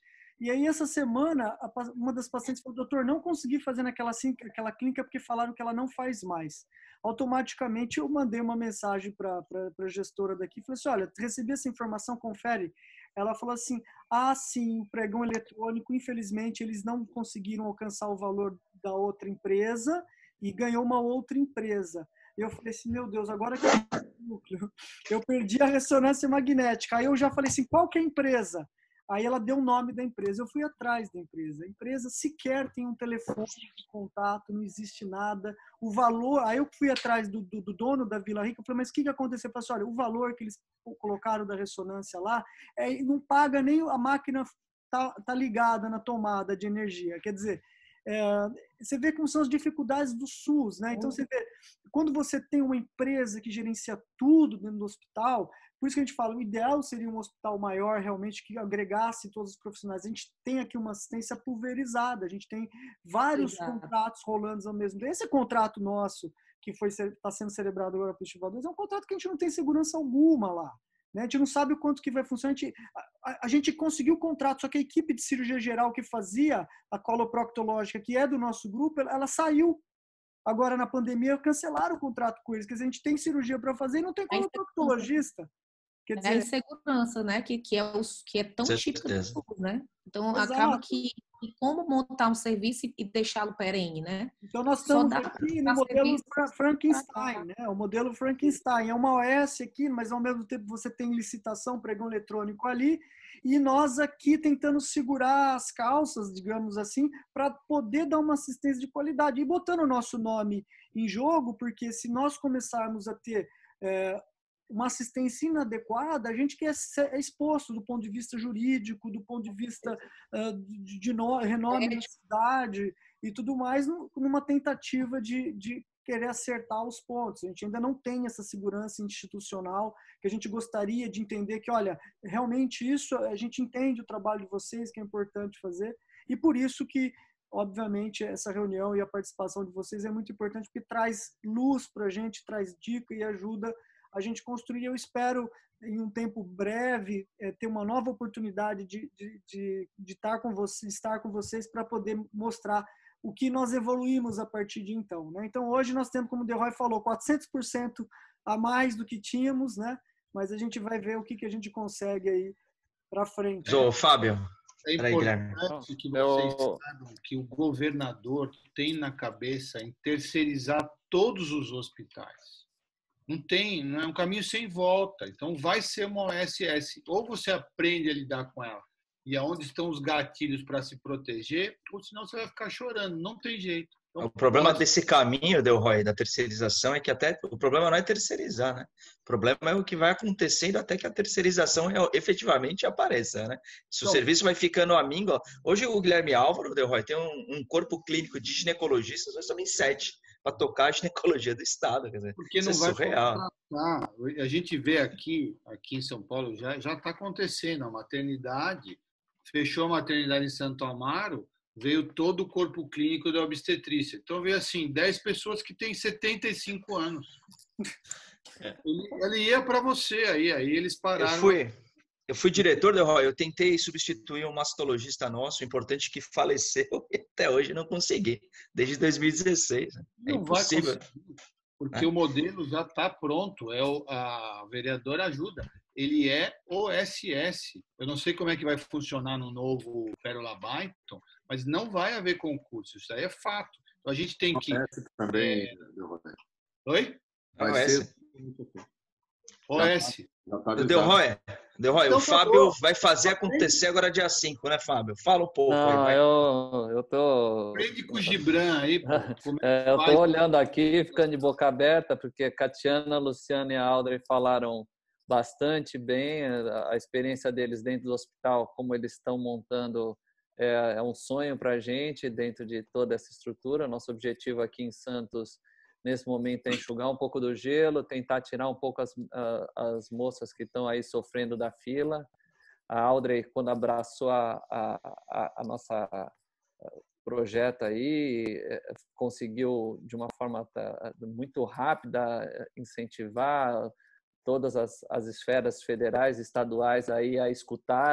E aí, essa semana, uma das pacientes falou, doutor, não consegui fazer naquela aquela clínica porque falaram que ela não faz mais. Automaticamente, eu mandei uma mensagem para a gestora daqui, falei assim, olha, recebi essa informação, confere. Ela falou assim, ah, sim, pregão eletrônico, infelizmente, eles não conseguiram alcançar o valor da outra empresa e ganhou uma outra empresa. E eu falei assim, meu Deus, agora que eu, eu perdi a ressonância magnética. Aí eu já falei assim, qual que é a empresa? Aí ela deu o nome da empresa. Eu fui atrás da empresa. A empresa sequer tem um telefone de contato, não existe nada. O valor... Aí eu fui atrás do, do, do dono da Vila Rica. Eu falei, mas o que, que aconteceu? Eu falei assim, olha, o valor que eles colocaram da ressonância lá é, não paga nem a máquina tá, tá ligada na tomada de energia. Quer dizer, é, você vê como são as dificuldades do SUS, né? Então, você vê, quando você tem uma empresa que gerencia tudo dentro do hospital... Por isso que a gente fala, o ideal seria um hospital maior, realmente, que agregasse todos os profissionais. A gente tem aqui uma assistência pulverizada, a gente tem vários Exato. contratos rolando ao mesmo tempo. Esse contrato nosso, que está sendo celebrado agora para o Festival dois, é um contrato que a gente não tem segurança alguma lá. Né? A gente não sabe o quanto que vai funcionar. A gente, a, a gente conseguiu o contrato, só que a equipe de cirurgia geral que fazia a coloproctológica, que é do nosso grupo, ela, ela saiu. Agora, na pandemia, cancelaram o contrato com eles, quer dizer, a gente tem cirurgia para fazer e não tem coloproctologista. Quer dizer, é a insegurança, né? Que, que, é, os, que é tão típico do SUS, né? Então, Exato. acaba que, que como montar um serviço e deixá-lo perene, né? Então, nós estamos aqui no modelo Frankenstein, né? O modelo Frankenstein. É uma O S aqui, mas ao mesmo tempo você tem licitação, pregão eletrônico ali, e nós aqui tentando segurar as calças, digamos assim, para poder dar uma assistência de qualidade. E botando o nosso nome em jogo, porque se nós começarmos a ter... É, uma assistência inadequada, a gente quer ser exposto do ponto de vista jurídico, do ponto de vista uh, de, de no, renome da cidade e tudo mais, numa tentativa de, de querer acertar os pontos. A gente ainda não tem essa segurança institucional que a gente gostaria de entender que, olha, realmente isso, a gente entende o trabalho de vocês, que é importante fazer, e por isso que, obviamente, essa reunião e a participação de vocês é muito importante, porque traz luz para a gente, traz dica e ajuda a gente construir. Eu espero, em um tempo breve, é, ter uma nova oportunidade de, de, de, de estar com vocês, estar com vocês para poder mostrar o que nós evoluímos a partir de então. Né? Então, hoje nós temos, como o Delroy falou, quatrocentos por cento a mais do que tínhamos, né? Mas a gente vai ver o que, que a gente consegue aí para frente. Ô, Fábio. É importante que vocês saibam que o governador tem na cabeça em terceirizar todos os hospitais. Não tem, não é um caminho sem volta. Então, vai ser uma O S S. Ou você aprende a lidar com ela, e aonde estão os gatilhos para se proteger, ou senão você vai ficar chorando. Não tem jeito. Então, o problema pode... desse caminho, Delroy, da terceirização, é que até o problema não é terceirizar, né? O problema é o que vai acontecendo até que a terceirização efetivamente apareça, né? Se o então, serviço vai ficando amíngua... Hoje o Guilherme Álvaro, Delroy, tem um, um corpo clínico de ginecologistas, nós somos em sete, para tocar a ginecologia do Estado. Quer dizer, porque não isso vai é surreal. Ah, a gente vê aqui, aqui em São Paulo, já já está acontecendo. A maternidade, fechou a maternidade em Santo Amaro, veio todo o corpo clínico da obstetrícia. Então, veio assim, dez pessoas que têm setenta e cinco anos. Ele, ele ia para você aí, aí eles pararam. Eu fui, eu fui diretor da Roy, eu tentei substituir um mastologista nosso, importante, que faleceu e até hoje não consegui, desde dois mil e dezesseis. Né? É não impossível. Vai conseguir, porque é. o modelo já está pronto, é o, a vereadora ajuda. Ele é O S S. Eu não sei como é que vai funcionar no novo Pérola Byton, mas não vai haver concurso. Isso aí é fato. Então a gente tem que... O S também, é... Oi? Vai ser... O S. Delroy, Delroy Então, o Fábio tá vai fazer acontecer agora dia cinco, né, Fábio? Fala um pouco. Não, aí, vai. eu, eu tô... Aprende com o Gibran aí, pô. É, eu tô olhando aqui, ficando de boca aberta, porque a Catiana, a Luciana e a Audrey falaram bastante bem a experiência deles dentro do hospital, como eles estão montando, é, é um sonho para a gente dentro de toda essa estrutura. Nosso objetivo aqui em Santos, nesse momento, é enxugar um pouco do gelo, tentar tirar um pouco as, as moças que estão aí sofrendo da fila. A Audrey, quando abraçou a, a, a nossa projeto aí, conseguiu, de uma forma muito rápida, incentivar todas as, as esferas federais, estaduais aí a escutar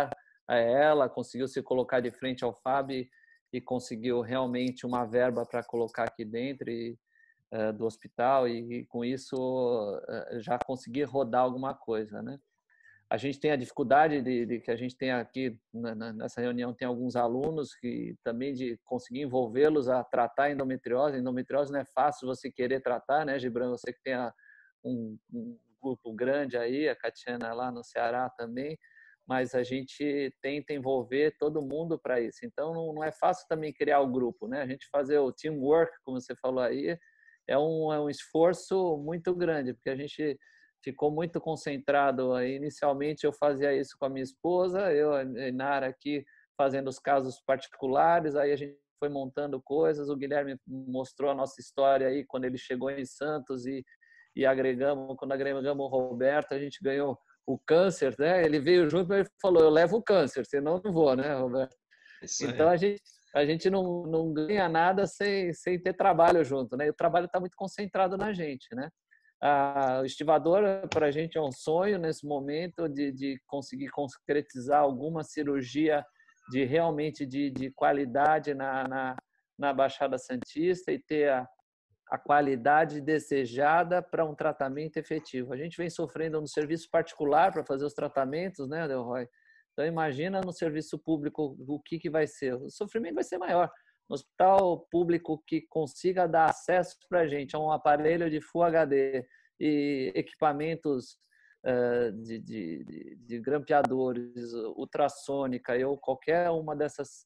a ela, conseguiu se colocar de frente ao Fábio e conseguiu realmente uma verba para colocar aqui dentro e, uh, do hospital e, e com isso uh, já conseguir rodar alguma coisa, né? A gente tem a dificuldade de, de que a gente tem aqui na, nessa reunião tem alguns alunos que também de conseguir envolvê-los a tratar endometriose. Endometriose não é fácil você querer tratar, né, Gibran? Você que tem a, um, um grupo grande aí, a Catiana lá no Ceará também, mas a gente tenta envolver todo mundo para isso. Então não, não é fácil também criar o grupo, né? A gente fazer o teamwork, como você falou aí, é um, é um esforço muito grande, porque a gente ficou muito concentrado. Inicialmente eu fazia isso com a minha esposa, eu e Nara aqui fazendo os casos particulares, aí a gente foi montando coisas, o Guilherme mostrou a nossa história aí quando ele chegou em Santos e, e agregamos, quando agregamos o Roberto, a gente ganhou o câncer, né? Ele veio junto e falou, eu levo o câncer, senão não vou, né, Roberto? Então a gente, a gente não, não ganha nada sem, sem ter trabalho junto, né? E o trabalho está muito concentrado na gente, né? Ah, o estivador, para a gente, é um sonho nesse momento de, de conseguir concretizar alguma cirurgia de realmente de, de qualidade na, na, na Baixada Santista e ter a, a qualidade desejada para um tratamento efetivo. A gente vem sofrendo no serviço particular para fazer os tratamentos, né, Delroy? Então, imagina no serviço público o que, que vai ser. O sofrimento vai ser maior. No hospital público que consiga dar acesso para a gente a um aparelho de Full H D e equipamentos uh, de, de, de, de grampeadores, ultrassônica ou qualquer uma dessas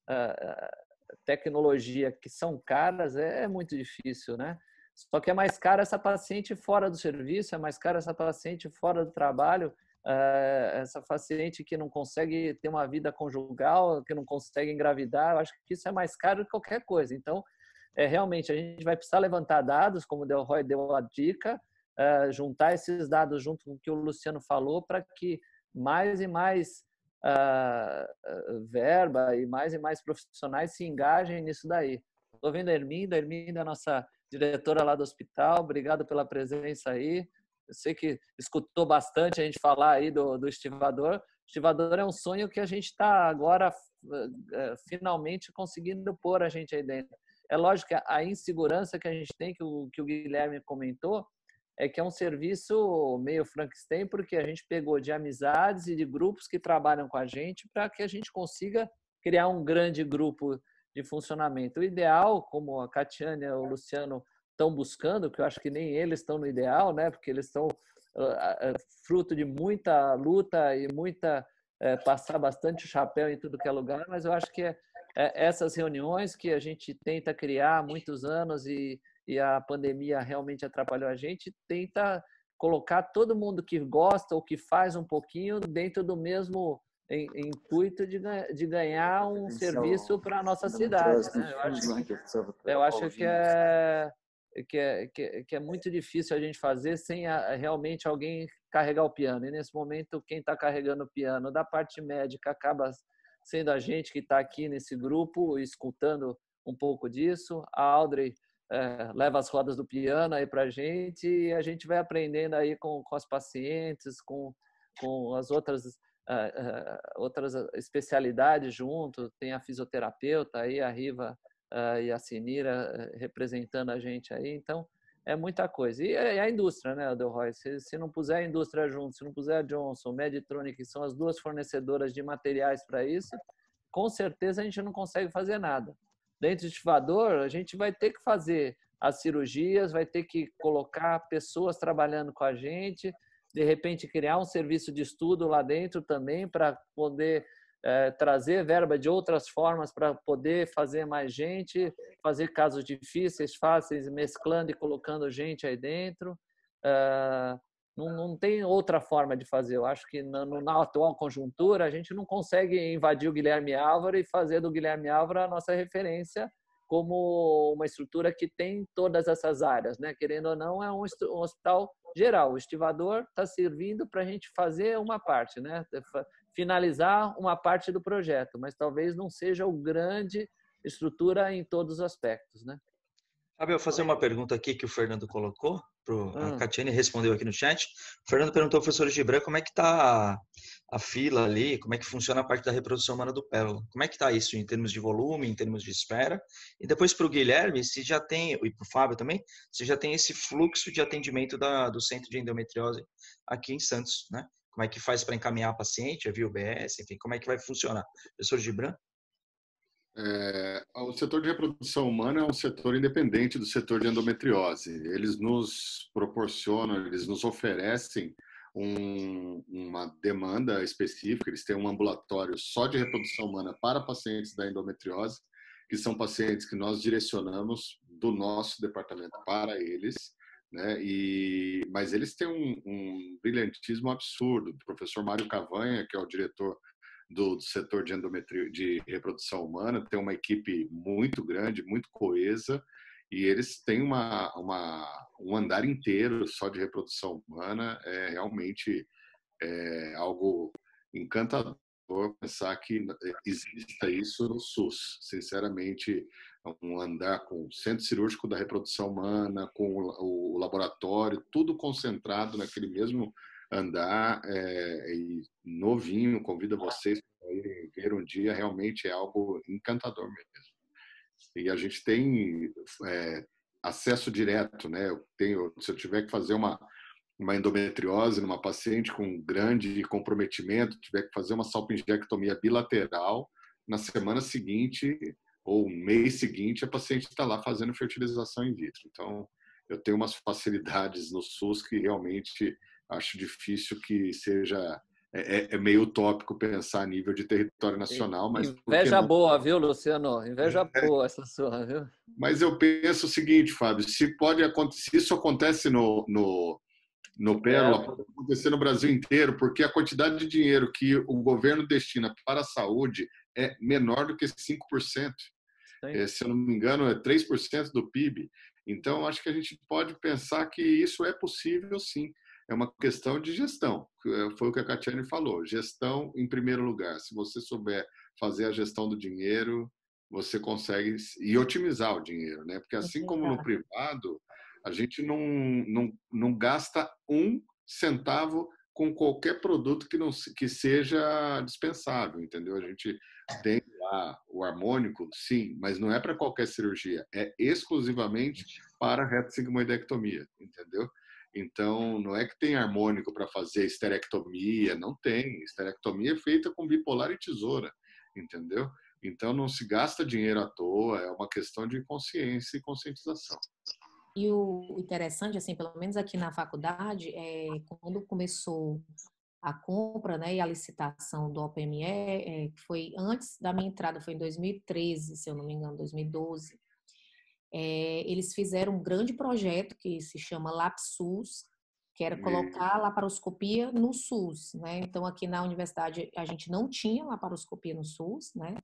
uh, tecnologias que são caras, é, é muito difícil, né? Só que é mais caro essa paciente fora do serviço, é mais caro essa paciente fora do trabalho, essa paciente que não consegue ter uma vida conjugal, que não consegue engravidar. Eu acho que isso é mais caro que qualquer coisa. Então, é, realmente, a gente vai precisar levantar dados, como o Delroy deu a dica, uh, juntar esses dados junto com o que o Luciano falou, para que mais e mais uh, verba e mais e mais profissionais se engajem nisso daí. Estou vendo a Herminda, a Herminda é a nossa diretora lá do hospital. Obrigado pela presença aí. Eu sei que escutou bastante a gente falar aí do, do estivador. O estivador é um sonho que a gente está agora é, finalmente conseguindo pôr a gente aí dentro. É lógico que a insegurança que a gente tem, que o, que o Guilherme comentou, é que é um serviço meio Frankenstein, porque a gente pegou de amizades e de grupos que trabalham com a gente para que a gente consiga criar um grande grupo de funcionamento. O ideal, como a Catiana e o Luciano estão buscando, que eu acho que nem eles estão no ideal, né? Porque eles estão uh, fruto de muita luta e muita uh, passar bastante chapéu em tudo que é lugar, mas eu acho que é, é essas reuniões que a gente tenta criar há muitos anos e, e a pandemia realmente atrapalhou a gente, tenta colocar todo mundo que gosta ou que faz um pouquinho dentro do mesmo em, em intuito de, de ganhar um serviço para a nossa cidade, né? Eu acho que, eu acho que é Que é, que, é, que é muito difícil a gente fazer sem a, realmente alguém carregar o piano. E nesse momento, quem está carregando o piano da parte médica acaba sendo a gente que está aqui nesse grupo, escutando um pouco disso. A Audrey é, leva as rodas do piano aí para a gente e a gente vai aprendendo aí com, com as pacientes, com, com as outras, uh, uh, outras especialidades junto. Tem a fisioterapeuta aí, a Riva, Uh, e a Sinira uh, representando a gente aí, então é muita coisa. E a, a indústria, né, Delroy? Se, se não puser a indústria junto, se não puser a Johnson, Medtronic, que são as duas fornecedoras de materiais para isso, com certeza a gente não consegue fazer nada. Dentro do estivador, a gente vai ter que fazer as cirurgias, vai ter que colocar pessoas trabalhando com a gente, de repente criar um serviço de estudo lá dentro também para poder É, trazer verba de outras formas para poder fazer mais gente, fazer casos difíceis, fáceis, mesclando e colocando gente aí dentro. É, não, não tem outra forma de fazer. Eu acho que na, na atual conjuntura a gente não consegue invadir o Guilherme Álvaro e fazer do Guilherme Álvaro a nossa referência como uma estrutura que tem todas essas áreas, né? Querendo ou não, é um, um hospital geral. O estivador está servindo para a gente fazer uma parte, né? Finalizar uma parte do projeto, mas talvez não seja o grande estrutura em todos os aspectos, né? Fábio, eu vou fazer uma pergunta aqui que o Fernando colocou, pro, hum. a Catiane respondeu aqui no chat. O Fernando perguntou ao professor Gibran como é que está a fila ali, como é que funciona a parte da reprodução humana do Pérola. Como é que está isso em termos de volume, em termos de espera? E depois para o Guilherme, se já tem, e para o Fábio também, se já tem esse fluxo de atendimento da, do Centro de Endometriose aqui em Santos, né? Como é que faz para encaminhar a paciente, via U B S, enfim, como é que vai funcionar? Professor Gibran? É, o setor de reprodução humana é um setor independente do setor de endometriose. Eles nos proporcionam, eles nos oferecem um, uma demanda específica. Eles têm um ambulatório só de reprodução humana para pacientes da endometriose, que são pacientes que nós direcionamos do nosso departamento para eles, né? E, mas eles têm um, um brilhantismo absurdo. O professor Mário Cavanha, que é o diretor do, do setor de endometrio, de reprodução humana, tem uma equipe muito grande, muito coesa, e eles têm uma, uma, um andar inteiro só de reprodução humana. É realmente é, algo encantador pensar que exista isso no SUS. Sinceramente, um andar com o centro cirúrgico da reprodução humana, com o, o laboratório, tudo concentrado naquele mesmo andar, é, e novinho, convido vocês para irem ver um dia, realmente é algo encantador mesmo. E a gente tem é, acesso direto, né? Eu tenho, se eu tiver que fazer uma, uma endometriose numa paciente com grande comprometimento, tiver que fazer uma salpingectomia bilateral, na semana seguinte ou mês seguinte, a paciente está lá fazendo fertilização in vitro. Então, eu tenho umas facilidades no SUS que realmente acho difícil que seja... É, é meio utópico pensar a nível de território nacional, mas... Inveja boa, viu, Luciano? Inveja é, boa essa sua, viu? Mas eu penso o seguinte, Fábio, se pode acontecer, se isso acontece no, no, no Pérola, É. pode acontecer no Brasil inteiro, porque a quantidade de dinheiro que o governo destina para a saúde é menor do que cinco por cento. É, se eu não me engano, é três por cento do P I B. Então, acho que a gente pode pensar que isso é possível, sim. É uma questão de gestão. Foi o que a Catiane falou. Gestão em primeiro lugar. Se você souber fazer a gestão do dinheiro, você consegue e otimizar o dinheiro, né? Porque assim como no privado, a gente não, não, não gasta um centavo com qualquer produto que não que seja dispensável, entendeu? A gente tem lá o harmônico, sim, mas não é para qualquer cirurgia, é exclusivamente para a reto-sigmoidectomia, entendeu? Então, não é que tem harmônico para fazer esterectomia, não tem. Esterectomia é feita com bipolar e tesoura, entendeu? Então, não se gasta dinheiro à toa, é uma questão de consciência e conscientização. E o interessante, assim, pelo menos aqui na faculdade, é quando começou a compra, né, e a licitação do O P M E, é, que foi antes da minha entrada, foi em dois mil e treze, se eu não me engano, dois mil e doze. É, eles fizeram um grande projeto que se chama LapSUS, que era colocar a laparoscopia no SUS, né? Então, aqui na universidade, a gente não tinha laparoscopia no SUS, né?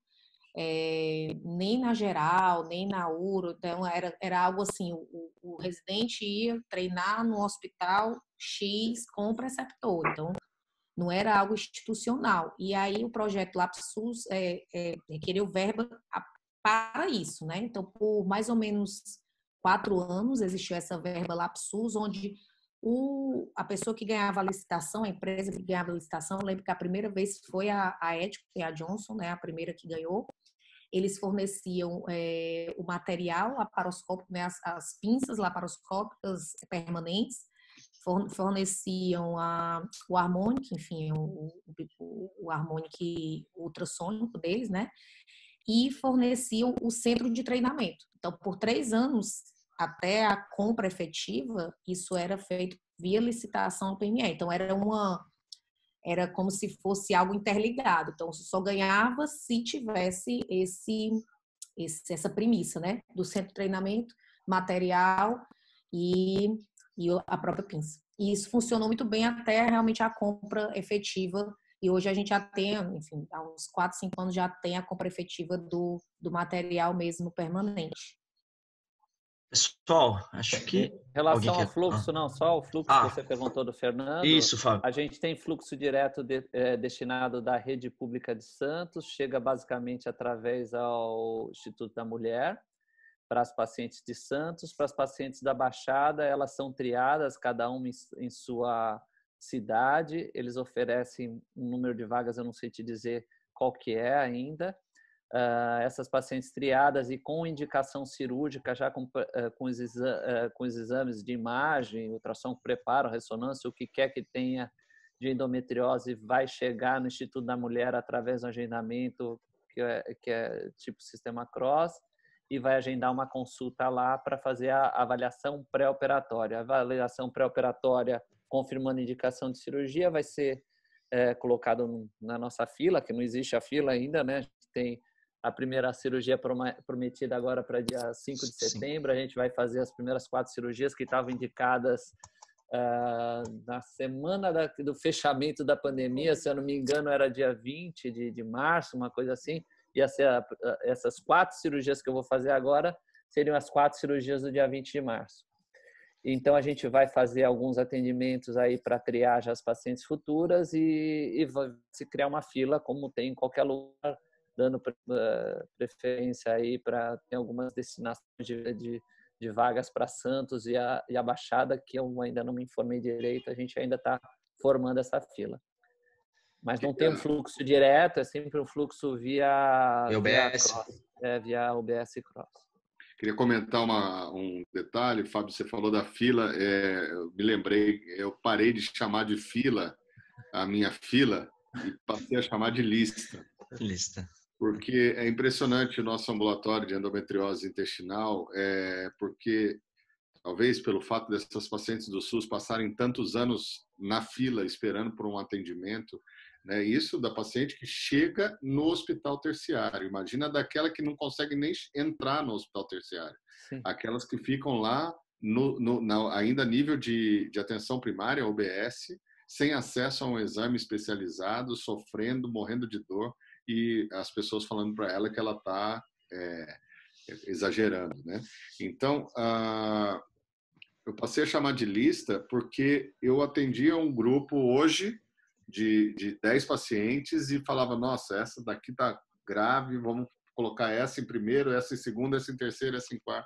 É, nem na geral, nem na uro, então era, era algo assim, o, o residente ia treinar no hospital X com preceptor, então não era algo institucional. E aí o projeto LapSUS é, é, requereu verba para isso, né? Então, por mais ou menos quatro anos existiu essa verba LapSUS, onde o, a pessoa que ganhava a licitação, a empresa que ganhava a licitação, eu lembro que a primeira vez foi a, a Ético e a Johnson, né? A primeira que ganhou. Eles forneciam é, o material laparoscópico, né? as, as pinças laparoscópicas permanentes, forneciam a, o harmônico, enfim, o, o, o harmônico ultrassônico deles, né? E forneciam o centro de treinamento. Então, por três anos, até a compra efetiva, isso era feito via licitação do P M E. Então, era uma, era como se fosse algo interligado. Então, só ganhava se tivesse esse, esse, essa premissa, né? Do centro de treinamento, material e, e a própria pinça. E isso funcionou muito bem até realmente a compra efetiva. E hoje a gente já tem, enfim, há uns quatro, cinco anos já tem a compra efetiva do, do material mesmo permanente. Pessoal, acho que... Em relação ao quer... fluxo, ah. não, só o fluxo ah. que você perguntou do Fernando. Isso, Fábio. A gente tem fluxo direto de, é, destinado da Rede Pública de Santos, chega basicamente através ao Instituto da Mulher, para as pacientes de Santos, para as pacientes da Baixada, elas são triadas, cada uma em, em sua cidade, eles oferecem um número de vagas, eu não sei te dizer qual que é ainda. Uh, essas pacientes triadas e com indicação cirúrgica, já com, uh, com, os, exa uh, com os exames de imagem, ultrassom, preparo, ressonância, o que quer que tenha de endometriose, vai chegar no Instituto da Mulher através do agendamento, que é, que é tipo sistema Cross, e vai agendar uma consulta lá para fazer a avaliação pré-operatória. A avaliação pré-operatória, confirmando indicação de cirurgia, vai ser é, colocado na nossa fila, que não existe a fila ainda, né? A gente tem a primeira cirurgia prometida agora para dia cinco de setembro. A gente vai fazer as primeiras quatro cirurgias que estavam indicadas uh, na semana da, do fechamento da pandemia. Se eu não me engano, era dia vinte de, de março, uma coisa assim. Ia ser a, a, essas quatro cirurgias que eu vou fazer agora seriam as quatro cirurgias do dia vinte de março. Então, a gente vai fazer alguns atendimentos aí para triagem as pacientes futuras e, e vai se criar uma fila, como tem em qualquer lugar, dando preferência aí para ter algumas destinações de, de, de vagas para Santos e a, e a Baixada, que eu ainda não me informei direito, a gente ainda está formando essa fila. Mas não tem um fluxo direto, é sempre um fluxo via, O B S. via, cross, é, via O B S Cross. Queria comentar uma, um detalhe, Fábio, você falou da fila, é, eu me lembrei, eu parei de chamar de fila a minha fila e passei a chamar de lista. Lista. Porque é impressionante o nosso ambulatório de endometriose intestinal, é, porque talvez pelo fato dessas pacientes do SUS passarem tantos anos na fila esperando por um atendimento, né, isso da paciente que chega no hospital terciário. Imagina daquela que não consegue nem entrar no hospital terciário. Sim. Aquelas que ficam lá no, no, na, ainda nível de, de atenção primária, O B S, sem acesso a um exame especializado, sofrendo, morrendo de dor, e as pessoas falando para ela que ela está é, exagerando, né? Então, ah, eu passei a chamar de lista porque eu atendia um grupo hoje de, de dez pacientes e falava, nossa, essa daqui está grave, vamos colocar essa em primeiro, essa em segundo, essa em terceiro, essa em quarto.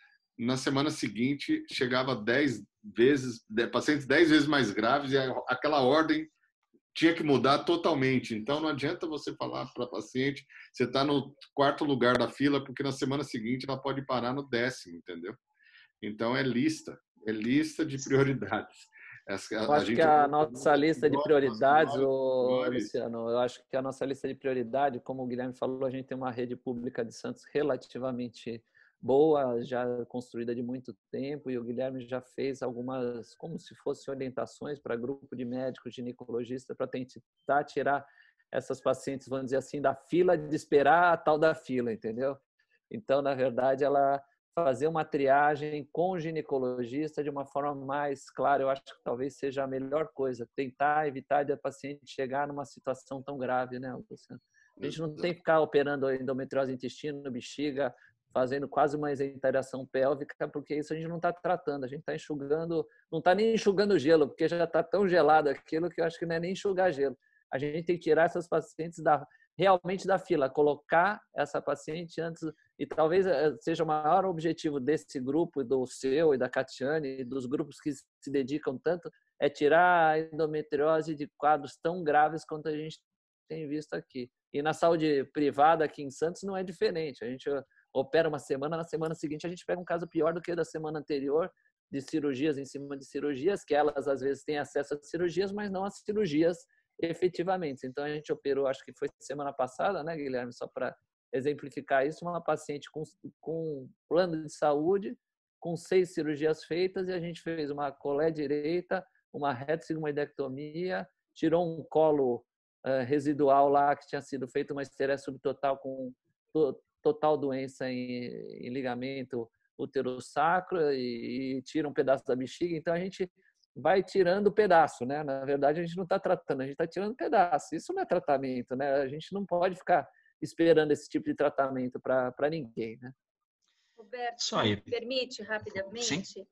Na semana seguinte, chegava dez vezes, pacientes dez vezes mais graves e aquela ordem tinha que mudar totalmente. Então, não adianta você falar para a paciente, você está no quarto lugar da fila, porque na semana seguinte ela pode parar no décimo, entendeu? Então, é lista, é lista de prioridades. Essa, eu acho que a nossa lista de prioridades, ô, Luciano, eu acho que a nossa lista de prioridade, como o Guilherme falou, a gente tem uma rede pública de Santos relativamente boa, já construída de muito tempo, e o Guilherme já fez algumas, como se fossem orientações para grupo de médicos, ginecologistas, para tentar tirar essas pacientes, vamos dizer assim, da fila de esperar a tal da fila, entendeu? Então, na verdade, ela fazer uma triagem com o ginecologista de uma forma mais clara, eu acho que talvez seja a melhor coisa, tentar evitar de a paciente chegar numa situação tão grave, né, Luciano? A gente não tem que ficar operando endometriose intestino, bexiga, fazendo quase uma exentariação pélvica, porque isso a gente não está tratando, a gente está enxugando, não está nem enxugando gelo, porque já está tão gelado aquilo que eu acho que não é nem enxugar gelo. A gente tem que tirar essas pacientes da, realmente da fila, colocar essa paciente antes, e talvez seja o maior objetivo desse grupo, do seu e da Catiane, e dos grupos que se dedicam tanto, é tirar a endometriose de quadros tão graves quanto a gente tem visto aqui. E na saúde privada aqui em Santos não é diferente, a gente opera uma semana, na semana seguinte a gente pega um caso pior do que o da semana anterior, de cirurgias em cima de cirurgias, que elas às vezes têm acesso a cirurgias, mas não às cirurgias efetivamente. Então a gente operou, acho que foi semana passada, né, Guilherme, só para exemplificar isso, uma paciente com, com plano de saúde, com seis cirurgias feitas, e a gente fez uma colé direita, uma reto-sigmoidectomia, tirou um colo uh, residual lá, que tinha sido feito uma histeresia subtotal com to, total doença em, em ligamento útero-sacro, e, e tira um pedaço da bexiga. Então a gente vai tirando pedaço, né? Na verdade, a gente não está tratando, a gente está tirando pedaço. Isso não é tratamento, né? A gente não pode ficar esperando esse tipo de tratamento para ninguém, né? Roberto, me permite rapidamente?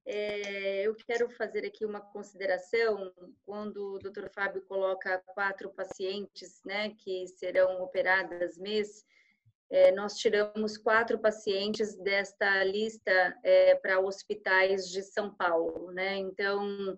É, eu quero fazer aqui uma consideração quando o doutor Fábio coloca quatro pacientes, né, que serão operadas mês. É, nós tiramos quatro pacientes desta lista é, para hospitais de São Paulo, né? Então,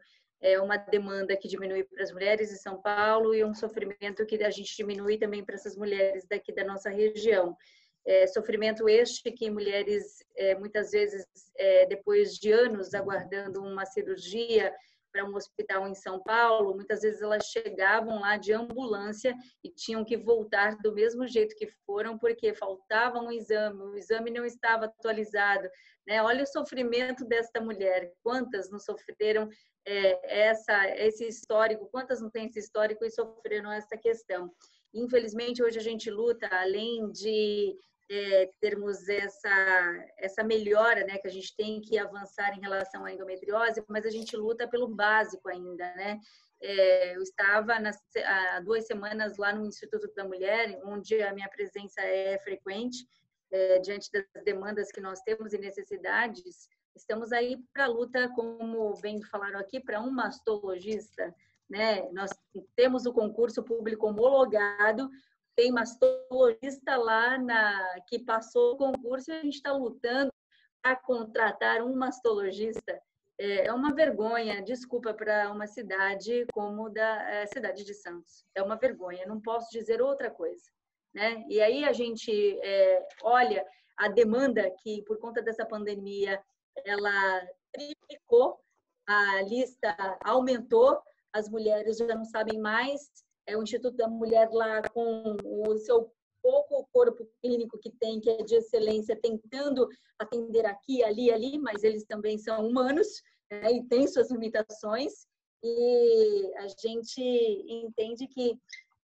é uma demanda que diminui para as mulheres de São Paulo e um sofrimento que a gente diminui também para essas mulheres daqui da nossa região. É, sofrimento este que mulheres, é, muitas vezes, é, depois de anos aguardando uma cirurgia para um hospital em São Paulo, muitas vezes elas chegavam lá de ambulância e tinham que voltar do mesmo jeito que foram, porque faltava um exame, o exame não estava atualizado, né? Olha o sofrimento desta mulher, quantas não sofreram é, essa, esse histórico, quantas não têm esse histórico e sofreram essa questão. Infelizmente, hoje a gente luta, além de É, termos essa, essa melhora, né, que a gente tem que avançar em relação à endometriose, mas a gente luta pelo básico ainda, né? É, eu estava nas, há duas semanas lá no Instituto da Mulher, onde a minha presença é frequente, é, diante das demandas que nós temos e necessidades. Estamos aí para a luta, como bem falaram aqui, para um mastologista, né? Nós temos o concurso público homologado, tem mastologista lá na, que passou o concurso e a gente está lutando para contratar um mastologista. É uma vergonha, desculpa, para uma cidade como da é, cidade de Santos. É uma vergonha, não posso dizer outra coisa, né? E aí a gente é, olha a demanda que, por conta dessa pandemia, ela triplicou, a lista aumentou, as mulheres já não sabem mais. É o Instituto da Mulher lá com o seu pouco corpo clínico que tem, que é de excelência, tentando atender aqui, ali, ali, mas eles também são humanos, né, e têm suas limitações. E a gente entende que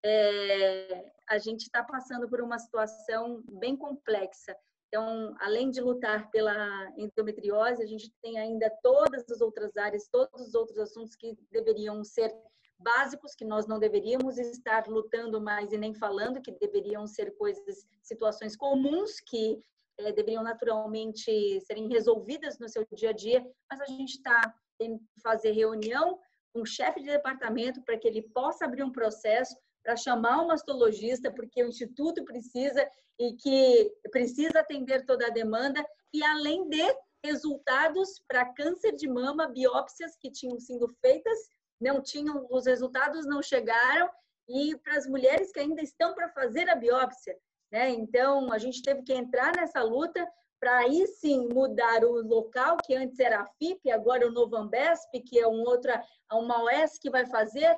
é, a gente está passando por uma situação bem complexa. Então, além de lutar pela endometriose, a gente tem ainda todas as outras áreas, todos os outros assuntos que deveriam ser básicos, que nós não deveríamos estar lutando mais e nem falando, que deveriam ser coisas, situações comuns que é, deveriam naturalmente serem resolvidas no seu dia a dia, mas a gente está tendo que fazer reunião com o chefe de departamento para que ele possa abrir um processo para chamar um mastologista, porque o Instituto precisa e que precisa atender toda a demanda, e além de resultados para câncer de mama, biópsias que tinham sido feitas, não tinham, os resultados não chegaram, e para as mulheres que ainda estão para fazer a biópsia, né? Então, a gente teve que entrar nessa luta para aí sim mudar o local, que antes era a F I P, agora o Novo Ambesp, que é um outra, uma O S que vai fazer.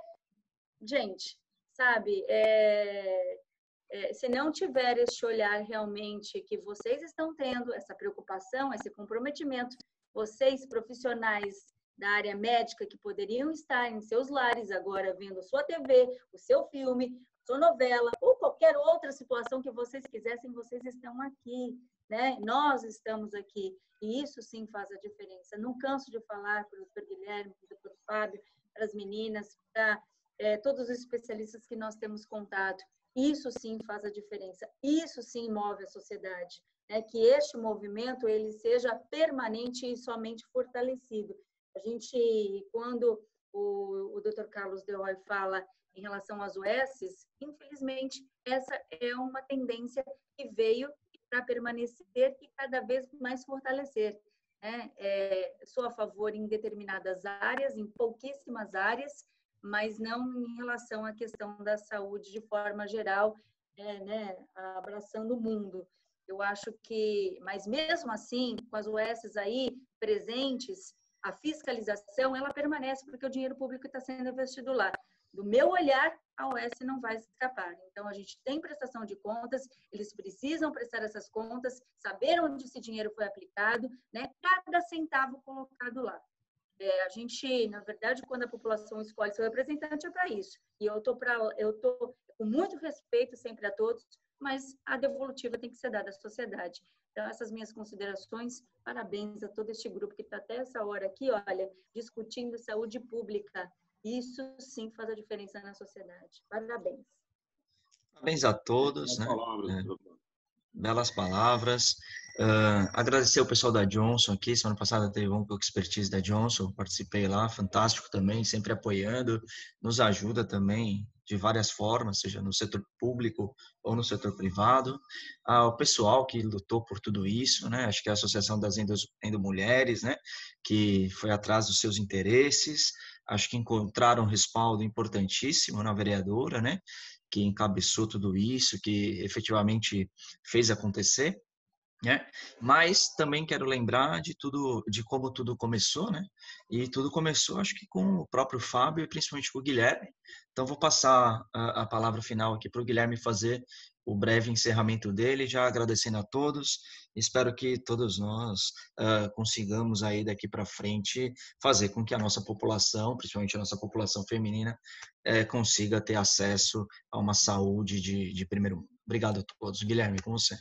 Gente, sabe, é, é, se não tiver este olhar realmente que vocês estão tendo, essa preocupação, esse comprometimento, vocês profissionais da área médica que poderiam estar em seus lares agora vendo sua T V, o seu filme, sua novela ou qualquer outra situação que vocês quisessem, vocês estão aqui, né? Nós estamos aqui e isso sim faz a diferença. Não canso de falar para o doutor Guilherme, para o doutor Fábio, para as meninas, para é, todos os especialistas que nós temos contato. Isso sim faz a diferença. Isso sim move a sociedade, né? Que este movimento ele seja permanente e somente fortalecido. A gente, quando o, o doutor Carlos Deoy fala em relação às U Ss, infelizmente, essa é uma tendência que veio para permanecer e cada vez mais fortalecer, né? É, sou a favor em determinadas áreas, em pouquíssimas áreas, mas não em relação à questão da saúde de forma geral, é, né, abraçando o mundo. Eu acho que, mas mesmo assim, com as U Ss aí presentes, a fiscalização, ela permanece porque o dinheiro público está sendo investido lá. Do meu olhar, a U S não vai escapar. Então, a gente tem prestação de contas, eles precisam prestar essas contas, saber onde esse dinheiro foi aplicado, né? Cada centavo colocado lá. É, a gente, na verdade, quando a população escolhe seu representante, é para isso. E eu tô para, eu tô com muito respeito sempre a todos, mas a devolutiva tem que ser dada à sociedade. Então, essas minhas considerações, parabéns a todo este grupo que está até essa hora aqui, olha, discutindo saúde pública. Isso sim faz a diferença na sociedade. Parabéns. Parabéns a todos, né? É, belas palavras. Uh, agradecer o pessoal da Johnson aqui. Semana passada teve um pouco de expertise da Johnson, participei lá, fantástico também, sempre apoiando, nos ajuda também de várias formas, seja no setor público ou no setor privado. Ah, o pessoal que lutou por tudo isso, né? Acho que a Associação das Endomulheres, né? Que foi atrás dos seus interesses. acho que encontraram um respaldo importantíssimo na vereadora, né, que encabeçou tudo isso, que efetivamente fez acontecer. Né? Mas também quero lembrar de tudo, de como tudo começou, né? E tudo começou, acho que com o próprio Fábio e principalmente com o Guilherme. Então vou passar a, a palavra final aqui para o Guilherme fazer o breve encerramento dele, já agradecendo a todos. Espero que todos nós uh, consigamos aí daqui para frente fazer com que a nossa população, principalmente a nossa população feminina, uh, consiga ter acesso a uma saúde de, de primeiro mundo. Obrigado a todos. Guilherme, com você.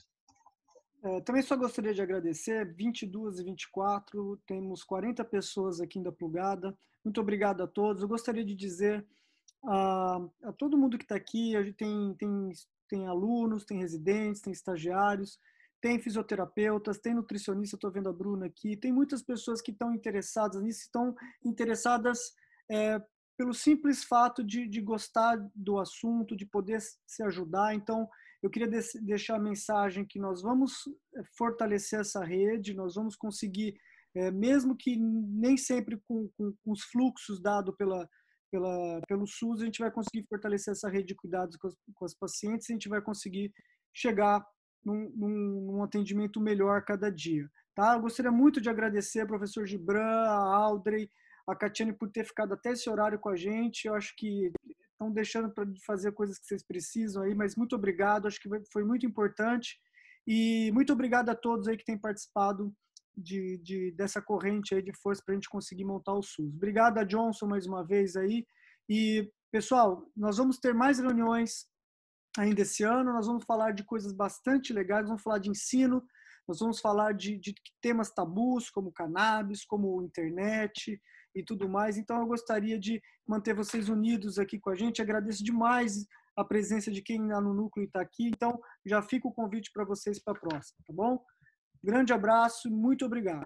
É, também só gostaria de agradecer, vinte e duas e vinte e quatro, temos quarenta pessoas aqui ainda plugada. Muito obrigado a todos. Eu gostaria de dizer a, a todo mundo que está aqui, a gente tem, tem, tem alunos, tem residentes, tem estagiários, tem fisioterapeutas, tem nutricionista, estou vendo a Bruna aqui, tem muitas pessoas que estão interessadas nisso, estão interessadas é, pelo simples fato de, de gostar do assunto, de poder se ajudar. Então, eu queria deixar a mensagem que nós vamos fortalecer essa rede, nós vamos conseguir, é, mesmo que nem sempre com, com, com os fluxos dados pela, pela, pelo SUS, a gente vai conseguir fortalecer essa rede de cuidados com as, com as pacientes, a gente vai conseguir chegar num, num, num atendimento melhor a cada dia. Tá? Eu gostaria muito de agradecer ao professor Gibran, a Audrey, a Catiane por ter ficado até esse horário com a gente. Eu acho que estão deixando para fazer coisas que vocês precisam aí, mas muito obrigado, acho que foi muito importante. E muito obrigado a todos aí que têm participado de, de, dessa corrente aí de força para a gente conseguir montar o SUS. Obrigado a Johnson mais uma vez aí. E, pessoal, nós vamos ter mais reuniões ainda esse ano, nós vamos falar de coisas bastante legais, vamos falar de ensino, nós vamos falar de, de temas tabus, como cannabis, como internet e tudo mais. Então, eu gostaria de manter vocês unidos aqui com a gente. Agradeço demais a presença de quem lá no núcleo está aqui. Então, já fica o convite para vocês para a próxima, tá bom? Grande abraço e muito obrigado.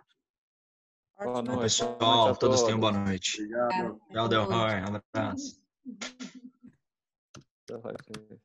Boa noite, pessoal. Boa noite todos tenham boa noite. Obrigado. Tchau, Del Roy. Um abraço.